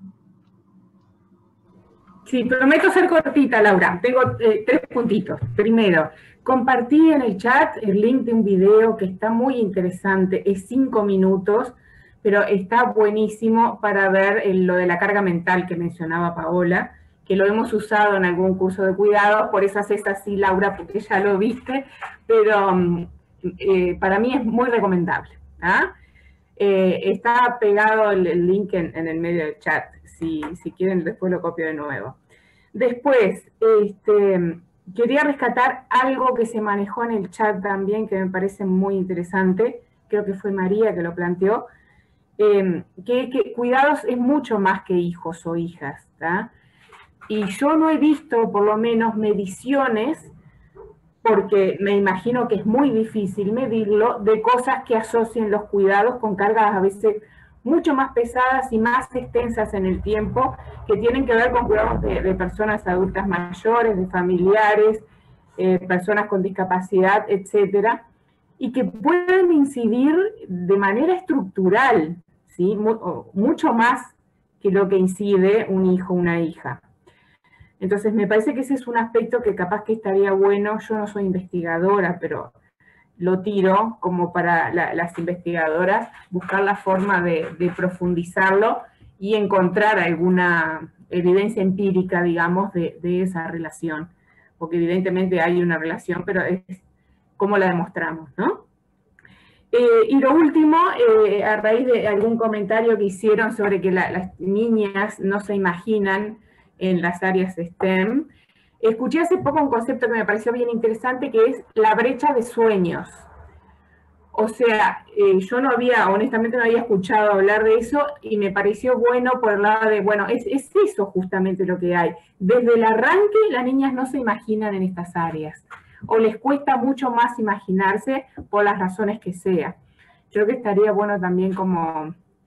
Sí, prometo ser cortita, Laura. Tengo eh, tres puntitos. Primero, compartí en el chat el link de un video que está muy interesante. Es cinco minutos, pero está buenísimo para ver el, lo de la carga mental que mencionaba Paola, que lo hemos usado en algún curso de cuidado. Por eso haces así, Laura, porque ya lo viste. Pero eh, para mí es muy recomendable. ¿Ah? Eh, está pegado el, el link en, en el medio del chat. Si, si quieren, después lo copio de nuevo. Después, este, quería rescatar algo que se manejó en el chat también, que me parece muy interesante. Creo que fue María que lo planteó. Eh, que, que cuidados es mucho más que hijos o hijas, ¿tá? Y yo no he visto, por lo menos, mediciones, porque me imagino que es muy difícil medirlo, de cosas que asocien los cuidados con cargas a veces mucho más pesadas y más extensas en el tiempo, que tienen que ver con cuidados de, de personas adultas mayores, de familiares, eh, personas con discapacidad, etcétera, y que pueden incidir de manera estructural, ¿sí? Mucho más que lo que incide un hijo o una hija. Entonces me parece que ese es un aspecto que capaz que estaría bueno. Yo no soy investigadora, pero lo tiro como para la, las investigadoras, buscar la forma de, de profundizarlo y encontrar alguna evidencia empírica, digamos, de, de esa relación. Porque evidentemente hay una relación, pero es cómo la demostramos, ¿no? Eh, y lo último, eh, a raíz de algún comentario que hicieron sobre que la, las niñas no se imaginan en las áreas STEM, escuché hace poco un concepto que me pareció bien interesante, que es la brecha de sueños. O sea, eh, yo no había, honestamente no había escuchado hablar de eso, y me pareció bueno por el lado de, bueno, es, es eso justamente lo que hay. Desde el arranque las niñas no se imaginan en estas áreas, o les cuesta mucho más imaginarse por las razones que sea. Creo que estaría bueno también como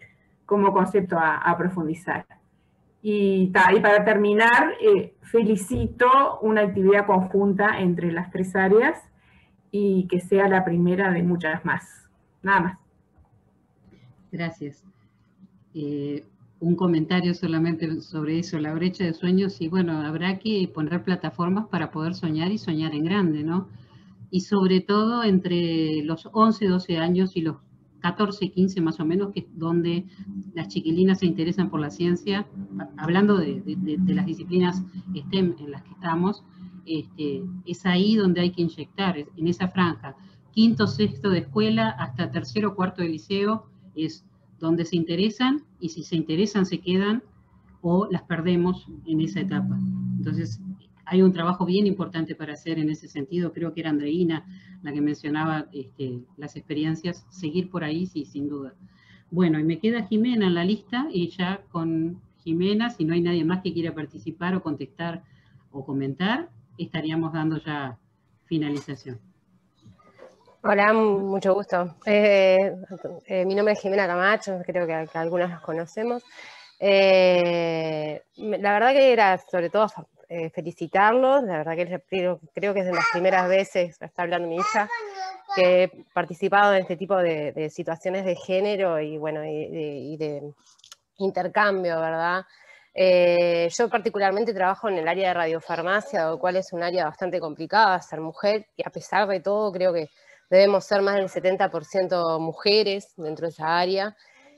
como concepto a, a profundizar. Y, ta, y para terminar, eh, felicito una actividad conjunta entre las tres áreas y que sea la primera de muchas más. Nada más. Gracias. Eh, un comentario solamente sobre eso, la brecha de sueños, y bueno, habrá que poner plataformas para poder soñar y soñar en grande, ¿no? Y sobre todo entre los once, doce años y los catorce, quince más o menos, que es donde las chiquilinas se interesan por la ciencia, hablando de, de, de las disciplinas STEM en las que estamos, este, es ahí donde hay que inyectar, en esa franja. Quinto, sexto de escuela hasta tercero, cuarto de liceo, es donde se interesan, y si se interesan se quedan, o las perdemos en esa etapa. Entonces, hay un trabajo bien importante para hacer en ese sentido. Creo que era Andreina la que mencionaba este, las experiencias, seguir por ahí, sí, sin duda. Bueno, y me queda Jimena en la lista, y ya con Jimena, si no hay nadie más que quiera participar o contestar o comentar, estaríamos dando ya finalización. Hola, mucho gusto. Eh, eh, mi nombre es Jimena Camacho, creo que, que algunos los conocemos. Eh, la verdad que era sobre todo eh, felicitarlos, la verdad que creo, creo que es de las primeras veces, está hablando mi hija, que he participado en este tipo de, de situaciones de género y bueno, y de, y de intercambio, ¿verdad? Eh, yo particularmente trabajo en el área de radiofarmacia, lo cual es un área bastante complicada, ser mujer, y a pesar de todo creo que debemos ser más del setenta por ciento mujeres dentro de esa área,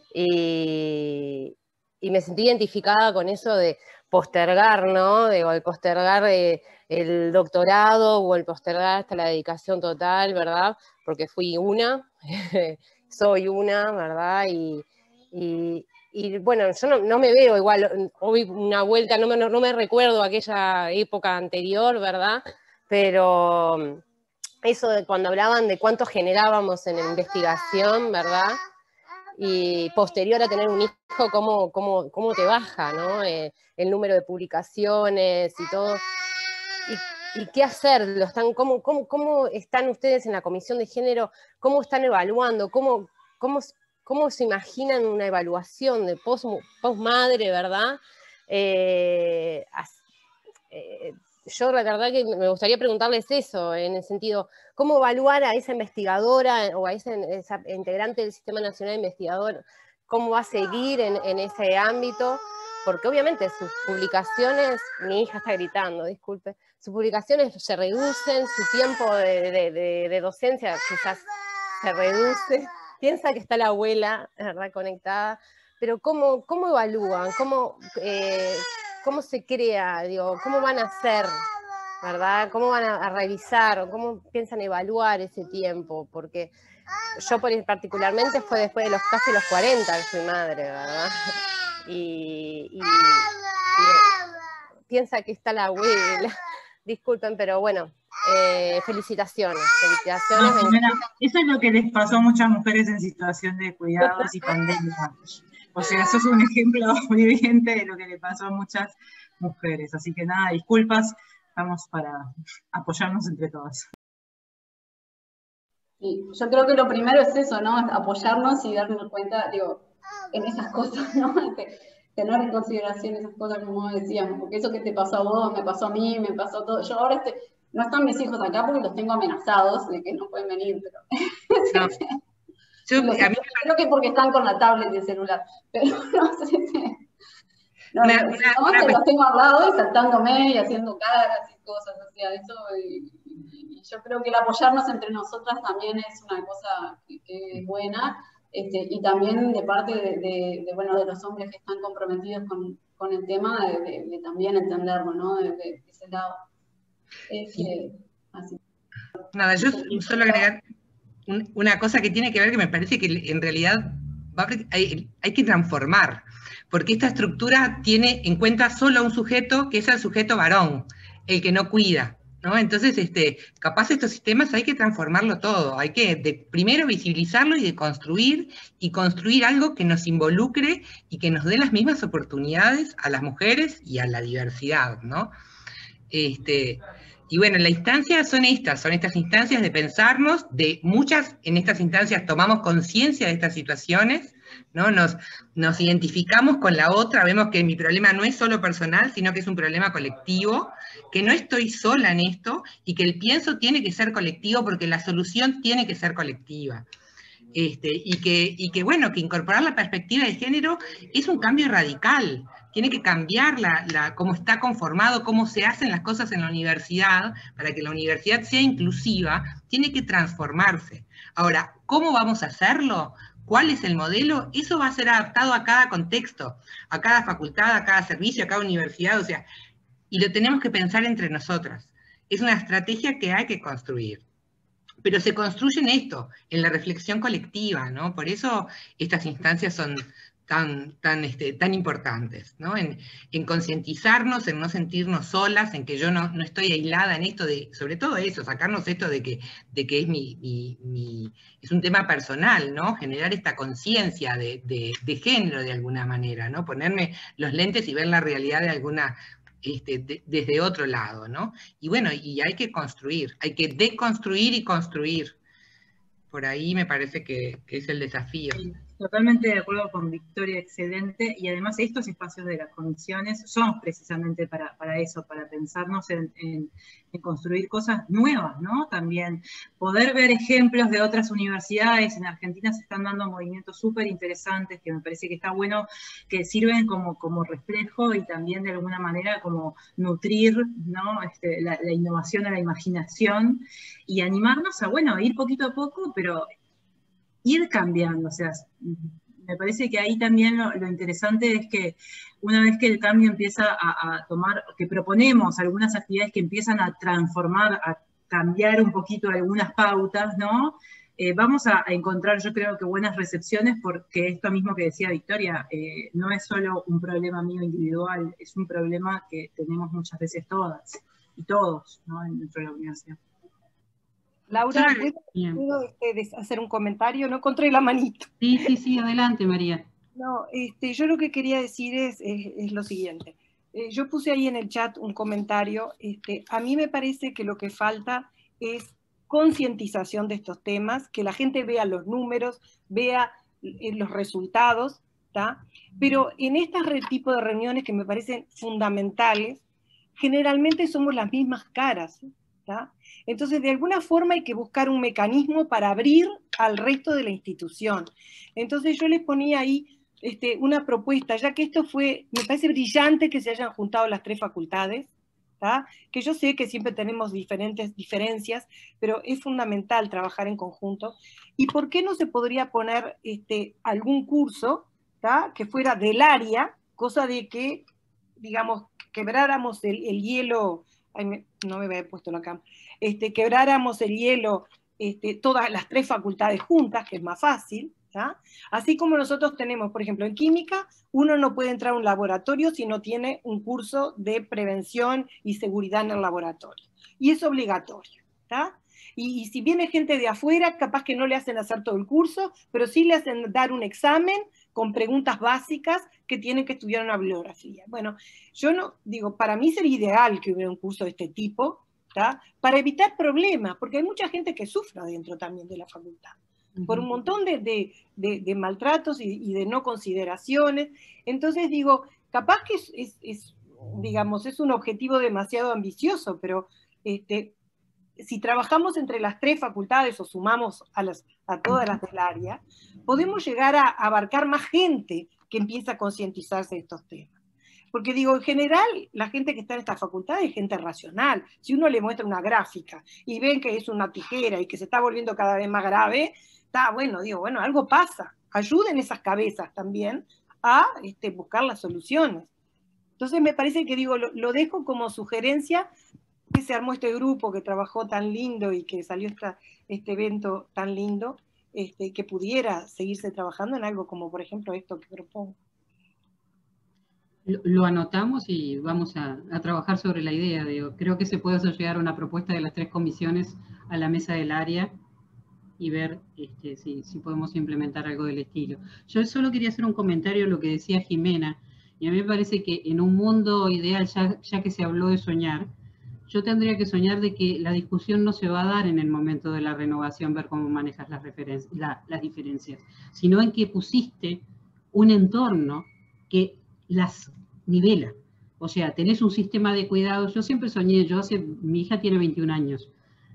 y, y me sentí identificada con eso de postergar, ¿no? De, o el postergar eh, el doctorado, o el postergar hasta la dedicación total, ¿verdad? Porque fui una, soy una, ¿verdad? Y, y, y bueno, yo no, no me veo igual, hoy una vuelta, no me, no, no me recuerdo aquella época anterior, ¿verdad? Pero eso de cuando hablaban de cuánto generábamos en investigación, ¿verdad? Y posterior a tener un hijo, cómo, cómo, cómo te baja, ¿no? Eh, el número de publicaciones y todo. ¿Y, y qué hacer? ¿Lo están, cómo, cómo, ¿Cómo están ustedes en la Comisión de Género? ¿Cómo están evaluando? ¿Cómo, cómo, cómo se imaginan una evaluación de post, post madre, verdad? Eh, eh, Yo la verdad que me gustaría preguntarles eso, en el sentido, ¿cómo evaluar a esa investigadora o a esa, esa integrante del Sistema Nacional de Investigador? ¿Cómo va a seguir en, en ese ámbito? Porque obviamente sus publicaciones, mi hija está gritando, disculpe, sus publicaciones se reducen, su tiempo de, de, de, de docencia quizás se reduce, piensa que está la abuela, ¿verdad?, conectada, pero ¿cómo, cómo evalúan? ¿Cómo... Eh, ¿Cómo se crea? Digo, ¿cómo van a hacer? ¿Verdad? ¿Cómo van a, a revisar? ¿O cómo piensan evaluar ese tiempo? Porque yo particularmente fue después de los casi los cuarenta que fui madre, ¿verdad? Y, y, y piensa que está la abuela. Disculpen, pero bueno, eh, felicitaciones. Felicitaciones. No, Jimena, eso es lo que les pasó a muchas mujeres en situación de cuidados y pandemia. O sea, eso es un ejemplo muy evidente de lo que le pasó a muchas mujeres. Así que nada, disculpas, estamos para apoyarnos entre todas. Sí, yo creo que lo primero es eso, ¿no? Apoyarnos y darnos cuenta, digo, en esas cosas, ¿no? Tener en consideración esas cosas como decíamos, porque eso que te pasó a vos, me pasó a mí, me pasó a todo. Yo ahora estoy, no están mis hijos acá porque los tengo amenazados de que no pueden venir, pero... No. Yo, los, a mí... Creo que porque están con la tablet y el celular, pero no sé si... No, una, no, una, no una... que los tengo al lado y saltándome y haciendo caras y cosas, o sea, eso... Y, y yo creo que el apoyarnos entre nosotras también es una cosa que, que es buena, este, y también de parte de, de, de, bueno, de los hombres que están comprometidos con, con el tema, de, de, de también entenderlo, ¿no? De, de, de ese lado. Este, así. Nada, yo solo agregar un, una cosa que tiene que ver, que me parece que en realidad va a, hay, hay que transformar, porque esta estructura tiene en cuenta solo a un sujeto, que es el sujeto varón, el que no cuida, ¿no? Entonces, este, capaz estos sistemas hay que transformarlo todo, hay que de, primero visibilizarlo y deconstruir, y construir algo que nos involucre y que nos dé las mismas oportunidades a las mujeres y a la diversidad, ¿no? Este, y bueno, la instancia son estas, son estas instancias de pensarnos, de muchas, en estas instancias tomamos conciencia de estas situaciones, ¿no? Nos, nos identificamos con la otra, vemos que mi problema no es solo personal, sino que es un problema colectivo, que no estoy sola en esto, y que el pienso tiene que ser colectivo porque la solución tiene que ser colectiva. Este, y, que, y que, bueno, que incorporar la perspectiva de género es un cambio radical. Tiene que cambiar la, la, cómo está conformado, cómo se hacen las cosas en la universidad, para que la universidad sea inclusiva, tiene que transformarse. Ahora, ¿cómo vamos a hacerlo? ¿Cuál es el modelo? Eso va a ser adaptado a cada contexto, a cada facultad, a cada servicio, a cada universidad, o sea, y lo tenemos que pensar entre nosotras. Es una estrategia que hay que construir. Pero se construye en esto, en la reflexión colectiva, ¿no? Por eso estas instancias son tan, tan, este, tan importantes, ¿no? En, en concientizarnos, en no sentirnos solas, en que yo no, no estoy aislada en esto de, sobre todo eso, sacarnos esto de que, de que es, mi, mi, mi, es un tema personal, ¿no? Generar esta conciencia de, de, de género de alguna manera, ¿no? Ponerme los lentes y ver la realidad de alguna Este, de, desde otro lado, ¿no? Y bueno, y hay que construir, hay que deconstruir y construir. Por ahí me parece que, que es el desafío. Sí, totalmente de acuerdo con Victoria, excelente, y además estos espacios de las comisiones son precisamente para, para eso, para pensarnos en, en, en construir cosas nuevas, ¿no? También poder ver ejemplos de otras universidades. En Argentina se están dando movimientos súper interesantes que me parece que está bueno, que sirven como, como reflejo y también de alguna manera como nutrir, ¿no? Este, la, la innovación a la imaginación y animarnos a, bueno, ir poquito a poco, pero ir cambiando. O sea, me parece que ahí también lo, lo interesante es que una vez que el cambio empieza a, a tomar, que proponemos algunas actividades que empiezan a transformar, a cambiar un poquito algunas pautas, ¿no? Eh, vamos a, a encontrar, yo creo que buenas recepciones, porque esto mismo que decía Victoria, eh, no es solo un problema mío individual, es un problema que tenemos muchas veces todas y todos, ¿no? Dentro de la universidad. Laura, ¿puedo, ¿puedo este, hacer un comentario? No encontré la manito. Sí, sí, sí, adelante, María. No, este, yo lo que quería decir es, es, es lo siguiente. Eh, yo puse ahí en el chat un comentario. Este, a mí me parece que lo que falta es concientización de estos temas, que la gente vea los números, vea eh, los resultados, ¿tá? Pero en este tipo de reuniones que me parecen fundamentales, generalmente somos las mismas caras, ¿tá? Entonces, de alguna forma hay que buscar un mecanismo para abrir al resto de la institución. Entonces yo les ponía ahí este, una propuesta, ya que esto fue, me parece brillante que se hayan juntado las tres facultades, ¿tá? Que yo sé que siempre tenemos diferentes diferencias, pero es fundamental trabajar en conjunto. ¿Y por qué no se podría poner este, algún curso, ¿tá? Que fuera del área, cosa de que, digamos, quebráramos el, el hielo, ay, me, no me había puesto la cámara, este, quebráramos el hielo este, todas las tres facultades juntas, que es más fácil, ¿tá? Así como nosotros tenemos, por ejemplo, en química, uno no puede entrar a un laboratorio si no tiene un curso de prevención y seguridad en el laboratorio. Y es obligatorio, ¿tá? Y, y si viene gente de afuera, capaz que no le hacen hacer todo el curso, pero sí le hacen dar un examen con preguntas básicas que tienen que estudiar una bibliografía. Bueno, yo no, digo, para mí sería ideal que hubiera un curso de este tipo, ¿tá? Para evitar problemas, porque hay mucha gente que sufre dentro también de la facultad, por un montón de, de, de, de maltratos y, y de no consideraciones. Entonces digo, capaz que es, es, es, digamos, es un objetivo demasiado ambicioso, pero este, si trabajamos entre las tres facultades o sumamos a, las, a todas las del área, podemos llegar a abarcar más gente que empieza a concientizarse de estos temas. Porque digo, en general, la gente que está en esta facultad es gente racional. Si uno le muestra una gráfica y ven que es una tijera y que se está volviendo cada vez más grave, está bueno, digo, bueno, algo pasa. Ayuden esas cabezas también a este, buscar las soluciones. Entonces me parece que, digo, lo, lo dejo como sugerencia, que se armó este grupo que trabajó tan lindo y que salió esta, este evento tan lindo, este, que pudiera seguirse trabajando en algo como, por ejemplo, esto que propongo. Lo, lo anotamos y vamos a, a trabajar sobre la idea. Digo, creo que se puede hacer llegar una propuesta de las tres comisiones a la mesa del área y ver este, si, si podemos implementar algo del estilo. Yo solo quería hacer un comentario a lo que decía Jimena, y a mí me parece que en un mundo ideal, ya, ya que se habló de soñar, yo tendría que soñar de que la discusión no se va a dar en el momento de la renovación, ver cómo manejas las, la, las diferencias, sino en que pusiste un entorno que las nivela. O sea, tenés un sistema de cuidados. Yo siempre soñé, yo hace, mi hija tiene veintiún años.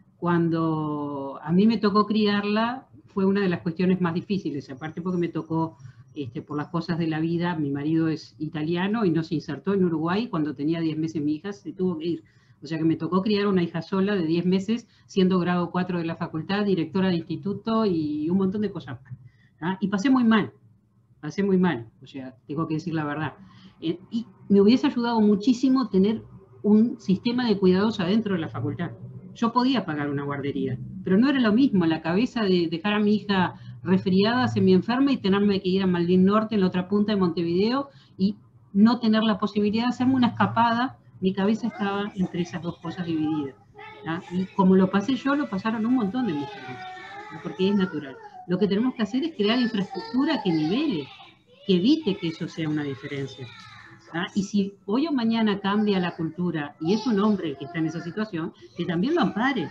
Cuando a mí me tocó criarla, fue una de las cuestiones más difíciles, aparte porque me tocó, este, por las cosas de la vida, mi marido es italiano y no se insertó en Uruguay. Cuando tenía diez meses mi hija se tuvo que ir. O sea que me tocó criar una hija sola de diez meses, siendo grado cuatro de la facultad, directora de instituto y un montón de cosas más. ¿Ah? Y pasé muy mal, pasé muy mal, o sea, tengo que decir la verdad. Eh, y me hubiese ayudado muchísimo tener un sistema de cuidados adentro de la facultad. Yo podía pagar una guardería, pero no era lo mismo la cabeza de dejar a mi hija resfriada, semi-enferma y tenerme que ir a Malvin Norte, en la otra punta de Montevideo, y no tener la posibilidad de hacerme una escapada. Mi cabeza estaba entre esas dos cosas divididas. ¿Ah? Y como lo pasé yo, lo pasaron un montón de mujeres, ¿no? Porque es natural. Lo que tenemos que hacer es crear infraestructura que nivele, que evite que eso sea una diferencia. ¿Ah? Y si hoy o mañana cambia la cultura y es un hombre el que está en esa situación, que también lo ampare.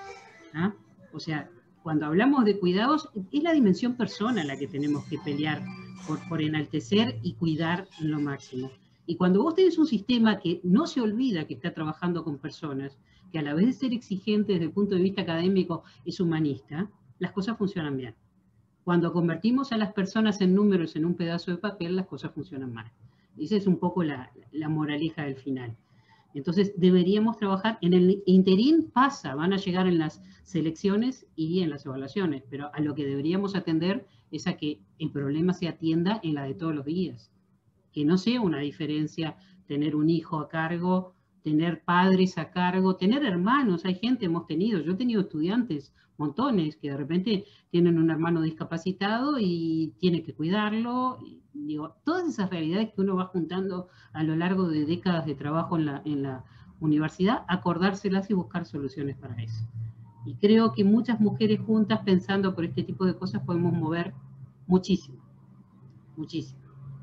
¿Ah? O sea, cuando hablamos de cuidados, es la dimensión persona la que tenemos que pelear por, por enaltecer y cuidar en lo máximo. Y cuando vos tenés un sistema que no se olvida que está trabajando con personas, que a la vez de ser exigente desde el punto de vista académico es humanista, las cosas funcionan bien. Cuando convertimos a las personas en números en un pedazo de papel, las cosas funcionan mal. Esa es un poco la, la moraleja del final. Entonces deberíamos trabajar, en el interín pasa, van a llegar en las selecciones y en las evaluaciones, pero a lo que deberíamos atender es a que el problema se atienda en la de todos los días. Que no sea una diferencia tener un hijo a cargo, tener padres a cargo, tener hermanos. Hay gente, hemos tenido, yo he tenido estudiantes, montones, que de repente tienen un hermano discapacitado y tiene que cuidarlo. Digo, todas esas realidades que uno va juntando a lo largo de décadas de trabajo en la, en la universidad, acordárselas y buscar soluciones para eso. Y creo que muchas mujeres juntas, pensando por este tipo de cosas, podemos mover muchísimo, muchísimo.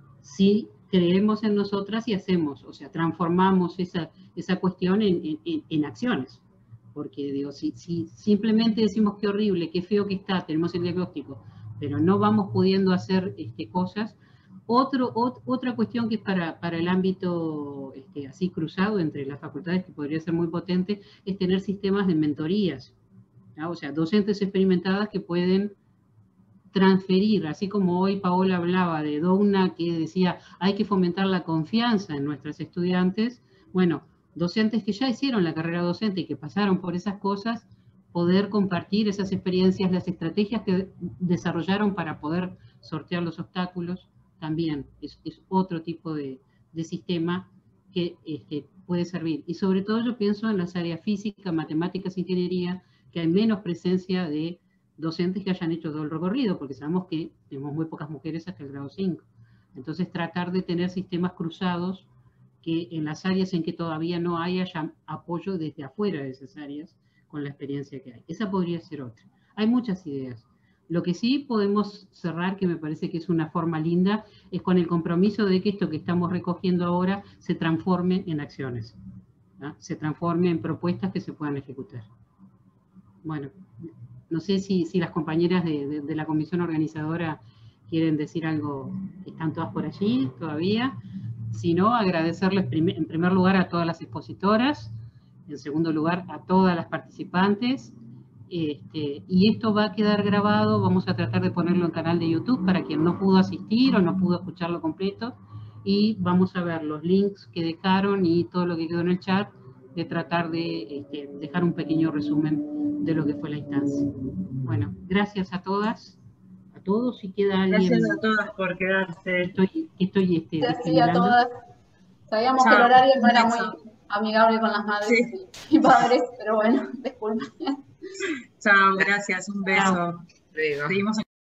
Si creemos en nosotras y hacemos, o sea, transformamos esa, esa cuestión en, en, en acciones. Porque digo, si, si simplemente decimos qué horrible, qué feo que está, tenemos el diagnóstico, pero no vamos pudiendo hacer este, cosas. Otro, ot, otra cuestión que es para, para el ámbito este, así cruzado entre las facultades, que podría ser muy potente, es tener sistemas de mentorías, ¿no? O sea, docentes experimentadas que pueden transferir, así como hoy Paola hablaba de Douna, que decía hay que fomentar la confianza en nuestras estudiantes. Bueno, docentes que ya hicieron la carrera docente y que pasaron por esas cosas, poder compartir esas experiencias, las estrategias que desarrollaron para poder sortear los obstáculos, también es, es otro tipo de, de sistema que este, puede servir. Y sobre todo yo pienso en las áreas física, matemáticas, ingeniería, que hay menos presencia de docentes que hayan hecho todo el recorrido, porque sabemos que tenemos muy pocas mujeres hasta el grado cinco. Entonces tratar de tener sistemas cruzados que en las áreas en que todavía no hay, haya apoyo desde afuera de esas áreas con la experiencia que hay. Esa podría ser otra. Hay muchas ideas. Lo que sí podemos cerrar, que me parece que es una forma linda, es con el compromiso de que esto que estamos recogiendo ahora se transforme en acciones, ¿no? Se transforme en propuestas que se puedan ejecutar. Bueno, no sé si, si las compañeras de, de, de la comisión organizadora quieren decir algo. ¿Están todas por allí todavía? Si no, agradecerles primer, en primer lugar a todas las expositoras, en segundo lugar a todas las participantes, este, y esto va a quedar grabado, vamos a tratar de ponerlo en canal de YouTube para quien no pudo asistir o no pudo escucharlo completo, y vamos a ver los links que dejaron y todo lo que quedó en el chat, de tratar de este, dejar un pequeño resumen de lo que fue la instancia. Bueno, gracias a todas. Todos, si queda alguien. Gracias a todas por quedarse. Estoy, estoy este, Gracias a todas. Sabíamos Chao. que el horario no era muy amigable con las madres sí. y padres, pero bueno, disculpen. Chao, gracias, un beso. Chao. Seguimos